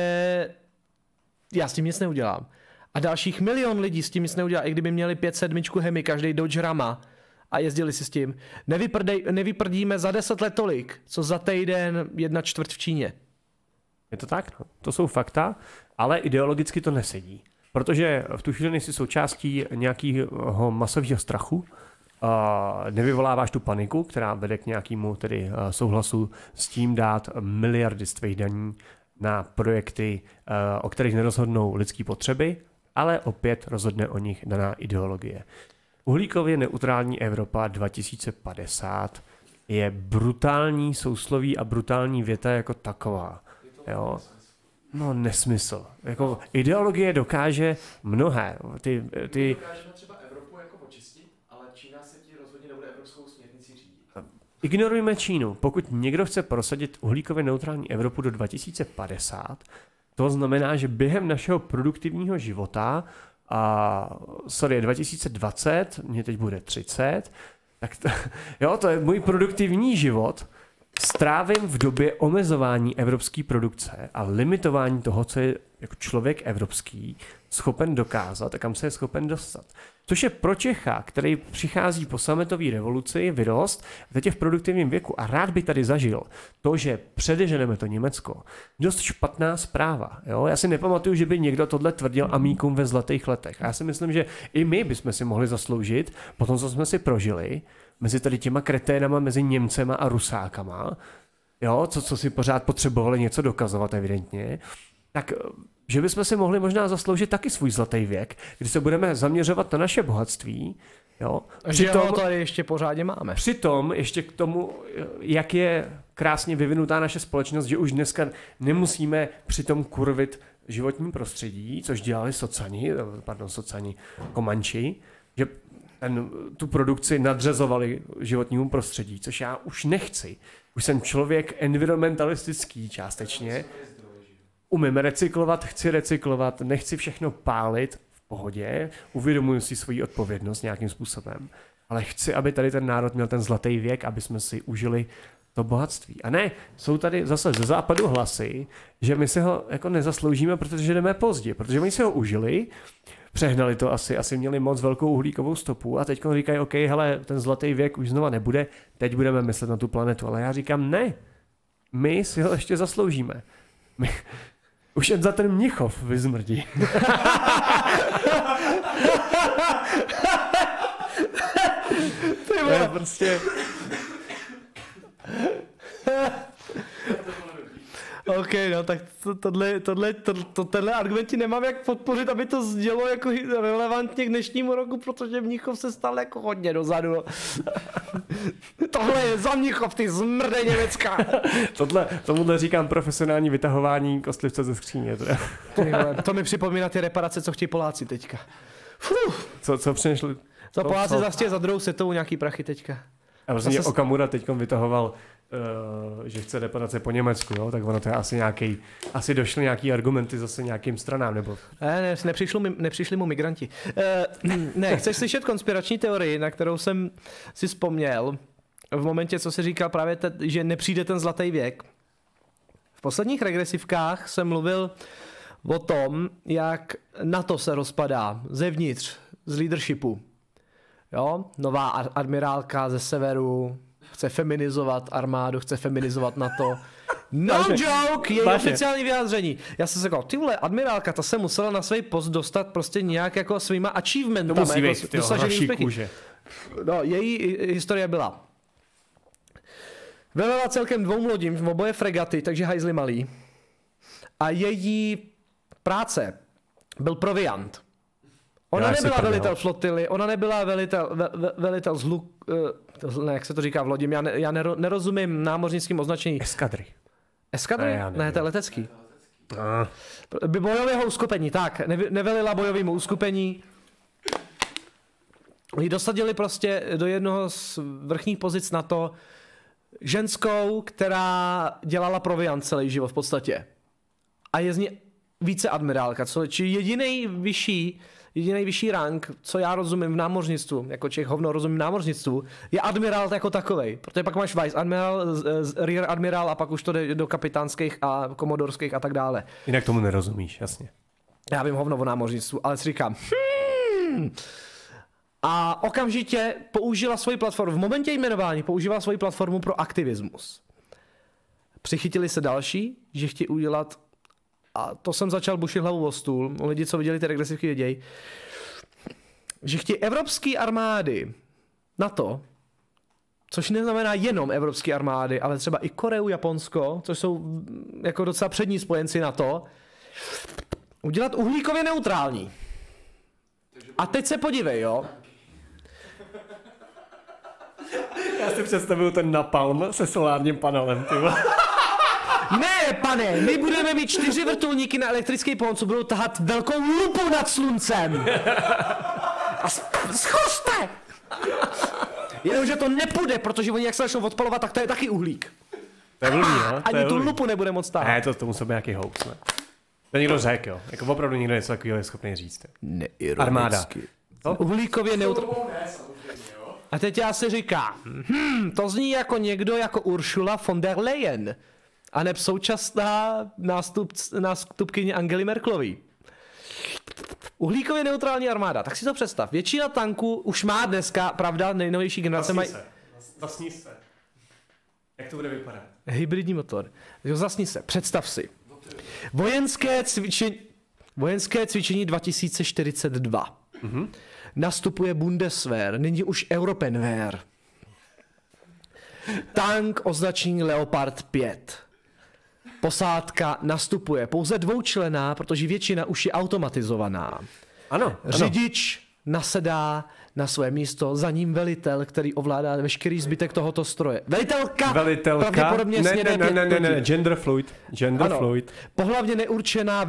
já s tím nic neudělám. A dalších milion lidí s tím nic neudělá, i kdyby měli 5.7 Hemi, každý Dodge Rama a jezdili si s tím. Nevyprdíme za 10 let tolik, co za týden 1/4 v Číně. Je to tak? No. To jsou fakta, ale ideologicky to nesedí. Protože v tu chvíli nejsi součástí nějakého masového strachu, nevyvoláváš tu paniku, která vede k nějakému tedy souhlasu s tím dát miliardy z tvých daní na projekty, o kterých nerozhodnou lidské potřeby, ale opět rozhodne o nich daná ideologie. Uhlíkově neutrální Evropa 2050 je brutální sousloví a brutální věta jako taková. Jo? No nesmysl. Jako ideologie dokáže mnohé. Dokážeme třeba Evropu jako očistit, ale Čína se ti rozhodně nebude evropskou směrnicí řídit. Ignorujme Čínu. Pokud někdo chce prosadit uhlíkově neutrální Evropu do 2050, to znamená, že během našeho produktivního života, 2020, mě teď bude 30, tak to je můj produktivní život, strávím v době omezování evropské produkce a limitování toho, co je jako člověk evropský schopen dokázat a kam se je schopen dostat. Což je pro Čecha, který přichází po sametové revoluci, vyrost, teď je v produktivním věku a rád by tady zažil to, že předeženeme to Německo. Dost špatná zpráva. Jo? Já si nepamatuju, že by někdo tohle tvrdil amíkům ve zlatých letech. A já si myslím, že i my bychom si mohli zasloužit, po tom, co jsme si prožili, mezi tady těma kreténama, mezi Němcema a Rusákama, jo? Co si pořád potřebovali něco dokazovat evidentně, tak že bychom si mohli možná zasloužit taky svůj zlatý věk, kdy se budeme zaměřovat na naše bohatství. Jo? Přitom, to tady ještě pořádně máme. Přitom ještě k tomu, jak je krásně vyvinutá naše společnost, že už dneska nemusíme přitom kurvit životní prostředí, což dělali socani, Komanči, že tu produkci nadřezovali životnímu prostředí, což já už nechci. Už jsem člověk environmentalistický částečně. Umím recyklovat, chci recyklovat, nechci všechno pálit v pohodě, uvědomuji si svoji odpovědnost nějakým způsobem, ale chci, aby tady ten národ měl ten zlatý věk, aby jsme si užili to bohatství. A ne, jsou tady zase ze západu hlasy, že my si ho jako nezasloužíme, protože jdeme pozdě, protože my si ho užili, přehnali to asi měli moc velkou uhlíkovou stopu a teď říkají, OK, hele, ten zlatý věk už znova nebude, teď budeme myslet na tu planetu, ale já říkám, ne, my si ho ještě zasloužíme. Už jen za ten Mnichov vyzmrdí. To je prostě... OK, no tak tenhle argument ti nemám jak podpořit, aby to zdělo jako relevantně k dnešnímu roku, protože Mnichov se stal jako hodně dozadu. Tohle je za Mnichov, ty zmrde Německa. Tomuhle říkám profesionální vytahování kostlivce ze skříně. To mi připomíná ty reparace, co chtějí Poláci teďka. Co přišli? Za Poláci zase za druhou světovou nějaký prachy teďka. A vlastně Okamura teďkom vytahoval, že chce reparace po Německu, jo? Tak ono to je asi došly nějaký argumenty zase nějakým stranám, nebo... Ne, nepřišli mu migranti. Ne, chceš slyšet konspirační teorii, na kterou jsem si vzpomněl v momentě, co se říkal právě, že nepřijde ten zlatý věk. posledních regresivkách jsem mluvil o tom, jak NATO se rozpadá zevnitř, z leadershipu. Jo? Nová admirálka ze severu chce feminizovat armádu, chce feminizovat NATO. No joke, její oficiální vyjádření. Já jsem se říkal, ty vole, admirálka, ta se musela na svůj post dostat prostě nějak jako svýma achievementama, jako dosažený úspěchy. No, její historie byla. Velela celkem 2 lodím, v oboje fregaty, takže hajzli malý. A její práce byl proviant. Ona nebyla velitel flotily, ona nebyla velitel zhluk, ne, jak se to říká v lodím, já nerozumím námořnickým označení. Eskadry. Eskadry? Ne, to je letecký. Bojového uskupení, tak, nevelila bojovému uskupení. Ji dosadili prostě do jednoho z vrchních pozic NATO ženskou, která dělala proviant celý život v podstatě. A je z ní viceadmirálka, či jediný vyšší rank, co já rozumím v námořnictvu, jako Čech hovno rozumím v námořnictvu, je admirál jako takovej. Protože pak máš vice admirál, rear admirál a pak už to jde do kapitánských a komodorských a tak dále. Jinak tomu nerozumíš, jasně. Já vím hovno o námořnictvu, ale si říkám, A okamžitě použila svoji platformu, v momentě jmenování používala svoji platformu pro aktivismus. Přichytili se další, že chtějí udělat, a to jsem začal bušit hlavu o stůl, lidi, co viděli ty regresivky, vědějí, že chtějí evropské armády NATO, což neznamená jenom evropské armády, ale třeba i Koreu, Japonsko, což jsou jako docela přední spojenci NATO, udělat uhlíkově neutrální. A teď se podívej, jo. Já si představuju ten napalm se solárním panelem, ty vole. Ne, pane, my budeme mít 4 vrtulníky na elektrický pohon, co budou tahat velkou lupu nad sluncem. A schořte! Jenomže to nepůjde, protože oni jak se začnou odpalovat, tak to je taky uhlík. To je blbý, no? Ani tu lupu nebude moc tahat. Ne, to musel být nějaký hoax, ne? To někdo řekl, jo. Jako opravdu někdo něco takového je schopný říct. Armáda. Uhlíkově neutrální. A teď já si říkám, to zní jako někdo jako Ursula von der Leyen. A neb současná nástupkyně Angely Merkelový. Uhlíkově neutrální armáda, tak si to představ. Většina tanků už má dneska, pravda, nejnovější generace mají... Zasní se. Jak to bude vypadat? Hybridní motor. Zasní se, představ si. Vojenské cvičení 2042. Mm-hmm. Nastupuje Bundeswehr, nyní už Europenwehr. Tank označení Leopard 5. Posádka nastupuje pouze 2členná, protože většina už je automatizovaná. Ano. Řidič nasedá na své místo, za ním velitel, který ovládá veškerý zbytek tohoto stroje. Velitelka. Pravděpodobně snědé ne, gender fluid. Pohlavně neurčená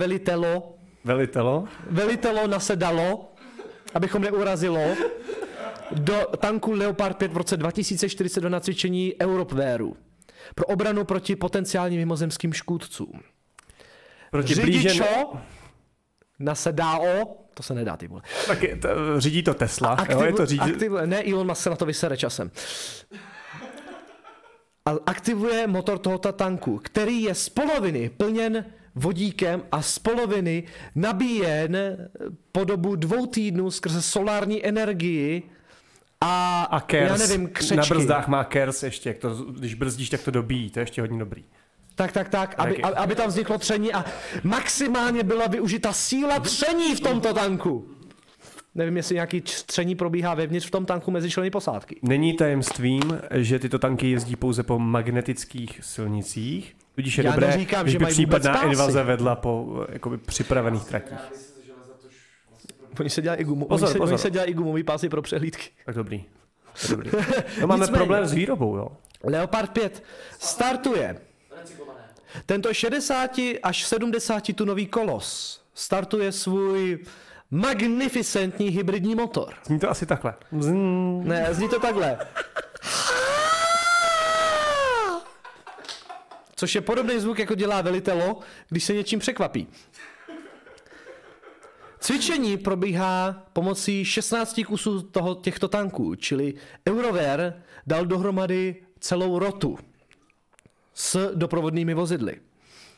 velitelo nasedalo, abychom neurazilo, do tanku Leopard 5 v roce 2042 na cvičení Europvéru pro obranu proti potenciálním mimozemským škůdcům. Řidičo nasedalo, to se nedá, ty vole. Taky řídí to Tesla. Ne, Elon Musk se na to vysere časem. A aktivuje motor tohoto tanku, který je z poloviny plněn vodíkem a z poloviny nabíjen po dobu 2 týdnů skrze solární energii a KERS, já nevím, křečky. Na brzdách má KERS ještě, když brzdíš, tak to dobíjí, to je ještě hodně dobrý. Tak, aby tam vzniklo tření a maximálně byla využita síla tření v tomto tanku. Nevím, jestli nějaký tření probíhá vevnitř v tom tanku mezi členy posádky. Není tajemstvím, že tyto tanky jezdí pouze po magnetických silnicích, tudíž je dobré, když by případná invaze vedla po jakoby připravených tratích. Oni se dělají i gumu. Oni se dělají i gumový pásy pro přehlídky. Tak dobrý. No máme problém s výrobou, jo. Leopard 5 startuje. Tento 60 až 70 tunový kolos startuje svůj magnificentní hybridní motor. Zní to asi takhle. Ne, zní to takhle. Což je podobný zvuk, jako dělá velitelo, když se něčím překvapí. Cvičení probíhá pomocí 16 kusů těchto tanků, čili Eurover dal dohromady celou rotu s doprovodnými vozidly.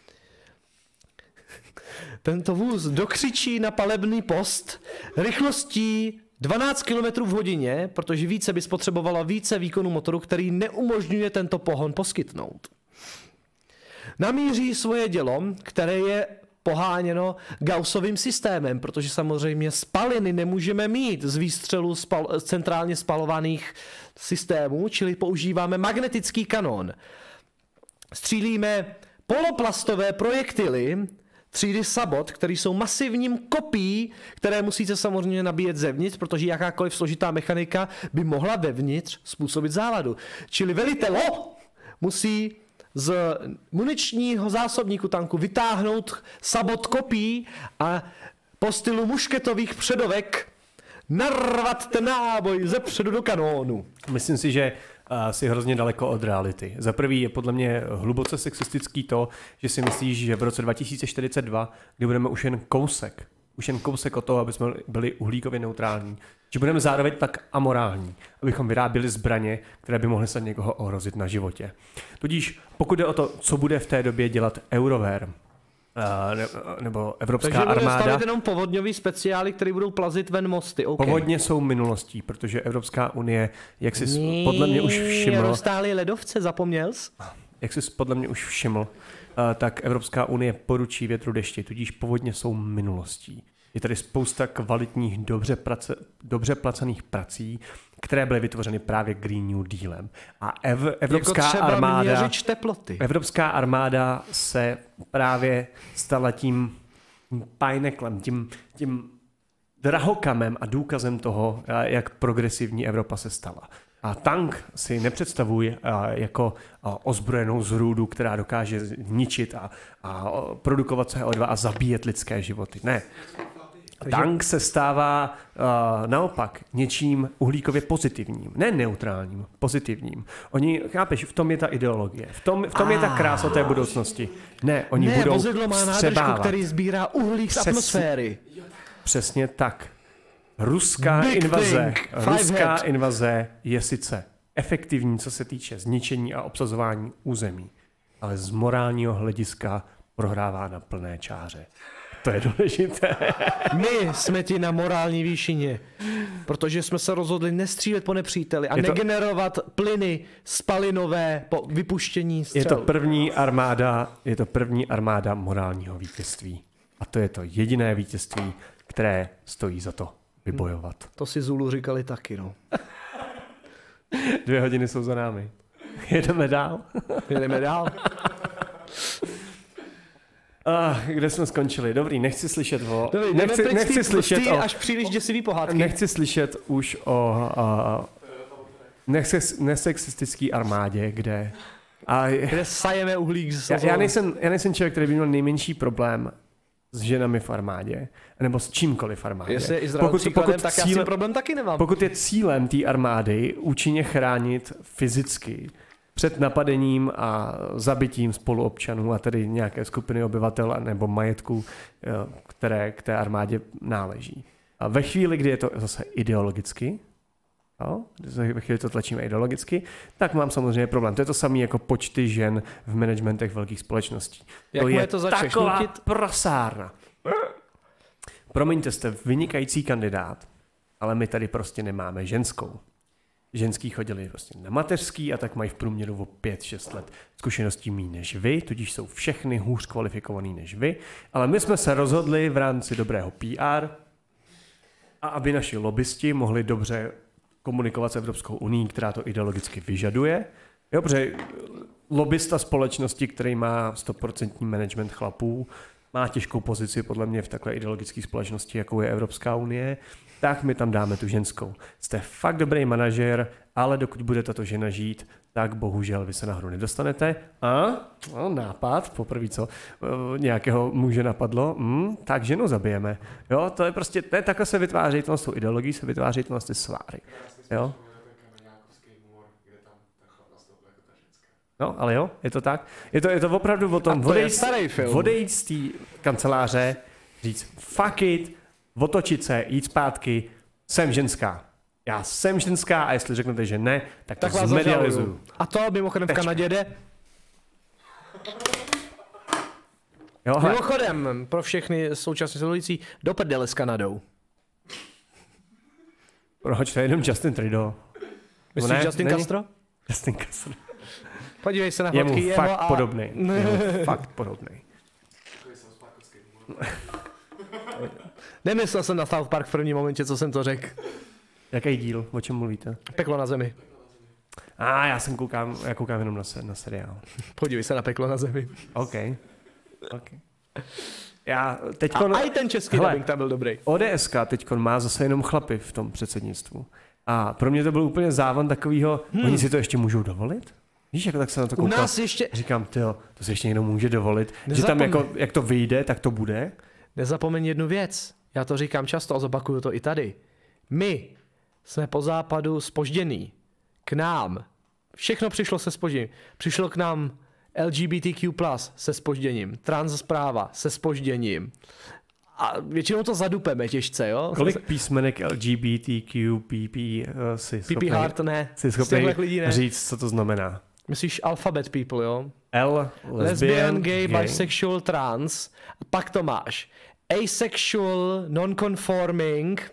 tento vůz dokřičí na palebný post rychlostí 12 km v hodině, protože více by spotřebovalo více výkonu motoru, který neumožňuje tento pohon poskytnout. Namíří svoje dělo, které je poháněno Gaussovým systémem, protože samozřejmě spaliny nemůžeme mít z výstřelu centrálně spalovaných systémů, čili používáme magnetický kanon. Střílíme poloplastové projektily třídy Sabot, které jsou masivním kopií, které musíte samozřejmě nabíjet zevnitř, protože jakákoliv složitá mechanika by mohla vevnitř způsobit závadu. Čili velitel musí z muničního zásobníku tanku vytáhnout Sabot kopí a po stylu mušketových předovek narvat ten náboj zepředu do kanónu. Myslím si, že si hrozně daleko od reality. Za prvý je podle mě hluboce sexistický to, že si myslíš, že v roce 2042, kdy budeme už jen kousek od toho, aby jsme byli uhlíkově neutrální, že budeme zároveň tak amorální, abychom vyráběli zbraně, které by mohly se někoho ohrozit na životě. Tudíž pokud jde o to, co bude v té době dělat Eurover, nebo evropská armáda. Takže bude stavět jenom povodňový speciály, které budou plazit ven mosty. Okay. Povodně jsou minulostí, protože Evropská unie, jak si podle mě už všiml... Roztály ledovce, zapomněl jsi? Jak si podle mě už všiml, tak Evropská unie poručí větru dešti, tudíž povodně jsou minulostí. Je tady spousta kvalitních, dobře placených prací, které byly vytvořeny právě Green New Dealem. A Evropská armáda se právě stala tím pajneklem, tím drahokamem a důkazem toho, jak progresivní Evropa se stala. A tank si nepředstavuj jako ozbrojenou zrůdu, která dokáže ničit a produkovat CO2 a zabíjet lidské životy. Ne. Tank se stává naopak něčím uhlíkově pozitivním, ne neutrálním, pozitivním. Oni, chápeš, v tom je ta ideologie, v tom je ta krása té budoucnosti. Ne, oni budou vozidlo má nádržku, který sbírá uhlík z atmosféry. Přesně tak. Ruská invaze je sice efektivní, co se týče zničení a obsazování území, ale z morálního hlediska prohrává na plné čáře. To je důležité. My jsme ti na morální výšině, protože jsme se rozhodli nestřílet po nepříteli a negenerovat plyny spalinové po vypuštění střel. Je to první armáda morálního vítězství. A to je to jediné vítězství, které stojí za to vybojovat. To si Zulu říkali taky, no. 2 hodiny jsou za námi. Jedeme dál? Jedeme dál. Kde jsme skončili? Dobrý, nechci slyšet o... Nechci slyšet o... až příliš děsivý pohádky. Nechci slyšet už o nesexistický armádě, kde sajeme uhlík z já nejsem člověk, který by měl nejmenší problém s ženami v armádě, nebo s čímkoliv v armádě. Jestli je Izrael příkladem, tak já s tím problém taky nemám. Pokud je cílem té armády účinně chránit fyzicky před napadením a zabitím spoluobčanů a tedy nějaké skupiny obyvatel nebo majetku, které k té armádě náleží. A ve chvíli, kdy je to zase ideologicky, ve chvíli to tlačíme ideologicky, tak mám samozřejmě problém. To je to samé jako počty žen v managementech velkých společností. To je taková prasárna. Promiňte, jste vynikající kandidát, ale my tady prostě nemáme ženskou. Ženský chodili prostě na mateřský a tak mají v průměru o 5-6 let zkušeností méně než vy, tudíž jsou všechny hůř kvalifikovaný než vy, ale my jsme se rozhodli v rámci dobrého PR a aby naši lobbysti mohli dobře komunikovat s Evropskou unií, která to ideologicky vyžaduje. Jo, protože lobbysta společnosti, který má 100% management chlapů, má těžkou pozici podle mě v takové ideologické společnosti, jakou je Evropská unie, tak my tam dáme tu ženskou. Jste fakt dobrý manažer, ale dokud bude tato žena žít, tak bohužel vy se na hru nedostanete. A nápad, poprvé co nějakého muže napadlo, tak ženu zabijeme. Jo, to je prostě, takhle se vytváří, to s tou ideologií se vytváří to ty sváry. Jo? No, ale jo, je to tak. Je to opravdu o tom odejít z té kanceláře, říct fuck it, otočit se, jít zpátky, jsem ženská. Já jsem ženská a jestli řeknete, že ne, tak to zmedializuju. A to mimochodem v Kanadě jde. Jo, hele, Mimochodem, pro všechny současně sledující, do prdele s Kanadou. proč to je jenom Justin Trudeau? Myslíš Ne, Justin není? Castro? Justin Castro. Podívej se na Je mu fotky fakt jeho a... podobný. Je mu fakt podobný. Nemyslel jsem na South Park v prvním momentě, co jsem to řekl. Jaký díl? O čem mluvíte? Peklo na zemi. Já koukám jenom na seriál. Podívej se na Peklo na zemi. OK. Já teďkon... A i ten český Hele, dubbing tam byl dobrý. ODSK teďkon má zase jenom chlapy v tom předsednictvu. A pro mě to byl úplně závan takovýho, oni si to ještě můžou dovolit? Víš, jako tak se na to U koukal. nás ještě... Říkám, tyjo, to si ještě někdo může dovolit. Že Nezapomeň. tam jako, jak to vyjde, tak to bude. Nezapomeň jednu věc. Já to říkám často a zopakuju to i tady. My jsme po západu zpožděný. K nám. Všechno přišlo se zpožděním. Přišlo k nám LGBTQ+, se zpožděním. Trans práva se zpožděním. A většinou to zadupeme těžce, jo? Kolik písmenek LGBTQ, PP si PP schopný, Heart ne. si Z těchto schopný lidí ne. říct, co to znamená? Myslíš alphabet people, jo? L, Lesbian, gay, bisexual, trans. A pak to máš asexual, non-conforming,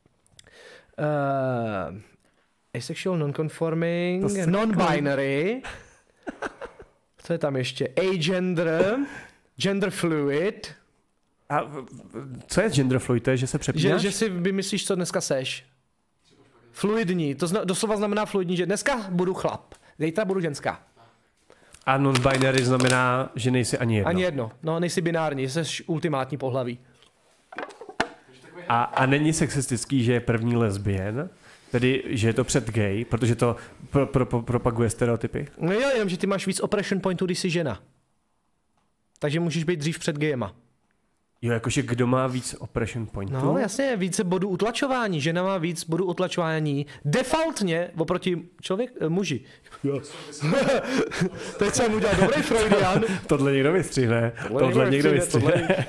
asexual, non-conforming, non-binary. Co je tam ještě? Agender, gender fluid. A co je gender fluid? To je, že se přepínáš? Že si vymyslíš, co dneska seš. Fluidní, to doslova znamená fluidní, že dneska budu chlap, zítra budu ženská. A non-binary znamená, že nejsi ani jedno. Ani jedno, no nejsi binární, jsi ultimátní pohlaví. A není sexistický, že je první lesbien, tedy že je to před gay, protože to propaguje stereotypy? No jo, jenom, že ty máš víc oppression pointů, když jsi žena. Takže můžeš být dřív před gayema. Jo, jakože kdo má víc oppression pointů? No jasně, více bodů utlačování. Žena má víc bodů utlačování. Defaultně oproti muži. Teď jsem udělal dobrý Freudian. Tohle někdo vystřihne. Tohle někdo vystřihne.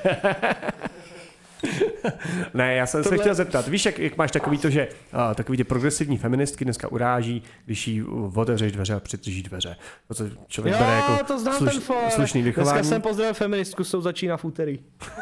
Ne, já jsem se chtěl zeptat, víš, jak máš takový to, že takový ty progresivní feministky dneska uráží, když jí otevřeš dveře a přitrží dveře. To, co člověk bere jako to znám ten slušný vychování. Dneska jsem pozdravil feministku, jsou začíná v úterý.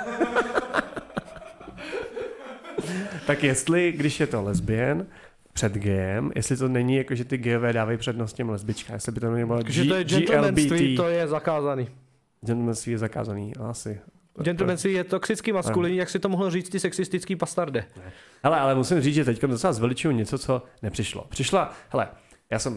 Tak jestli, když je to lesbien, před gayem, jestli to není jako, že ty gayové dávají přednost těm lesbičkám, jestli by to nebylo že to je gentlemanství, to je zakázaný. Gentlemanství je zakázaný, asi. Gentlemanství je toxický maskulinní, jak si to mohlo říct ty sexistický bastarde. Hele, ale musím říct, že teď docela zveličuju něco, co nepřišlo. Já jsem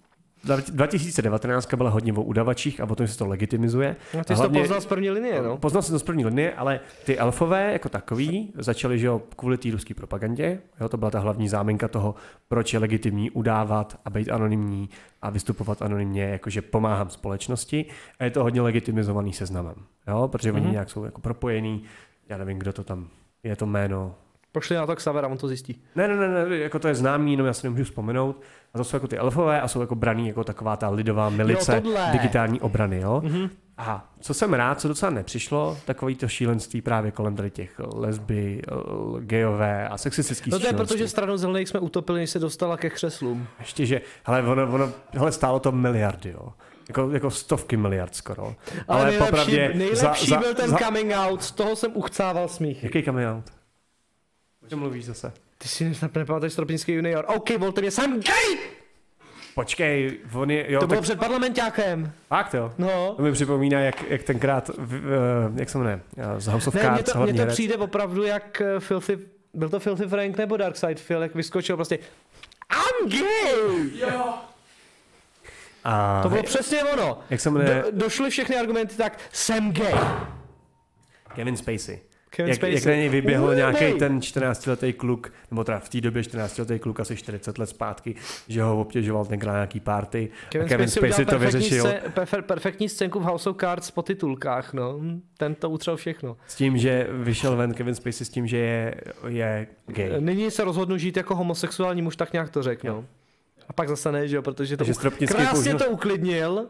2019 byla hodně o udavačích a potom se to legitimizuje. No, ty jsi to poznal z první linie, no? Poznal jsem to z první linie, ale ty elfové jako takový začali, že jo, kvůli té ruské propagandě. Jo, to byla ta hlavní záminka toho, proč je legitimní udávat a být anonymní a vystupovat anonymně, jakože pomáhám společnosti. A je to hodně legitimizovaný seznamem, jo, protože oni nějak jsou jako propojený. Já nevím, kdo to tam je, to jméno. Pošli na to Xavera, on to zjistí. Ne, jako to je známý, no já si nemůžu vzpomenout. A to jsou jako ty elfové a jsou jako braný jako taková ta lidová milice digitální obrany, jo. A co jsem rád, co docela nepřišlo, takový to šílenství právě kolem tady těch lesby, gayové a sexistických No to je šílenství. proto, že Stranu zelených jsme utopili, než se dostala ke křeslům. Ještě, že, hele, stálo to miliardy, jo. Jako stovky miliard skoro. Ale nejlepší byl ten coming out, z toho jsem uchcával smích. Jaký coming out? O čem mluvíš zase? Ty si nepamatuješ Stropnický junior. OK, volte mě, jsem gay! Počkej, on je, jo, to bylo před parlamentákem. Fakt jo? No. To mi připomíná, jak tenkrát, jak se jmenuje, z House of Cards. Mně to přijde opravdu jak byl to Filthy Frank nebo Darkside Phil, jak vyskočil prostě I'm gay! Jo. A to bylo přesně ono. Jak se jmenuje? Došly všechny argumenty tak, jsem gay. Kevin Spacey. Kevin Spacey. Jak na něj vyběhl nějaký ten 14letý kluk, nebo teda v té době 14letý kluk asi 40 let zpátky, že ho obtěžoval tenkrát nějaký party. Kevin Spacey to vyřešil. Perfektní scénku v House of Cards po titulkách, no. Ten to utřel všechno. S tím, že vyšel ven Kevin Spacey s tím, že je gay. Nyní se rozhodnu žít jako homosexuální muž, tak nějak to řekl, no. A pak zase ne, že jo, protože to krásně to uklidnil.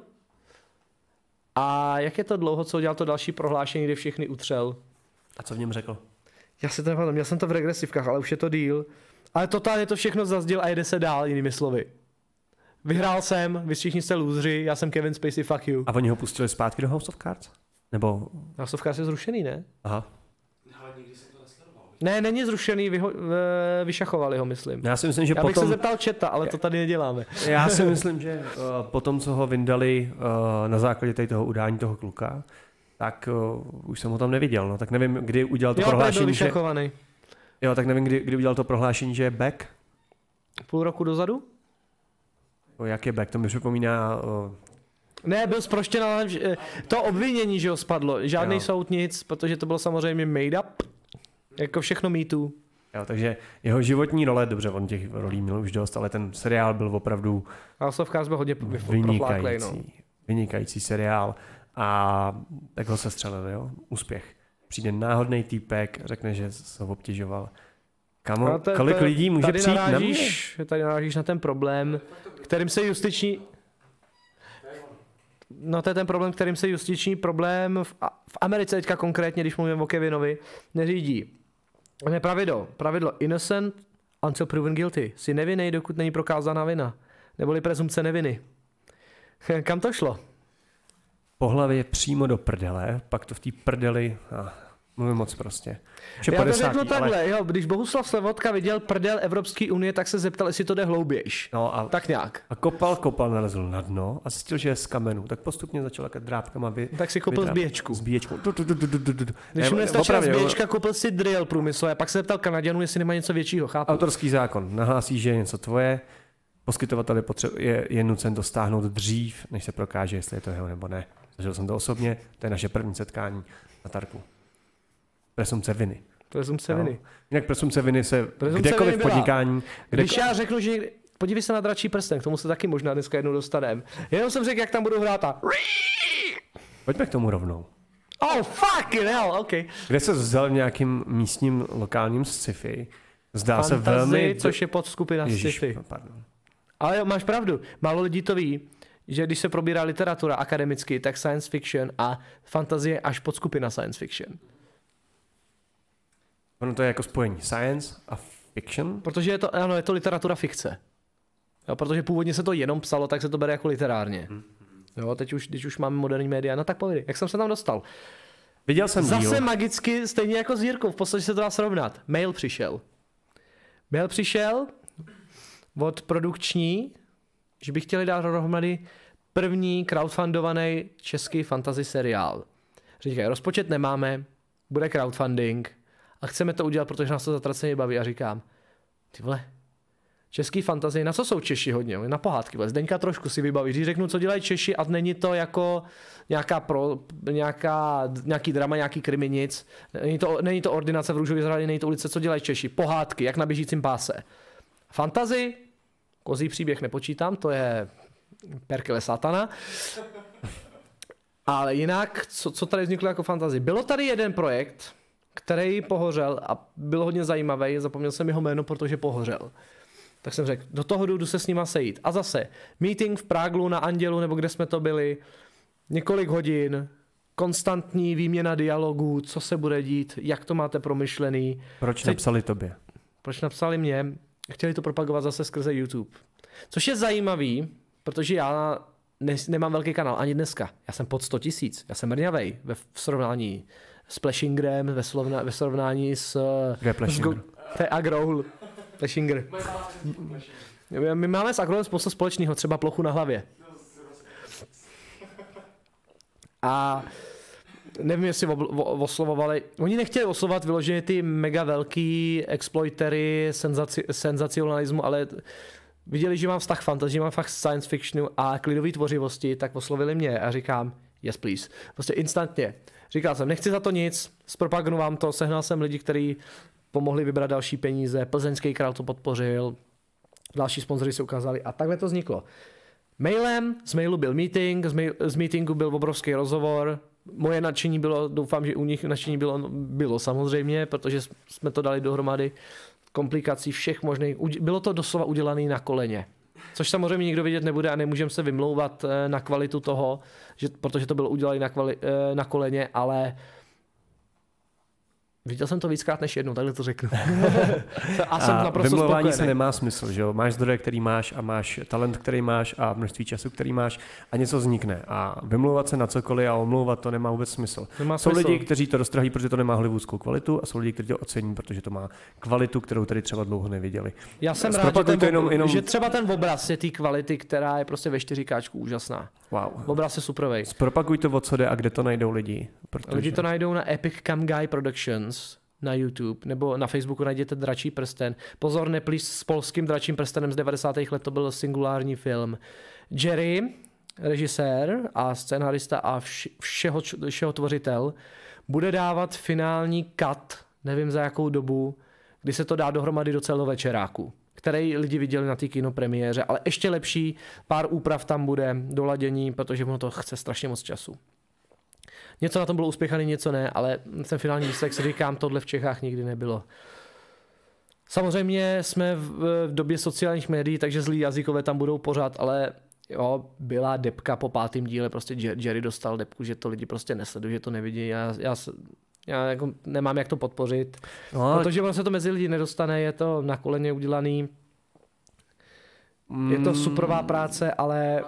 A jak je to dlouho, co udělal to další prohlášení, kde všechny utřel? A co v něm řekl? Já si to nepamatuji, měl jsem to v regresivkách, ale už je to díl. Ale totálně to všechno zazděl a jede se dál, jinými slovy. Vyhrál jsem, vy všichni jste lůzři, já jsem Kevin Spacey, fuck you. A oni ho pustili zpátky do House of Cards? Nebo... House of Cards je zrušený, ne? Aha. Ale nikdy jsem to nesledoval. Ne, není zrušený, vyšachovali ho, myslím. Já si myslím, že Já bych potom... se zeptal chata, ale to tady neděláme. Já si myslím, že potom, co ho vyndali na základě tady toho udání toho kluka, tak už jsem ho tam neviděl. No, tak nevím, kdy udělal to prohlášení, že... Jo, tak nevím, kdy udělal to prohlášení, že je back. Půl roku dozadu? Jak je back? To mi připomíná... Ne, byl zproštěn, ale to obvinění, že ho spadlo. Žádný soud, nic, protože to bylo samozřejmě made up. Jako všechno mýtů. Jo, takže jeho životní role, dobře, on těch rolí měl už dost, ale ten seriál byl opravdu House of Cards byl hodně profláklej, no. Vynikající seriál a tak ho sestřelili, jo, úspěch. Přijde náhodný týpek, řekne, že se ho obtěžoval. Kamo, kolik lidí může přijít na mě? Tady narážíš na ten problém, kterým se justiční... No to je ten problém, kterým se justiční problém v Americe teďka konkrétně, když mluvím o Kevinovi, neřídí. Je pravidlo innocent until proven guilty. Jsi nevinný, dokud není prokázána vina. Neboli prezumce neviny. Kam to šlo? Po hlavě přímo do prdele, pak to v té prdeli... Mluvím moc prostě. Já to řeknu takhle, jo, když Bohuslav Slevotka viděl prdel Evropské unie, tak se zeptal, jestli to jde hloubějš. No a, tak nějak. A kopal, narazil na dno a zjistil, že je z kamenu. Tak postupně začal jaké drápkama tak si koupil zbíječku. Když mu nestačila zbíječka, koupil si drill průmysl a pak se zeptal Kanaďanů, jestli nemá něco většího, chápu. Autorský zákon. Nahlásí, že je něco tvoje, poskytovatel je nucen to stáhnout dřív, než se prokáže, jestli je to jeho nebo ne. Zažil jsem to osobně, to je naše první setkání na Tarku. Presumce viny. Presumce viny. Jinak presumce viny se kdekoliv v podnikání... Když já řeknu, že podívej se na Dračí prsten, k tomu se taky možná dneska jednou dostaneme. Jenom jsem řekl, jak tam budu hrát a... Pojďme k tomu rovnou. Oh, fucking hell, ok. Kde se vzal v nějakým místním lokálním sci-fi. Zdá Fantasy, se velmi... což je podskupina sci-fi. Ale jo, máš pravdu. Málo lidí to ví, že když se probírá literatura akademicky, tak science fiction a fantazie je až podskupina science fiction. Ono to je jako spojení science a fiction? Protože je to, ano, je to literatura fikce. Jo, protože původně se to jenom psalo, tak se to bere jako literárně. Jo, teď už, když už máme moderní média, no tak povědej, jak jsem se tam dostal? Viděl jsem zase díl. Magicky, stejně jako s Jirkou, v podstatě se to dá srovnat. Mail přišel od produkční, že by chtěli dát dohromady první crowdfundovaný český fantasy seriál. Říkají, rozpočet nemáme, bude crowdfunding a chceme to udělat, protože nás to zatraceně baví. A říkám, ty vole, český fantasy, na co jsou Češi hodně? Na pohádky. Zdeňka trošku si vybaví. Když řeknu, co dělají Češi a není to jako nějaký drama, nějaký krimi, nic. Není to Ordinace v Růžově zahradě, není to Ulice, co dělají Češi. Pohádky, jak na běžícím páse. Fantasy, kozí příběh nepočítám, to je Perkele satana. Ale jinak, co tady vzniklo jako fantasy? Bylo tady jeden projekt, který pohořel a byl hodně zajímavý, zapomněl jsem jeho jméno, protože pohořel. Tak jsem řekl, do toho jdu se s nima sejít. A zase, meeting v Práglu na Andělu, nebo kde jsme to byli, několik hodin, konstantní výměna dialogů, co se bude dít, jak to máte promyšlený. Proč napsali tobě? Proč napsali mě? Chtěli to propagovat zase skrze YouTube. Což je zajímavý, protože já nemám velký kanál ani dneska. Já jsem pod 100 000, já jsem mrňavej v srovnání s Plashingrem, ve srovnání s... To je Agroul. Plashinger. My máme s Agrolem spoustu společného, třeba plochu na hlavě. A nevím, jestli oslovovali. Oni nechtěli oslovovat vyloženě ty mega velký exploitery senzacionalismu, ale viděli, že mám vztah fantasy, že mám fakt science fictionu a klidové tvořivosti, tak oslovili mě a říkám, yes please. Prostě instantně. Říkal jsem, nechci za to nic, zpropagnu vám to, sehnal jsem lidi, kteří pomohli vybrat další peníze, Plzeňský král to podpořil, další sponzoři se ukázali a takhle to vzniklo. Z mailu byl meeting, z meetingu byl obrovský rozhovor, moje nadšení bylo, doufám, že u nich nadšení bylo samozřejmě, protože jsme to dali dohromady, komplikací všech možných, bylo to doslova udělané na koleně. Což samozřejmě nikdo vidět nebude a nemůžeme se vymlouvat na kvalitu toho, protože to bylo udělané na koleně, ale Viděl jsem to víckrát než jednou, takhle to řeknu. A jsem naprosto vymlouvání spokojený. se nemá smysl, že jo? Máš zdroje, který máš a máš talent, který máš a množství času, který máš a něco vznikne. A vymlouvat se na cokoliv a omlouvat to nemá vůbec smysl. Jsou lidi, kteří to roztrhají, protože to nemá hollywoodskou kvalitu a jsou lidi, kteří to ocení, protože to má kvalitu, kterou tady třeba dlouho neviděli. Já jsem rád, že třeba ten obraz je té kvality, která je prostě ve 4K úžasná. Wow. Obraz je superovej. Zpropaguj to, o co jde a kde to najdou lidi. Protože... Lidi to najdou na Epic Cam Guy Productions na YouTube, nebo na Facebooku najděte Dračí prsten. Pozor, neplíš s polským Dračím prstenem z 90. let, to byl singulární film. Jerry, režisér a scenarista a všeho tvořitel, bude dávat finální cut, nevím za jakou dobu, kdy se to dá dohromady do celovečeráku, který lidi viděli na té kinopremiéře, ale ještě lepší, pár úprav tam bude, doladění, protože ono to chce strašně moc času. Něco na tom bylo uspěchaný, něco ne, ale ten finální výsledek, si říkám, tohle v Čechách nikdy nebylo. Samozřejmě jsme v době sociálních médií, takže zlí jazykové tam budou pořád, ale jo, byla depka po 5. díle, prostě Jerry dostal depku, že to lidi prostě nesledují, že to nevidí. Já jako nemám jak to podpořit, protože ono se to mezi lidi nedostane, je to na koleně udělaný. Je to superová práce, ale...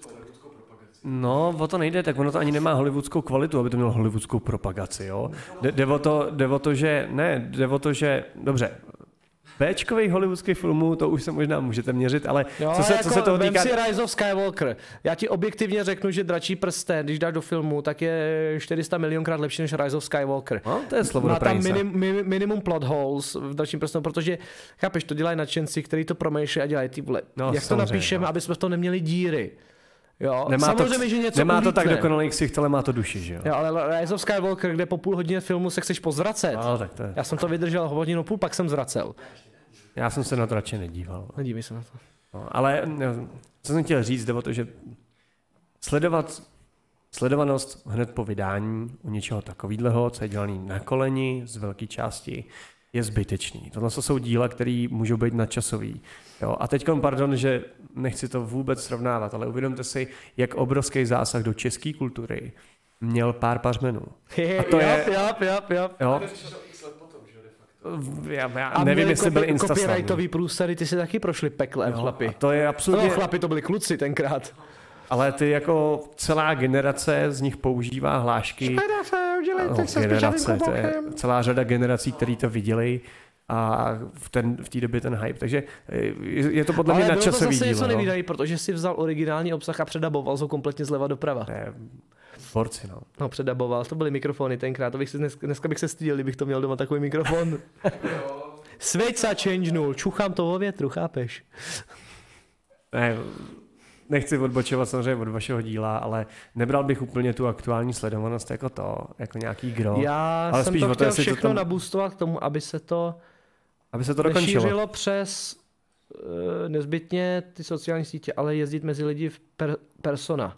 No, o to nejde, tak ono to ani nemá hollywoodskou kvalitu, aby to mělo hollywoodskou propagaci, jo. Jde o to, že, dobře, Bčkových hollywoodských filmů, to už se možná můžete měřit, ale jo, co se toho týká... si Rise of Skywalker. Já ti objektivně řeknu, že Dračí prsten, když dáš do filmu, tak je 400 milionkrát lepší než Rise of Skywalker. No, to je slovo má do tam minimum plot holes v Dračím prstenu, protože, chápeš, to dělají nadšenci, kteří to promýšlejí a dělají ty vole. No, jak to napíšeme, aby jsme v tom neměli díry. Jo, nemá to tak dokonalý ksicht, ale má to duši, že jo? Jo, ale Rise of Skywalker, kde po půl hodině filmu se chceš pozvracet. No, tak to je. Já jsem to vydržel hodinu půl, pak jsem zvracel. Já jsem se na to radši nedíval. Nedívej se na to. No, ale co jsem chtěl říct, jde o to, že sledovanost hned po vydání u něčeho takového, co je dělaný na koleni z velké části, je zbytečný. Tohle jsou díla, které můžou být nadčasový. Jo? A teď, pardon, že nechci to vůbec srovnávat, ale uvědomte si, jak obrovský zásah do české kultury měl Pár pařmenů. A to je... Jo? Já nevím, jestli byl Instaslam. Copyrightový průsady, ty si taky prošli peklem, chlapi. A to je absolutně... No, chlapi, to byli kluci tenkrát. Ale ty jako celá generace z nich používá hlášky. Generace, to je celá řada generací, který to viděli a v té době ten hype. Takže je to podle mě nadčasový dílo. Ale něco nevídají, protože si vzal originální obsah a předaboval ho kompletně zleva doprava. Borci, no. No, předaboval, to byly mikrofony tenkrát, dneska bych se styděl, kdybych to měl doma takový mikrofon. Svěť se changenul, čuchám to o větru, chápeš? Ne, nechci odbočovat samozřejmě od vašeho díla, ale nebral bych úplně tu aktuální sledovanost jako nějaký gro. Já ale jsem spíš to chtěl všechno tam... naboostovat k tomu, aby se to dokončilo. Nešířilo přes nezbytně ty sociální sítě, ale jezdit mezi lidi v persona.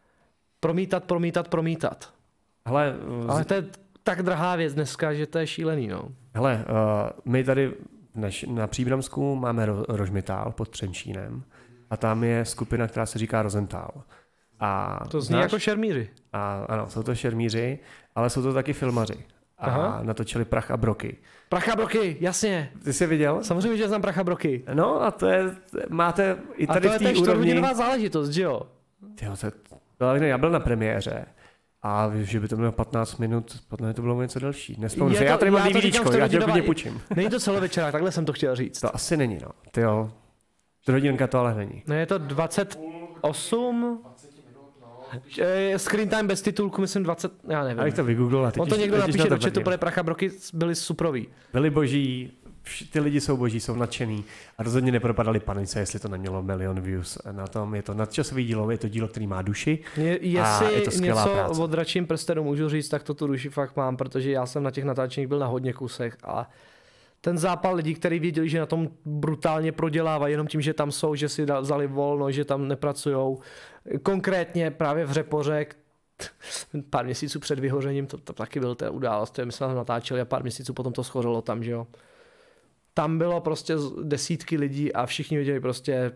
Promítat. Hele, ale to je tak drahá věc dneska, že to je šílený, no. Hele, my tady na Příbramsku máme Rožmitál pod Třenčínem a tam je skupina, která se říká Rosenthal. A to zní jako šermíři. Ano, jsou to šermíři, ale jsou to taky filmaři. A natočili Prach a broky. Prach a broky, jasně. Ty jsi viděl? Samozřejmě, že znám Prach a broky. No a to je, máte i tady v té úrovni... A to je 4hodinová záležitost, že jo? Já byl na premiéře a že by to bylo 15 minut, podle mě to bylo něco delší. Nespomínám se, já tady mám DVDčko, já tě klidně půjčím. Není to celovečerák, takhle jsem to chtěl říct. To asi není, no. Tyjo, 3 hodinka to ale není. No je to 28... Screen time bez titulku, myslím 20, já nevím. Abych to vygooglil a teď... On to někdo napíše do chatu, protože Prach a broky byli suprový. Byli boží, ty lidi jsou boží, jsou nadšený a rozhodně nepropadali panice, jestli to nemělo 1 milion views na tom. Je to nadčasový dílo, je to dílo, který má duši a je to skvělá něco práce. O Dračím prstenu můžu říct, tak to tu duši fakt mám, protože já jsem na těch natáčeních byl na hodně kusech a ten zápal lidí, který věděli, že na tom brutálně prodělávají jenom tím, že tam jsou, že si vzali volno, že tam nepracujou. Konkrétně právě v Řepoře, pár měsíců před vyhořením, to taky byl ta událost, my jsme tam natáčeli a pár měsíců potom to schořelo tam, že jo. Tam bylo prostě desítky lidí a všichni věděli prostě,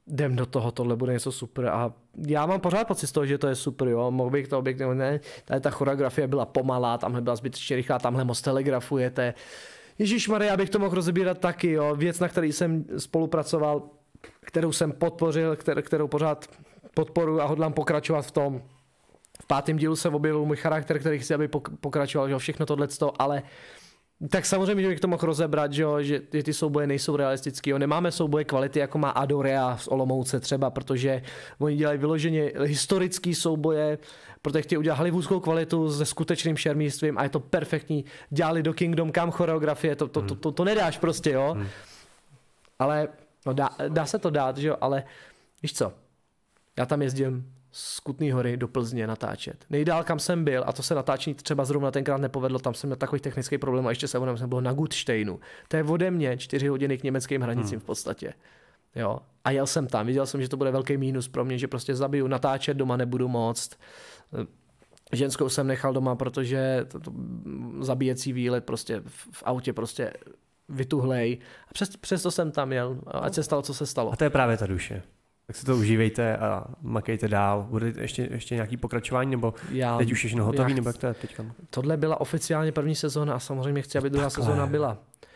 jdem do toho, tohle bude něco super a já mám pořád pocit z toho, že to je super, jo, mohl bych to objektivně, ne, tady ta choreografie byla pomalá, tamhle byla zbytečně rychlá, tamhle moc telegrafujete. Ježišmarja, já bych to mohl rozebírat taky, jo, věc, na který jsem spolupracoval, kterou jsem podpořil, kterou pořád podporuji a hodlám pokračovat v tom. V 5. dílu se objevil můj charakter, který chci, aby pokračoval, že jo, všechno tohleto, ale tak samozřejmě, že bych to mohl rozebrat, že ty souboje nejsou realistický. Jo. Nemáme souboje kvality, jako má Adorea z Olomouce třeba, protože oni dělají vyloženě historický souboje, protože chtějí udělat hollywoodskou kvalitu se skutečným šermístvím a je to perfektní. Dělali do Kingdom Come choreografie, to nedáš prostě, jo. Ale no dá se to dát, že jo, ale víš co, já tam jezdím z Kutný Hory do Plzně natáčet. Nejdál, kam jsem byl, a to se natáčení třeba zrovna tenkrát nepovedlo, tam jsem měl takový technický problém a ještě jsem byl na Gutsteinu. To je ode mě 4 hodiny k německým hranicím v podstatě. Jo. A jel jsem tam, viděl jsem, že to bude velký mínus pro mě, že prostě zabiju, natáčet doma nebudu moct. Ženskou jsem nechal doma, protože to zabíjecí výlet prostě v autě prostě vytuhlej. A přesto jsem tam jel, ať se stalo, co se stalo. A to je právě ta duše. Tak si to užívejte a makejte dál. Bude ještě nějaký pokračování, nebo teď už všechno hotový, nebo jak to je teďka? Tohle byla oficiálně první sezóna a samozřejmě chci, aby druhá sezóna byla.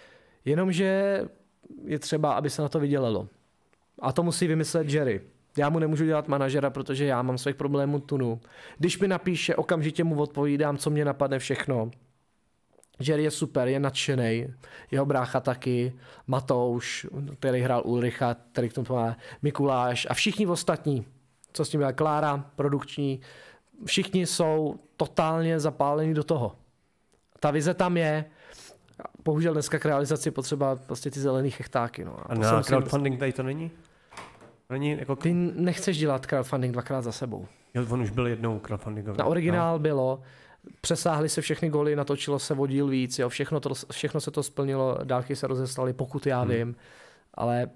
Jenomže je třeba, aby se na to vydělalo. A to musí vymyslet Jerry. Já mu nemůžu dělat manažera, protože já mám svých problémů tunu. Když mi napíše, okamžitě mu odpovídám, co mě napadne všechno. Jerry je super, je nadšenej, jeho brácha taky, Matouš, který hrál Ulricha, který k tomu má Mikuláš a všichni ostatní, co s tím dělá Klára, produkční, všichni jsou totálně zapálení do toho. Ta vize tam je, bohužel dneska k realizaci potřeba prostě ty zelený chechtáky. No. A na crowdfunding tady to není? Jako... Ty nechceš dělat crowdfunding 2krát za sebou. Jo, on už byl jednou crowdfundingový. Na originál bylo, přesáhly se všechny goly, natočilo se o díl víc, jo, všechno se to splnilo, dálky se rozeslaly, pokud já vím, ale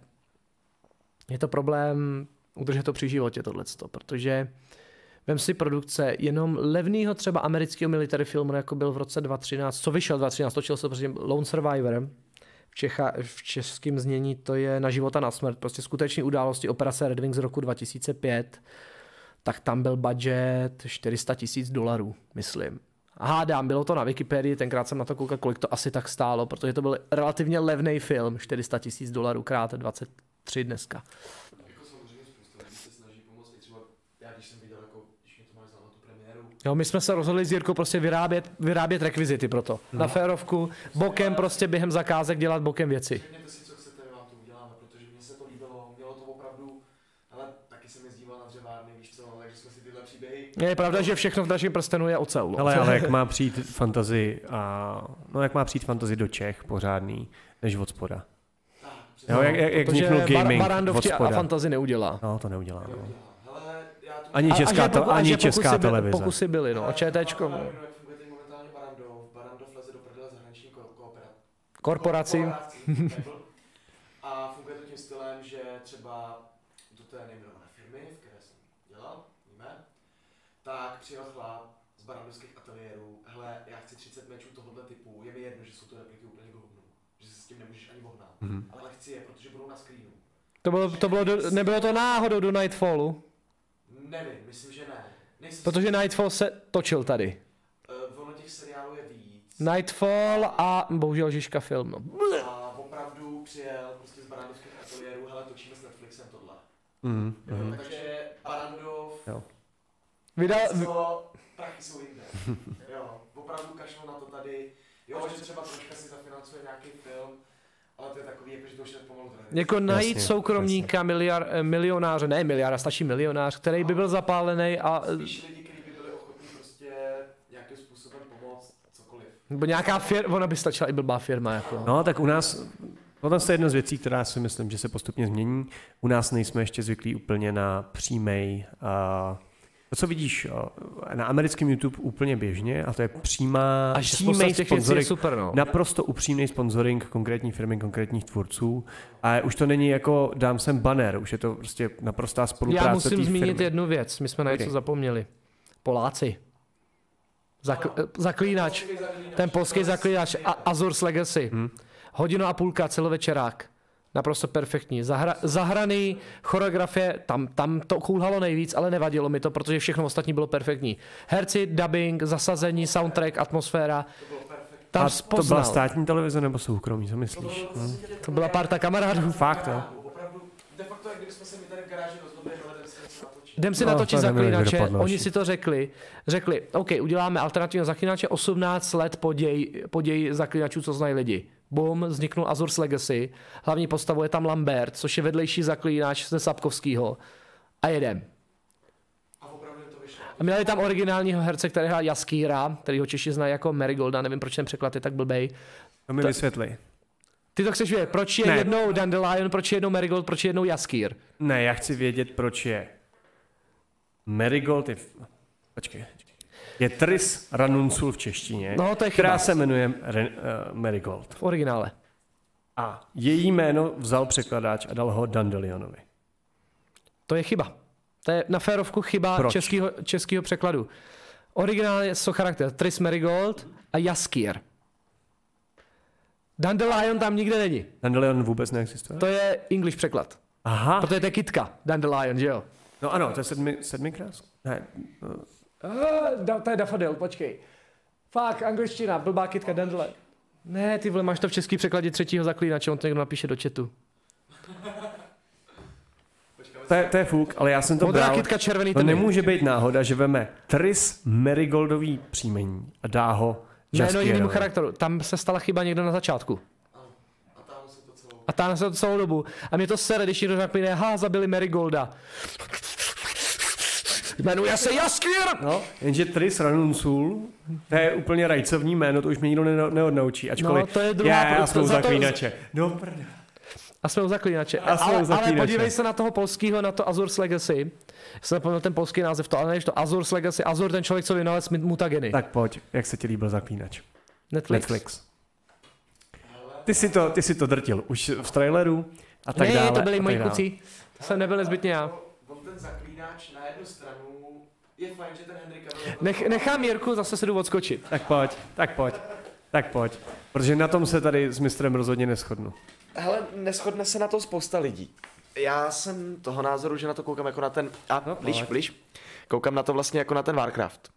je to problém udržet to při životě tohleto, protože vem si produkce jenom levného třeba amerického military filmu, jako byl v roce 2013, co vyšel 2013, točil se prostě Lone Survivor, v českém znění to je Na život a na smrt, prostě skutečné události operace Red Wing z roku 2005, tak tam byl budget $400 000, myslím. A hádám, bylo to na Wikipedii, tenkrát jsem na to koukal, kolik to asi tak stálo, protože to byl relativně levný film, $400 000 krát 23 dneska. Jako samozřejmě spousta lidí se snaží pomoct, i třeba já, když jsem viděl, jako, když mě to máš znát na tu premiéru. Jo, my jsme se rozhodli s Jirkou prostě vyrábět rekvizity pro to. Na férovku, bokem prostě během zakázek dělat bokem věci. Řekněte si, co chcete, my vám to uděláme, protože mně se to líbilo, mělo to opravdu, ale taky jsem jezdíval na dřevárny, víš co, takže jsme si tyhle příběhy. Je pravda, že všechno v našem prstenu je ocel. No. Ale jak má přijít fantasy jak má přijít fantasy do Čech pořádný, než od spoda. Jo, jak vzniknul gaming od spoda. A fantasy neudělá. No, to neudělá. No. Hele, já to... Ani česká televize. Pokusy byly, no, a ČTčko. Jak funguje teď momentálně Barrandov leze do prdele zahraniční korporací. A funguje to tím stylem, že třeba do té nejmenované firmy, v které jsem dělal, víme, tak přijel chlap z barandovských ateliérů, hele, já chci 30 mečů tohohle typu, je mi jedno, že jsou to repliky úplně hovno, že se s tím nemůžeš ani vohnat, ale chci je, protože budou na screenu. Nebylo to náhodou do Nightfallu? Nevím, myslím, že ne. Protože Nightfall se točil tady. Ono těch seriálů je víc. Nightfall a bohužel Žižka film. No. A opravdu přijel prostě z barandovských ateliérů, hele, točíme s Netflixem tohle. Takže Barandov, prachy jsou jinde. Jo, opravdu kašlo na to tady. Jo, že třeba troška si zafinancuje nějaký film, ale to je takový, jako, že to už je pomalu tradice. Jako najít soukromníka, milionáře, ne miliarda, stačí milionář, který by byl zapálený a... Spíš lidi, kteří by byli ochotní prostě nějakým způsobem pomoct, cokoliv. Nebo nějaká firma, ona by stačila i blbá firma. Jako. No, tak u nás, to je jedna z věcí, která si myslím, že se postupně změní. U nás nejsme ještě zvyklí úplně na přímej... To, co vidíš na americkém YouTube úplně běžně, a to je přímý sponsoring, super, no. Naprosto upřímný sponsoring konkrétní firmy, konkrétních tvůrců. A už to není jako dám sem banner, už je to prostě naprostá spolupráce. Já musím zmínit jednu věc, my jsme na něco zapomněli. Poláci. Zaklínač, ten polský zaklínač, Azur's Legacy. 1,5 hodiny celovečerák. Naprosto perfektní. Zahraný, choreografie, tam to koulhalo nejvíc, ale nevadilo mi to, protože všechno ostatní bylo perfektní. Herci, dubbing, zasazení, soundtrack, atmosféra. Tam A spoznal. to byla státní televize nebo soukromí, co myslíš? To byla parta kamarádů. Fakt, jo? Opravdu, de facto, jak kdyby jsme se mi tady v garáži rozhodli, hele, jdem si něco natočit. Jdem si No, natočit to nebylo, zaklínače, kdo dopadl oni další. si to řekli, OK, uděláme alternativního zaklínače, 18 let poděj zaklínačů, co znají lidi. Boom, vzniknul Azur's Legacy, hlavní postavou je tam Lambert, což je vedlejší zaklínač ze Sapkovského. A jedem. A opravdu to vyšlo. A měli tam originálního herce, který hrál Jaskýra, který ho Češi znají jako Marigolda, nevím, proč ten překlad je tak blbej. To mi vysvětli. Ty to chceš vědět, proč je Ne. jednou Dandelion, proč je jednou Marigold, proč je jednou Jaskýr? Ne, já chci vědět, proč je Marigold Počkej. Je Tris Ranunsul v češtině, No, to je která chyba. se jmenuje Marigold. V originále. A její jméno vzal překladač a dal ho Dandelionovi. To je chyba. To je na férovku chyba Proč? českého překladu. Originálně jsou charakter Tris Marigold a Jaskýr. Dandelion tam nikde není. Dandelion vůbec neexistuje? To je English překlad. Aha. Protože to je kytka. Dandelion, že jo? No ano, to je sedmikrát? Ne. To je Daffodil, počkej. Fakt, angličtina, blbá kytka, Dandelion. Ne, ty vole, máš to v český překladě třetího zaklínače, on to někdo napíše do chatu. To je fuk, ale já jsem to Modrá bral. kytka, červený To tmy. nemůže být náhoda, že veme Tris Marigoldový příjmení a dá ho Jméno Jaskýrovi. jinému charakteru. Tam se stala chyba někdo na začátku. A táhne se to celou dobu. A mě to sere, když někdo řekne, zabili Marigolda. Jmenuje se Jaskýr! No, jenže Tris Ranunsul, to je úplně rajcovní jméno, to už mě nikdo neodnaučí. Ačkoliv, No, to je druhá já jsem za to- zaklínače. No, prdel. A jsme u zaklínače. A jsme u Ale zaklínače. podívej se na toho polského, na to Azur's Legacy. Jsem zapomněl ten polský název, to, ale nevíš to Azur's Legacy. Azur, ten člověk, co vynalez mutageny. Tak pojď, jak se ti líbil zaklínač? Netflix. Ty si to drtil už v traileru a tak dále. Ne, to byli a moji tak dále. kluci. To jsem nebyl nezbytně já. On ten zaklínač na jednu stranu, je fajn, že ten Henry Cavill... Nechám Jirku, zase se jdu odskočit. Tak pojď. Protože na tom se tady s mistrem rozhodně neshodnu. Hele, neshodne se na to spousta lidí. Já jsem toho názoru, že na to koukám jako na ten... blíž. Koukám na to vlastně jako na ten Warcraft.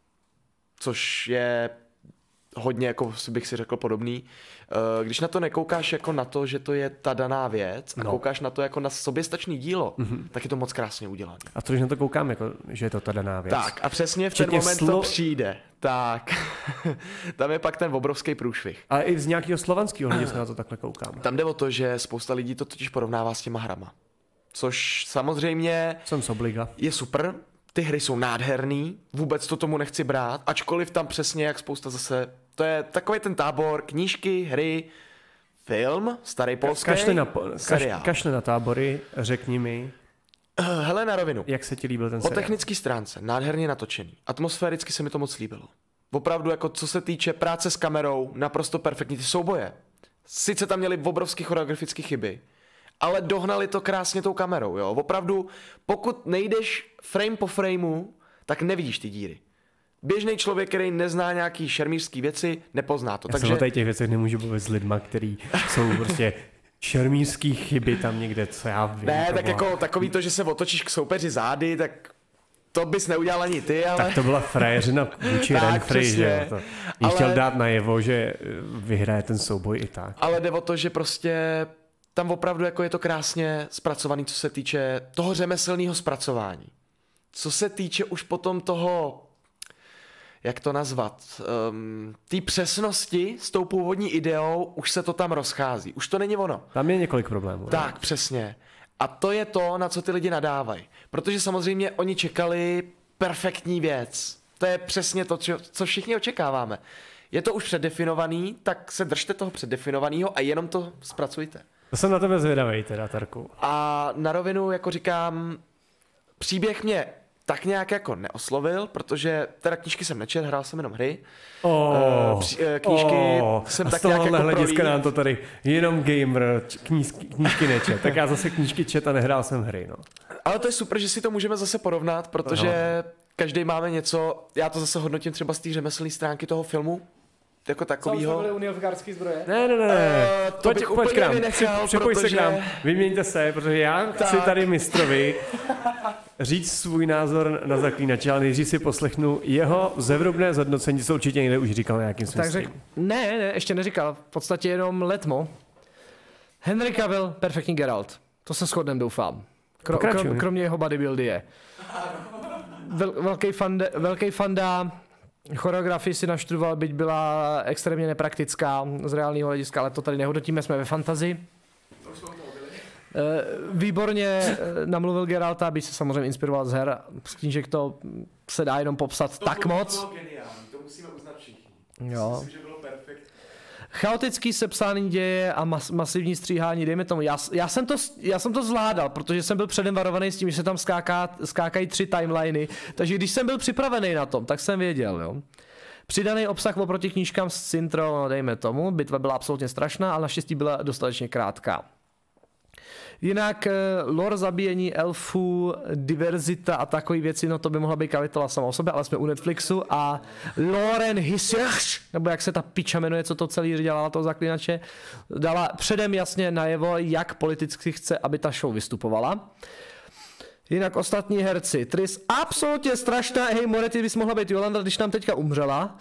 Což je hodně, jako bych si řekl, podobný. Když na to nekoukáš jako na to, že to je ta daná věc a koukáš na to jako na soběstačný dílo, tak je to moc krásně udělané. A to, když na to koukám, jako, že je to ta daná věc. Tak a přesně v ten Včetně moment to přijde. Tak. Tam je pak ten obrovský průšvih. Ale i z nějakého slovanského hlediska na to takhle koukám. Tam jde o to, že spousta lidí to totiž porovnává s těma hrama. Což samozřejmě Jsem z obliga. je super, ty hry jsou nádherný, vůbec to tomu nechci brát, ačkoliv tam přesně jak spousta zase, to je takový ten tábor, knížky, hry, film, starý polský, seriál. Kašle na tábory, řekni mi, Hele na rovinu, jak se ti líbil ten po seriál. technické stránce, nádherně natočený, atmosféricky se mi to moc líbilo. Opravdu jako co se týče práce s kamerou, naprosto perfektní ty souboje. Sice tam měli obrovský choreografické chyby, ale dohnali to krásně tou kamerou, jo. Opravdu, pokud nejdeš frame po frameu, tak nevidíš ty díry. Běžný člověk, který nezná nějaký šermířský věci, nepozná to. Já se o tady těch věcech nemůžu bavit s lidma, který jsou prostě šermířský chyby tam někde, co já vím. Ne, to tak bylo- jako takový to, že se otočíš k soupeři zády, tak to bys neudělal ani ty, ale... Tak to byla frajeřina vůči Tak, Renfrey, že jo. přesně. To. Jí Ale- chtěl dát najevo, že vyhraje ten souboj i tak. Ale jde o to, že prostě tam opravdu jako je to krásně zpracovaný, co se týče toho řemeslného zpracování. Co se týče už potom toho, jak to nazvat, té přesnosti s tou původní ideou, už se to tam rozchází. Už to není ono. Tam je několik problémů. Tak, přesně. A to je to, na co ty lidi nadávají. Protože samozřejmě oni čekali perfektní věc. To je přesně to, co všichni očekáváme. Je to už předdefinovaný, tak se držte toho předdefinovaného a jenom to zpracujte. To jsem na tebe zvědavej teda, Tarku. A na rovinu, jako říkám, příběh mě tak nějak jako neoslovil, protože teda knížky jsem nečetl, hrál jsem jenom hry. Knížky jsem a tak z nějak tohohle jako hlediska prolín. nám to tady jenom gamer, knížky nečet. Tak já zase knížky čet a nehrál jsem hry, no. Ale to je super, že si to můžeme zase porovnat, protože každý máme něco, já to zase hodnotím třeba z té řemeslné stránky toho filmu, jako takovýho. Co, už Nilfgaardský zbroje? Ne. To bych Pojď k úplně nám, vynechal, připoj se protože... k nám, vyměňte se, protože já chci tady mistrovi říct svůj názor na Zaklínače, ale nejdřív si poslechnu jeho zevrubné zhodnocení, co určitě někde už říkal nějakým smyslem. Ne, ještě neříkal, v podstatě jenom letmo. Henry Cavill, perfektní Geralt. To se shodnem, doufám. Kromě jeho bodybuildy je. Velký fanda, choreografii si naštudoval, byť byla extrémně nepraktická z reálného hlediska, ale to tady nehodnotíme, jsme ve fantazii. Výborně namluvil Geralta, aby se samozřejmě inspiroval z her. Z knížek to se dá jenom popsat to tak moc. To bylo geniální, to musíme uznat všichni. Jo. Myslím, že bylo perfektní. Chaotický sepsání děje a masivní stříhání, dejme tomu. Já jsem to zvládal, protože jsem byl předem varovaný s tím, že se tam skákají 3 timeliny, takže když jsem byl připravený na tom, tak jsem věděl, jo. Přidaný obsah oproti knížkám s Cintro, no dejme tomu, bitva byla absolutně strašná, ale naštěstí byla dostatečně krátká. Jinak lore zabíjení elfů, diverzita a takové věci, no to by mohla být kapitola sama o sobě, ale jsme u Netflixu a Lauren Hissrich, nebo jak se ta piča jmenuje, co to celý dělala toho Zaklínače, dala předem jasně najevo, jak politicky chce, aby ta show vystupovala. Jinak ostatní herci. Tris absolutně strašná, hej Moretti bys mohla být Jolanda, když nám teďka umřela.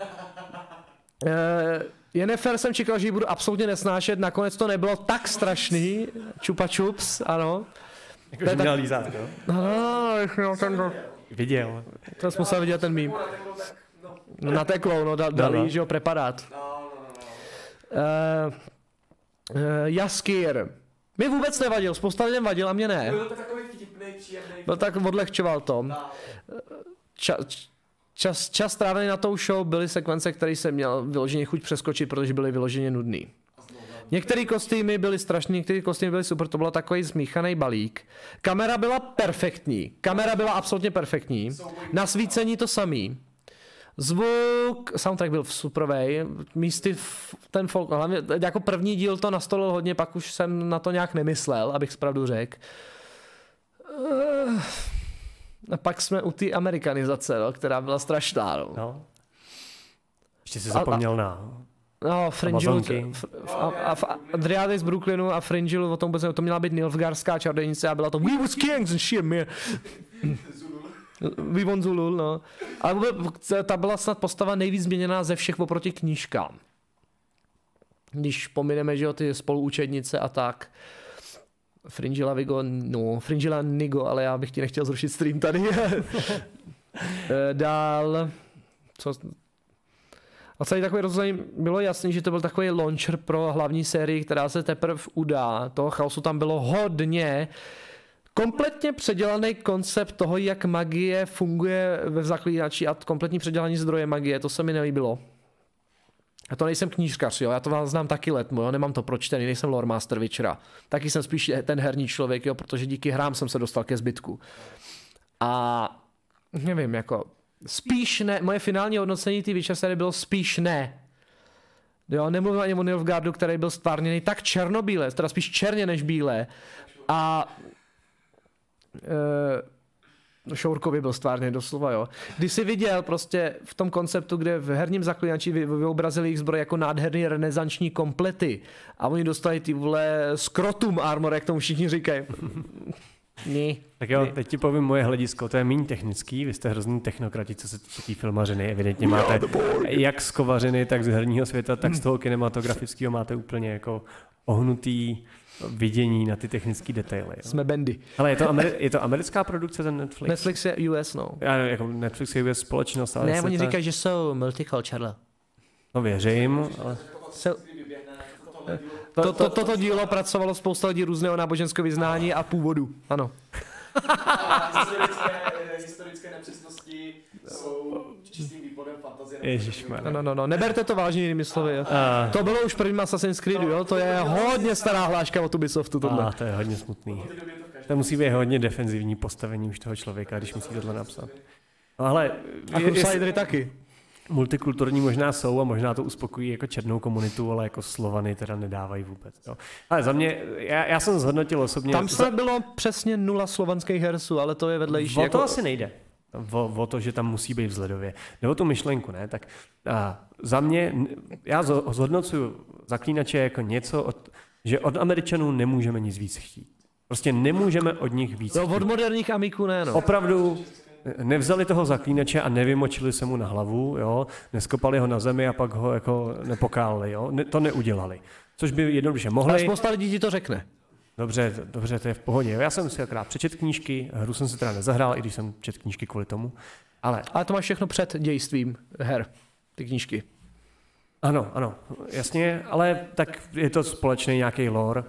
Jennifer jsem čekal, že ji budu absolutně nesnášet, nakonec to nebylo tak strašný. Čupa čups, ano. Jakože měl lízát, jo? No, Viděl. to jsem musel vidět ten mím. Nateklo, no, dal jí, že jo, preparát. Jaskýr. Mi vůbec nevadil, spousta lidem vadil a mě ne. Byl to takový vtipnej, příjemnej. Byl tak odlehčoval to. Čas strávený na tou show byly sekvence, které jsem měl vyloženě chuť přeskočit, protože byly vyloženě nudný. Některé kostýmy byly strašné, některé kostýmy byly super, to byl takový zmíchaný balík. Kamera byla perfektní, kamera byla absolutně perfektní. Nasvícení to samý. Zvuk, soundtrack byl superovej, místy ten folk, hlavně jako první díl to nastolil hodně, pak už jsem na to nějak nemyslel, abych zpravdu řekl. A pak jsme u té amerikanizace, no, která byla strašná. No. Ještě jsi zapomněl na... No, Fringilu, Dryady z Brooklynu a Fringilu, o tom to měla být Nilfgaardská čarodějnice a byla to We was kings and shit, man. We won Zulul, no. Ale ta byla snad postava nejvíc změněná ze všech oproti knížkám. Když pomineme, že jo, ty spoluučednice a tak. Fringilla Nigo, ale já bych ti nechtěl zrušit stream tady. Dál... A celý takový rozhodně bylo jasný, že to byl takový launcher pro hlavní sérii, která se teprve udá. Toho chaosu tam bylo hodně. Kompletně předělaný koncept toho, jak magie funguje ve Zaklínači a kompletní předělaný zdroje magie, to se mi nelíbilo. A to nejsem knížkař, jo, já to vás znám taky letmo, jo, nemám to pročtený, nejsem lore master Witchera. Taky jsem spíš ten herní člověk, jo, protože díky hrám jsem se dostal ke zbytku. A nevím, jako spíš ne, moje finální hodnocení té Witcher série bylo spíš ne. Jo, nemluvím ani o Nilfgaardu, který byl stvárněný tak černobíle, teda spíš černě než bíle. A Šourkovi byl stvárně doslova, jo. Když jsi viděl prostě v tom konceptu, kde v herním Zaklínači vyobrazili jejich zbroj jako nádherný renesanční komplety a oni dostali ty vole skrotum armor, jak tomu všichni říkají. Tak jo, teď ti povím moje hledisko, to je méně technický, vy jste hrozný technokrati, co se týče filmařiny, evidentně máte jak z kovařiny, tak z herního světa, tak z toho kinematografického máte úplně jako ohnutý vidění na ty technické detaily. Jo. Jsme bandy. Ale je to americká produkce ten Netflix? Netflix je US, no. Jako Netflix je US společnost, ale... Ne, oni říkají, že jsou multicultural. No věřím, ale... Toto dílo pracovalo spousta lidí různého náboženského vyznání a původu, ano. Historické nepřesnosti jsou čistým výplodem fantazie. Ježišmarja. No, neberte to vážně jinými slovy. To bylo už prvním Assassin's Creedu, jo? To je hodně stará hláška od Ubisoftu tohle. To je hodně smutný. To musí být hodně defenzivní postavení už toho člověka, když musí tohle napsat. No ale... A Crusadery taky. Multikulturní možná jsou a možná to uspokojí jako černou komunitu, ale jako Slovany teda nedávají vůbec. Jo. Ale za mě, já jsem zhodnotil osobně... Tam snad bylo přesně 0 slovanských hersů, ale to je vedlejší. To asi nejde. o to, že tam musí být vzhledově. Nebo tu myšlenku, ne? Tak za mě, já zhodnocuju Zaklínače jako něco, že od Američanů nemůžeme nic víc chtít. Prostě nemůžeme od nich víc chtít. Od moderních amíků ne, no. Opravdu nevzali toho Zaklínače a nevymočili se mu na hlavu, jo? Neskopali ho na zemi a pak ho jako nepokálili, jo? To neudělali. Což by jednoduše mohli. Ale spousta lidí ti to řekne. Dobře, to je v pohodě. Já jsem si akorát přečet knížky, hru jsem si teda nezahrál, i když jsem čet knížky kvůli tomu. Ale to máš všechno před dějstvím her, ty knížky. Ano, jasně, ale tak je to společný nějaký lore.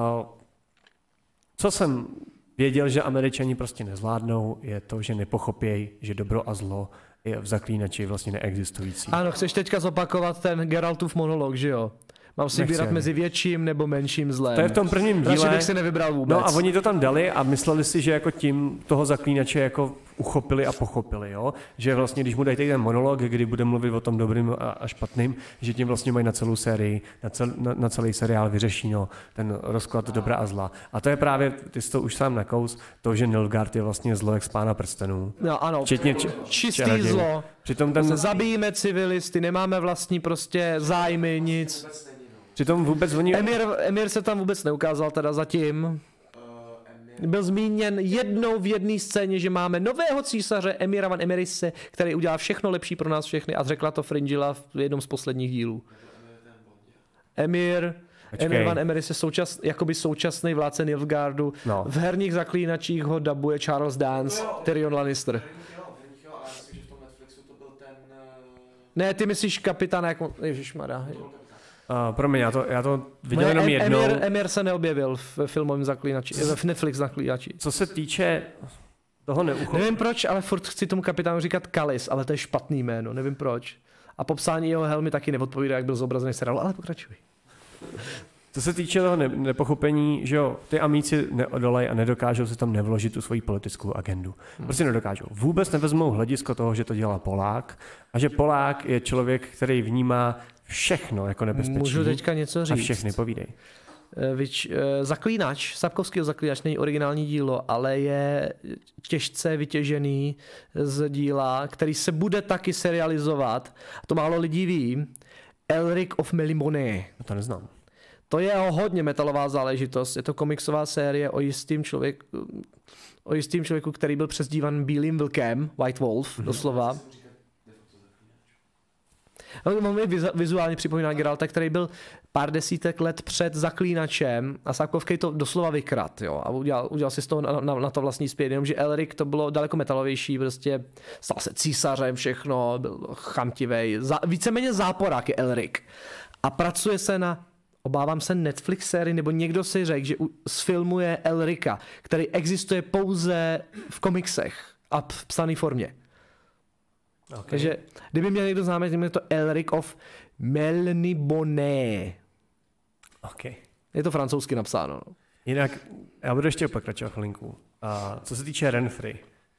Co jsem věděl, že Američani prostě nezvládnou, je to, že nepochopějí, že dobro a zlo je v Zaklínači vlastně neexistující. Ano, chceš teďka zopakovat ten Geraltův monolog, že jo? Mám si vybírat mezi větším nebo menším zlem. To je v tom prvním díle. Radši bych si nevybral vůbec. No a oni to tam dali a mysleli si, že jako tím toho Zaklínače jako uchopili a pochopili, jo? Že vlastně, když mu dají ten monolog, kdy bude mluvit o tom dobrým a špatným, že tím vlastně mají na celou sérii, na celý seriál vyřešeno ten rozklad dobra a zla. A to je právě, ty jsi to už sám nakous, to, že Nilfgaard je vlastně zlo jak z Pána prstenů. No ano, čistý zlo. Přitom ten... Zabijíme civilisty, nemáme vlastní prostě zájmy, nic. Přitom vůbec oni... Emir se tam vůbec neukázal teda zatím. Byl zmíněn jednou v jedné scéně, že máme nového císaře Emira van Emerise, který udělá všechno lepší pro nás všechny a řekla to Fringilla v jednom z posledních dílů. Emir van Emmeris je jakoby současný vládce Nilfgaardu. No. V herních Zaklínačích ho dabuje Charles Dance, Tyrion Lannister. Ne, ty myslíš kapitána jako... Ježišmarja. Promiň, já to viděl jenom jednou. Emir se neobjevil v filmovém Zaklínači, v Netflix Zaklínači. Co se týče toho neuchopení. Nevím proč, ale furt chci tomu kapitánu říkat Kalis, ale to je špatný jméno, nevím proč. A popsání jeho helmy taky neodpovídá, jak byl zobrazený v seriálu, ale pokračuj. Co se týče toho nepochopení, že jo, ty amíci neodolají a nedokážou si tam nevložit tu svoji politickou agendu. Prostě nedokážou. Vůbec nevezmou hledisko toho, že to dělá Polák a že Polák je člověk, který vnímá všechno jako nebezpečí. Můžu teďka něco říct? A všechny povídej. Zaklínač, Sapkowskýho Zaklínač není originální dílo, ale je těžce vytěžený z díla, který se bude taky serializovat. To málo lidí ví. Elric of Melimoné. To neznám. To je hodně metalová záležitost. Je to komiksová série o jistým člověku, který byl přezdívan Bílým vlkem, White Wolf, doslova. On mi vizuálně připomíná Geralta, který byl pár desítek let před Zaklínačem a Sapkowský to doslova vykrad, jo, a udělal si z toho na to vlastní zpět, jenomže Elric to bylo daleko metalovější, prostě stal se císařem, všechno, byl chamtivej, víceméně záporák je Elric. A pracuje se na, obávám se, Netflix sérii, nebo někdo si řekl, že sfilmuje Elrica, který existuje pouze v komiksech a v psané formě. Okay. Takže kdyby měl někdo známý, je to Elric of Melniboné. Okay. Je to francouzsky napsáno. No. Jinak, já budu ještě pokračovat chvilinku. Co se týče Renfri,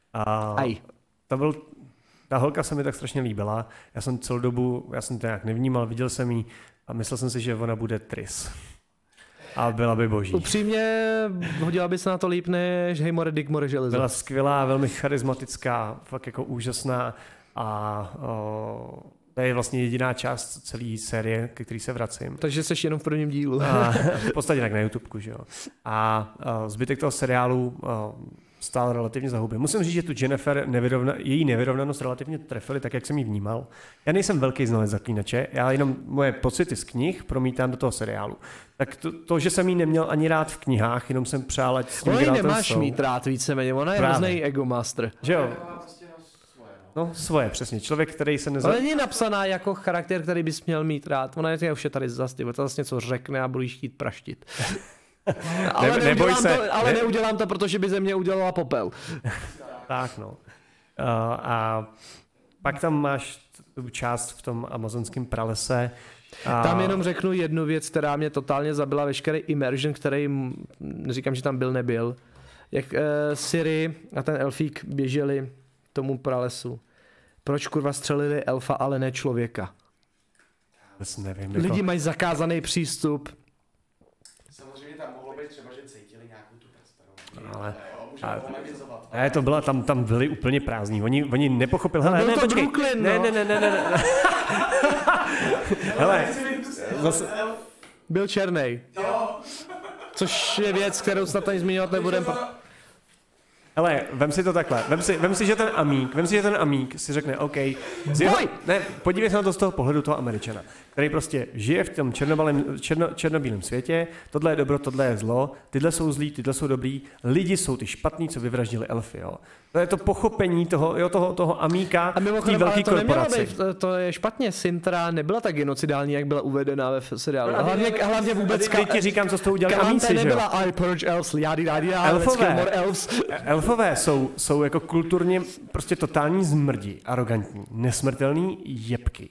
ta holka se mi tak strašně líbila. Já jsem celou dobu, já jsem to nějak nevnímal, viděl jsem ji a myslel jsem si, že ona bude Tris. A byla by boží. Upřímně hodila by se na to líp než Heymore Digmore železo. Byla skvělá, velmi charismatická, fakt jako úžasná a to je vlastně jediná část celé série, ke který se vracím. Takže jsi jenom v prvním dílu. V podstatě tak na YouTubeku, že jo. A zbytek toho seriálu stál relativně za huby. Musím říct, že tu Jennifer její nevyrovnanost relativně trefili tak, jak jsem ji vnímal. Já nejsem velký znalec Zaklínače, já jenom moje pocity z knih promítám do toho seriálu. Tak to, že jsem ji neměl ani rád v knihách, jenom jsem přál, ať s tím Geraltem nemáš mít rád víceméně, ona je hrozný egomaster. Že jo? No, svoje, přesně. Člověk, který se Ale není napsaná jako charakter, který bys měl mít rád. Ona je už je tady zase, to zase něco řekne a budeš chtít praštit. Ale neudělám to, protože by ze mě udělala popel. Tak no. A pak tam máš tu část v tom amazonském pralese. Tam jenom řeknu jednu věc, která mě totálně zabila veškerý immersion, který, neříkám, že tam byl. Jak Ciri a ten elfík běželi tomu pralesu. Proč kurva střelili elfa, ale ne člověka? Nevím, Lidi mají zakázaný přístup. Samozřejmě tam mohlo být třeba, že cítili nějakou tu prstenou. Ne, to byla, tam byli úplně prázdní, oni nepochopili, hele, ne, počkej, Brooklyn, ne. Hele, zase, Byl černej. Což je věc, kterou snad ani zmiňovat nebudem. hele, vem si to takhle, vem si, že ten amík si řekne, OK, podívej se na to z toho pohledu toho Američana, který prostě žije v tom černobílém světě, tohle je dobro, tohle je zlo, tyhle jsou zlí, tyhle jsou dobrý, lidi jsou ty špatní, co vyvraždili elfy, jo. To je to pochopení toho amíka v té velké korporaci. To je špatně, Sintra nebyla tak genocidální, jak byla uvedená ve seriálu. Hlavně vůbec... Teď ti říkám, co s toho udělali amíci, že jo. Nebyla I purge elves, Elfové jsou jako kulturně prostě totální zmrdi, arrogantní, nesmrtelný jebky.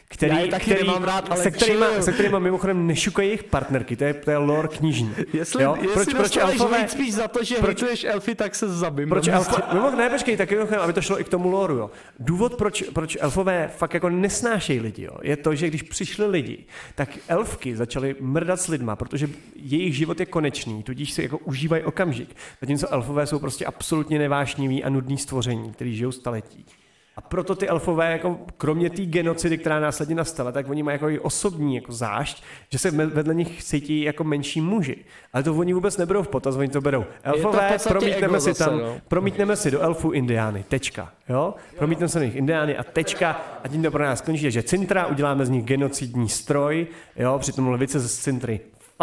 Se kterýma mimochodem nešukají jejich partnerky, to je lore knižní. Jestli elfové spíš za to, že hejtuješ elfy, tak se zabím. Ne, počkej, tak aby to šlo i k tomu loru, jo. Důvod, proč elfové fakt jako nesnášejí lidi, jo, je to, že když přišli lidi, tak elfky začaly mrdat s lidma, protože jejich život je konečný, tudíž si jako užívají okamžik. Zatímco elfové jsou prostě absolutně nevášniví a nudný stvoření, který žijou staletí. A proto ty elfové, jako kromě té genocidy, která následně nastala, tak oni mají jako i osobní jako zášť, že se vedle nich cítí jako menší muži. Ale to oni vůbec neberou v potaz, oni to berou. Elfové, promítneme si do elfů Indiány, tečka. Jo? Promítneme se do nich Indiány a tečka a tím to pro nás končí, že Cintra, uděláme z nich genocidní stroj, jo? Přitom levice ze Cintry,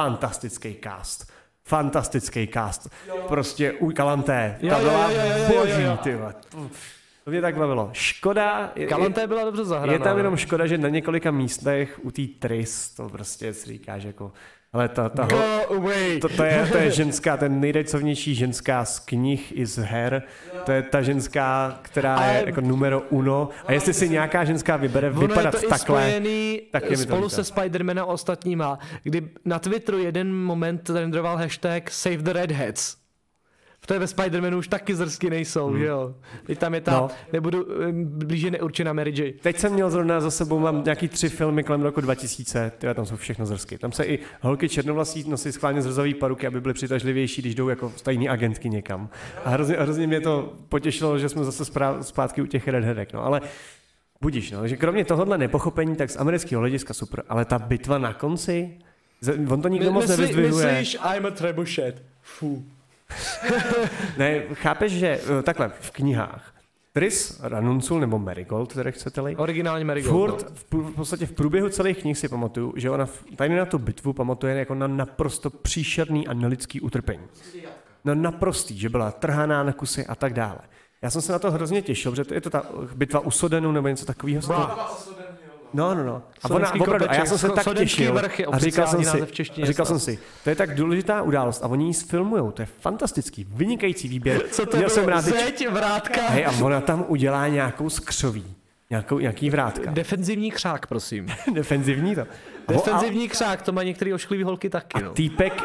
fantastický cast. Prostě Kalanté, ta byla boží, tyhle. To mě tak bavilo. Škoda... Kalanté byla dobře zahraná. Je tam jenom škoda, že na několika místech u té Tris, to prostě si říká, že jako... Ale to je ženská, ten nejrajcovnější ženská z knih i z her. To je ta ženská, která je jako numero uno. A jestli si nějaká ženská vybere vypadat takhle, tak je mi to spolu se Spider-Manem a ostatníma, kdy na Twitteru jeden moment renderoval hashtag Save the Redheads. To je ve Spider-Manu už taky zrsky nejsou, že jo? Teď tam je nebudu blíže neurčená Mary J. Teď jsem měl zrovna za sebou, mám nějaký 3 filmy kolem roku 2000, tam jsou všechno zrsky. Tam se i holky černovlasí nosí schválně zrzový paruky, aby byly přitažlivější, když jdou jako tajní agentky někam. A hrozně mě to potěšilo, že jsme zase zpátky u těch redheadek, no, ale budíš, no, že kromě tohohle nepochopení, tak z amerického hlediska super, ale ta bitva na konci, on to nikdo moc nevyzdvihuje. Myslíš, I'm a trebuchet. Ne, chápeš, že takhle v knihách Tris, Ranuncul nebo Marigold, které chcete-li. Originálně Marigold. V podstatě v průběhu celých knih si pamatuju, že ona tady na tu bitvu pamatuje jako na naprosto příšerný a nelidský utrpení. No naprostý, že byla trhaná na kusy a tak dále. Já jsem se na to hrozně těšil, protože je to ta bitva u Sodenu nebo něco takového. No. A já jsem se tak těšil a říkal jsem si, to je tak důležitá událost a oni ji sfilmujou, to je fantastický, vynikající výběr. Co to bylo? Zeď, vrátka? Hej, a ona tam udělá nějakou skřoví, nějaký vrátka. Defenzivní křák, prosím. Defenzivní to. Defenzivní křák, to má některý ošklivý holky taky. A týpek...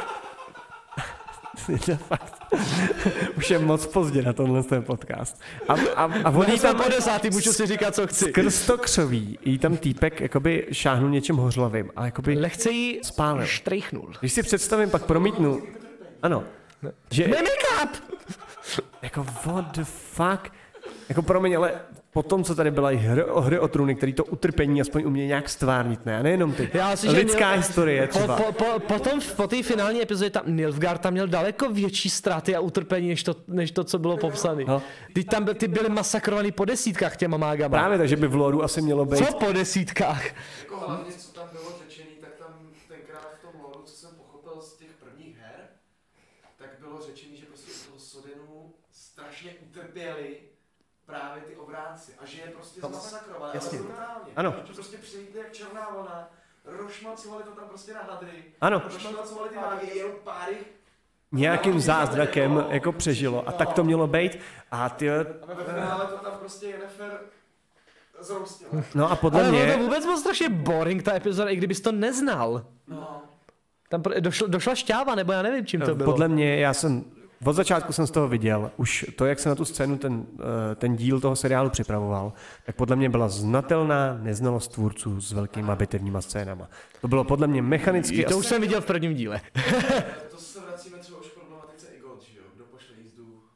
Už je moc pozdě na tenhle podcast. A oni tam po 10. můžu si říkat, co chci. Skrz to křoví jí tam týpek jakoby šáhnul něčem hořlavým a jakoby lehce jí spálil. Štrejchnul. Když si představím, pak promítnu. Ano. Že make-up! Jako what the fuck? Jako promiň, ale potom, co tady byla i hry o trůny, který to utrpení aspoň umějí nějak stvárnit, ne? A nejenom ty. Lidská historie třeba. Po té finální epizodě tam Nilfgaard tam měl daleko větší ztráty a utrpení, než to co bylo popsané. No. Ty byly masakrovaný po desítkách těma mágama. Právě, takže by v loru asi mělo být. Co po desítkách? Jako hlavně, co tam bylo řečený, tak tam tenkrát v tom loru, co jsem pochopil z těch prvních her, tak bylo řečený, že prostě u toho Sodenu strašně utrpěli právě ty obránci a že je prostě zmasakrovali, ale brutálně. Ano. Že prostě přijít jak černá vlna, rošmacovali to tam prostě na hadry, ano. Rošmacovali ty mágy, jenom pár jich nějakým zázrakem jako přežilo a tak to mělo být a ty... A ve finále to tam prostě Yennefer zroustila. No a podle ale mě... Ale to vůbec bylo strašně boring ta epizoda, i kdybys to neznal. No. Tam došla šťáva, nebo já nevím, čím to bylo. Podle mě, od začátku jsem z toho viděl, už to, jak se na tu scénu ten díl toho seriálu připravoval, tak podle mě byla znatelná neznalost tvůrců s velkýma bitevníma scénama. To bylo podle mě mechanicky... To už jsem viděl v prvním díle. To se vracíme třeba už k problematice Igot, že jo? Kdo pošle jízdu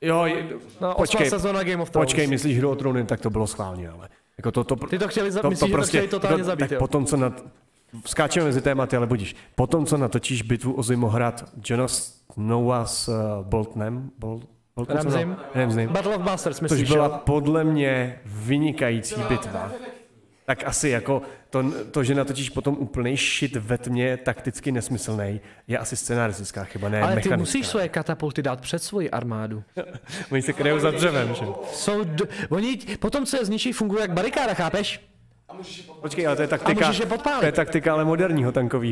Jo, No, 8. sezóna Game of Thrones. Počkej, myslíš Hru o trůny, tak to bylo schválně, ale. Jako Ty to chtěli, myslíš, že to chtěli totálně zabít, tak jo? potom, co skáčeme mezi tématy, ale budíš. Potom, co natočíš bitvu o Zimohrad Jona Snowa s Boltonem, Ramsaym. Battle of Bastards, myslíš, což byla podle mě vynikající bitva. Tak asi jako to, že natočíš potom úplnej shit ve tmě, takticky nesmyslnej, je asi scenaristická chyba, ne ale mechanická. ty musíš svoje katapulty dát před svoji armádu. Oni se kryjou za dřevem, že? Oni potom, co je zničí, fungují jak barikáda, chápeš? Počkej, ale to je taktika, ale moderní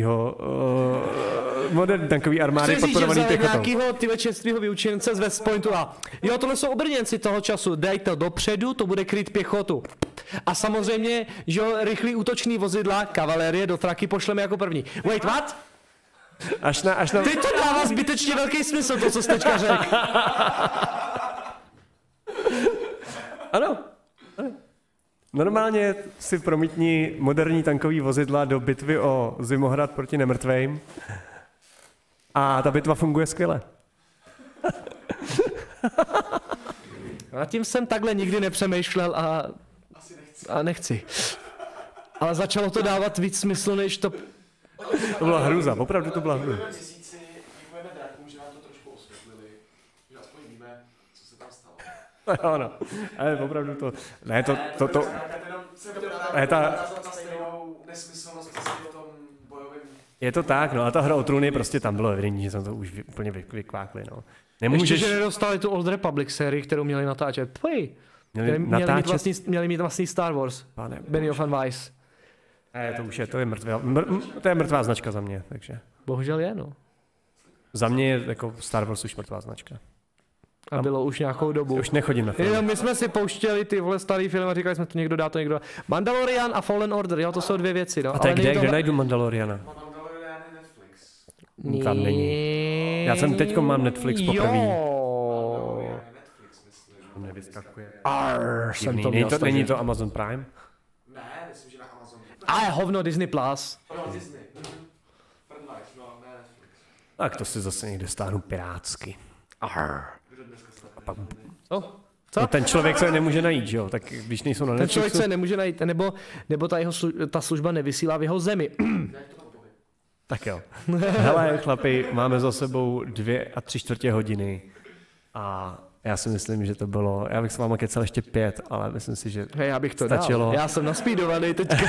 tankový armády podporovaný pěchotou. Nějakýho tyhle čerstvýho vyučence z West Pointu a jo, tohle jsou obrněnci toho času, dej to dopředu, to bude kryt pěchotu. A samozřejmě, že jo, rychlý útočný vozidla, kavalérie do traky pošleme jako první. Wait, what? Až na... Ty to dává zbytečně velký smysl, to, co jsi teďka řekl. Ano. Normálně si promítni moderní tankový vozidla do bitvy o Zimohrad proti nemrtvým a ta bitva funguje skvěle. Nad tím jsem takhle nikdy nepřemýšlel a nechci. Ale začalo to dávat víc smysl, než to... To byla hrůza, opravdu to byla hrůza. Děkujeme drakům, že nám to trošku osvětlili, že aspoň víme, co se tam stalo. Ano, ale opravdu to... Ne, to... Je to tak, no a ta Hra o trůny prostě tam bylo evidentní, že jsem to už úplně vykvákli, no. Nemůžeš... Ještě, že nedostali tu Old Republic sérii, kterou měli natáčet. Měli mít vlastní Star Wars. Benny of Weiss. Ne, to je mrtvá značka za mě, takže. Bohužel je, no. Za mě je jako Star Wars už mrtvá značka. A bylo už nějakou dobu. Už nechodím na film. My jsme si pouštěli ty starý filmy a říkali jsme to někdo dá, to někdo dá. Mandalorian a Fallen Order, jo, to jsou dvě věci, no. A tak kde najdu Mandaloriana? Mandalorian je Netflix. Tam není. Já jsem teďko mám Netflix poprvé. Jo. Nevyskakuje. Není to Amazon Prime? Ne, myslím, že na Amazon. A je hovno Disney Plus. Disney. Ne Netflix. Tak to si zase někde stáhnu pirátsky. Co? No, ten člověk se nemůže najít, že jo? Tak když nejsou na Netflixu... Ten člověk se nemůže najít, nebo ta služba nevysílá v jeho zemi. Tak jo. Hele, chlapi, máme za sebou 2 3/4 hodiny a já si myslím, že to bylo... Já bych s váma kecal ještě 5, ale myslím si, že já bych to stačilo. Dal. Já jsem naspídovaný teďka.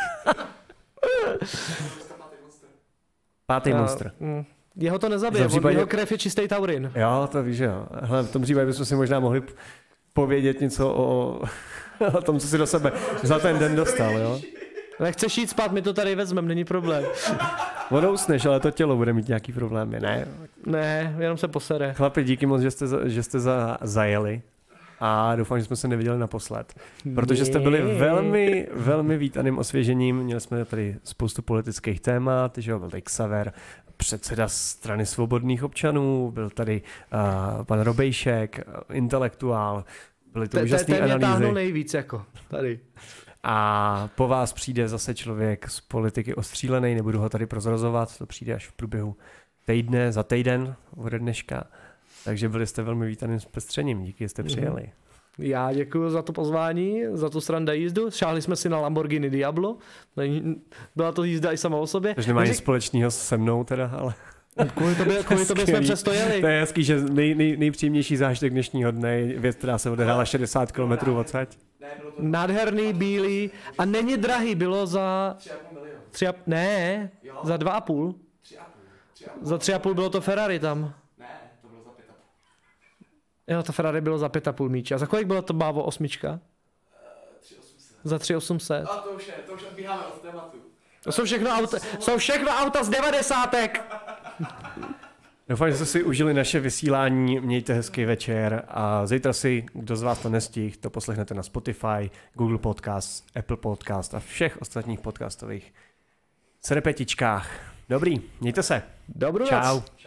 Pátý monster. Jeho to nezabije, jeho krev je čistý taurin. Jo, to víš, jo. Hele, v tom případě bychom si možná mohli povědět něco o tom, co si do sebe za ten den dostal, jo? Nechceš jít spát, my to tady vezmeme, není problém. Ono usneš, ale to tělo bude mít nějaký problémy, ne? Ne, jenom se posere. Chlapi, díky moc, že jste zajeli a doufám, že jsme se neviděli naposled. Protože jste byli velmi, velmi vítaným osvěžením. Měli jsme tady spoustu politických témat, že jo, byl tady Xaver, předseda strany svobodných občanů, byl tady pan Robejšek, intelektuál, byly to úžasné analýzy. Ten mě táhnul nejvíc, jako tady. A po vás přijde zase člověk z politiky ostřílený, nebudu ho tady prozrazovat, to přijde až v průběhu týdne, za týden ode dneška. Takže byli jste velmi vítaným zpestřením, díky, že jste přijeli. Já děkuji za to pozvání, za tu sranda jízdu. Šáhli jsme si na Lamborghini Diablo. Byla to jízda i sama o sobě. Takže nemá nic společného se mnou teda, ale... Kvůli tobě jsme přesto jeli. To je hezký, že nejpříjemnější zážitek dnešního dne je věc, která se odehrála 60 km odsaď. Nádherný, bílý a není drahý, bylo za... 3,5 milionu. Ne, za 2,5. Za 3,5 bylo to Ferrari tam. Ne, to bylo za 5,5. Jo, to Ferrari bylo za 5,5 míč. A za kolik bylo to Bávo 8? 3,800. Za 3,800. A to už odbíháme od tématu. To jsou všechno auta z 90. Doufám, že jste si užili naše vysílání, mějte hezký večer a zítra si, kdo z vás to nestihl, to poslechnete na Spotify, Google Podcast, Apple Podcast a všech ostatních podcastových serpetičkách. Dobrý, mějte se. Dobrou Čau. noc.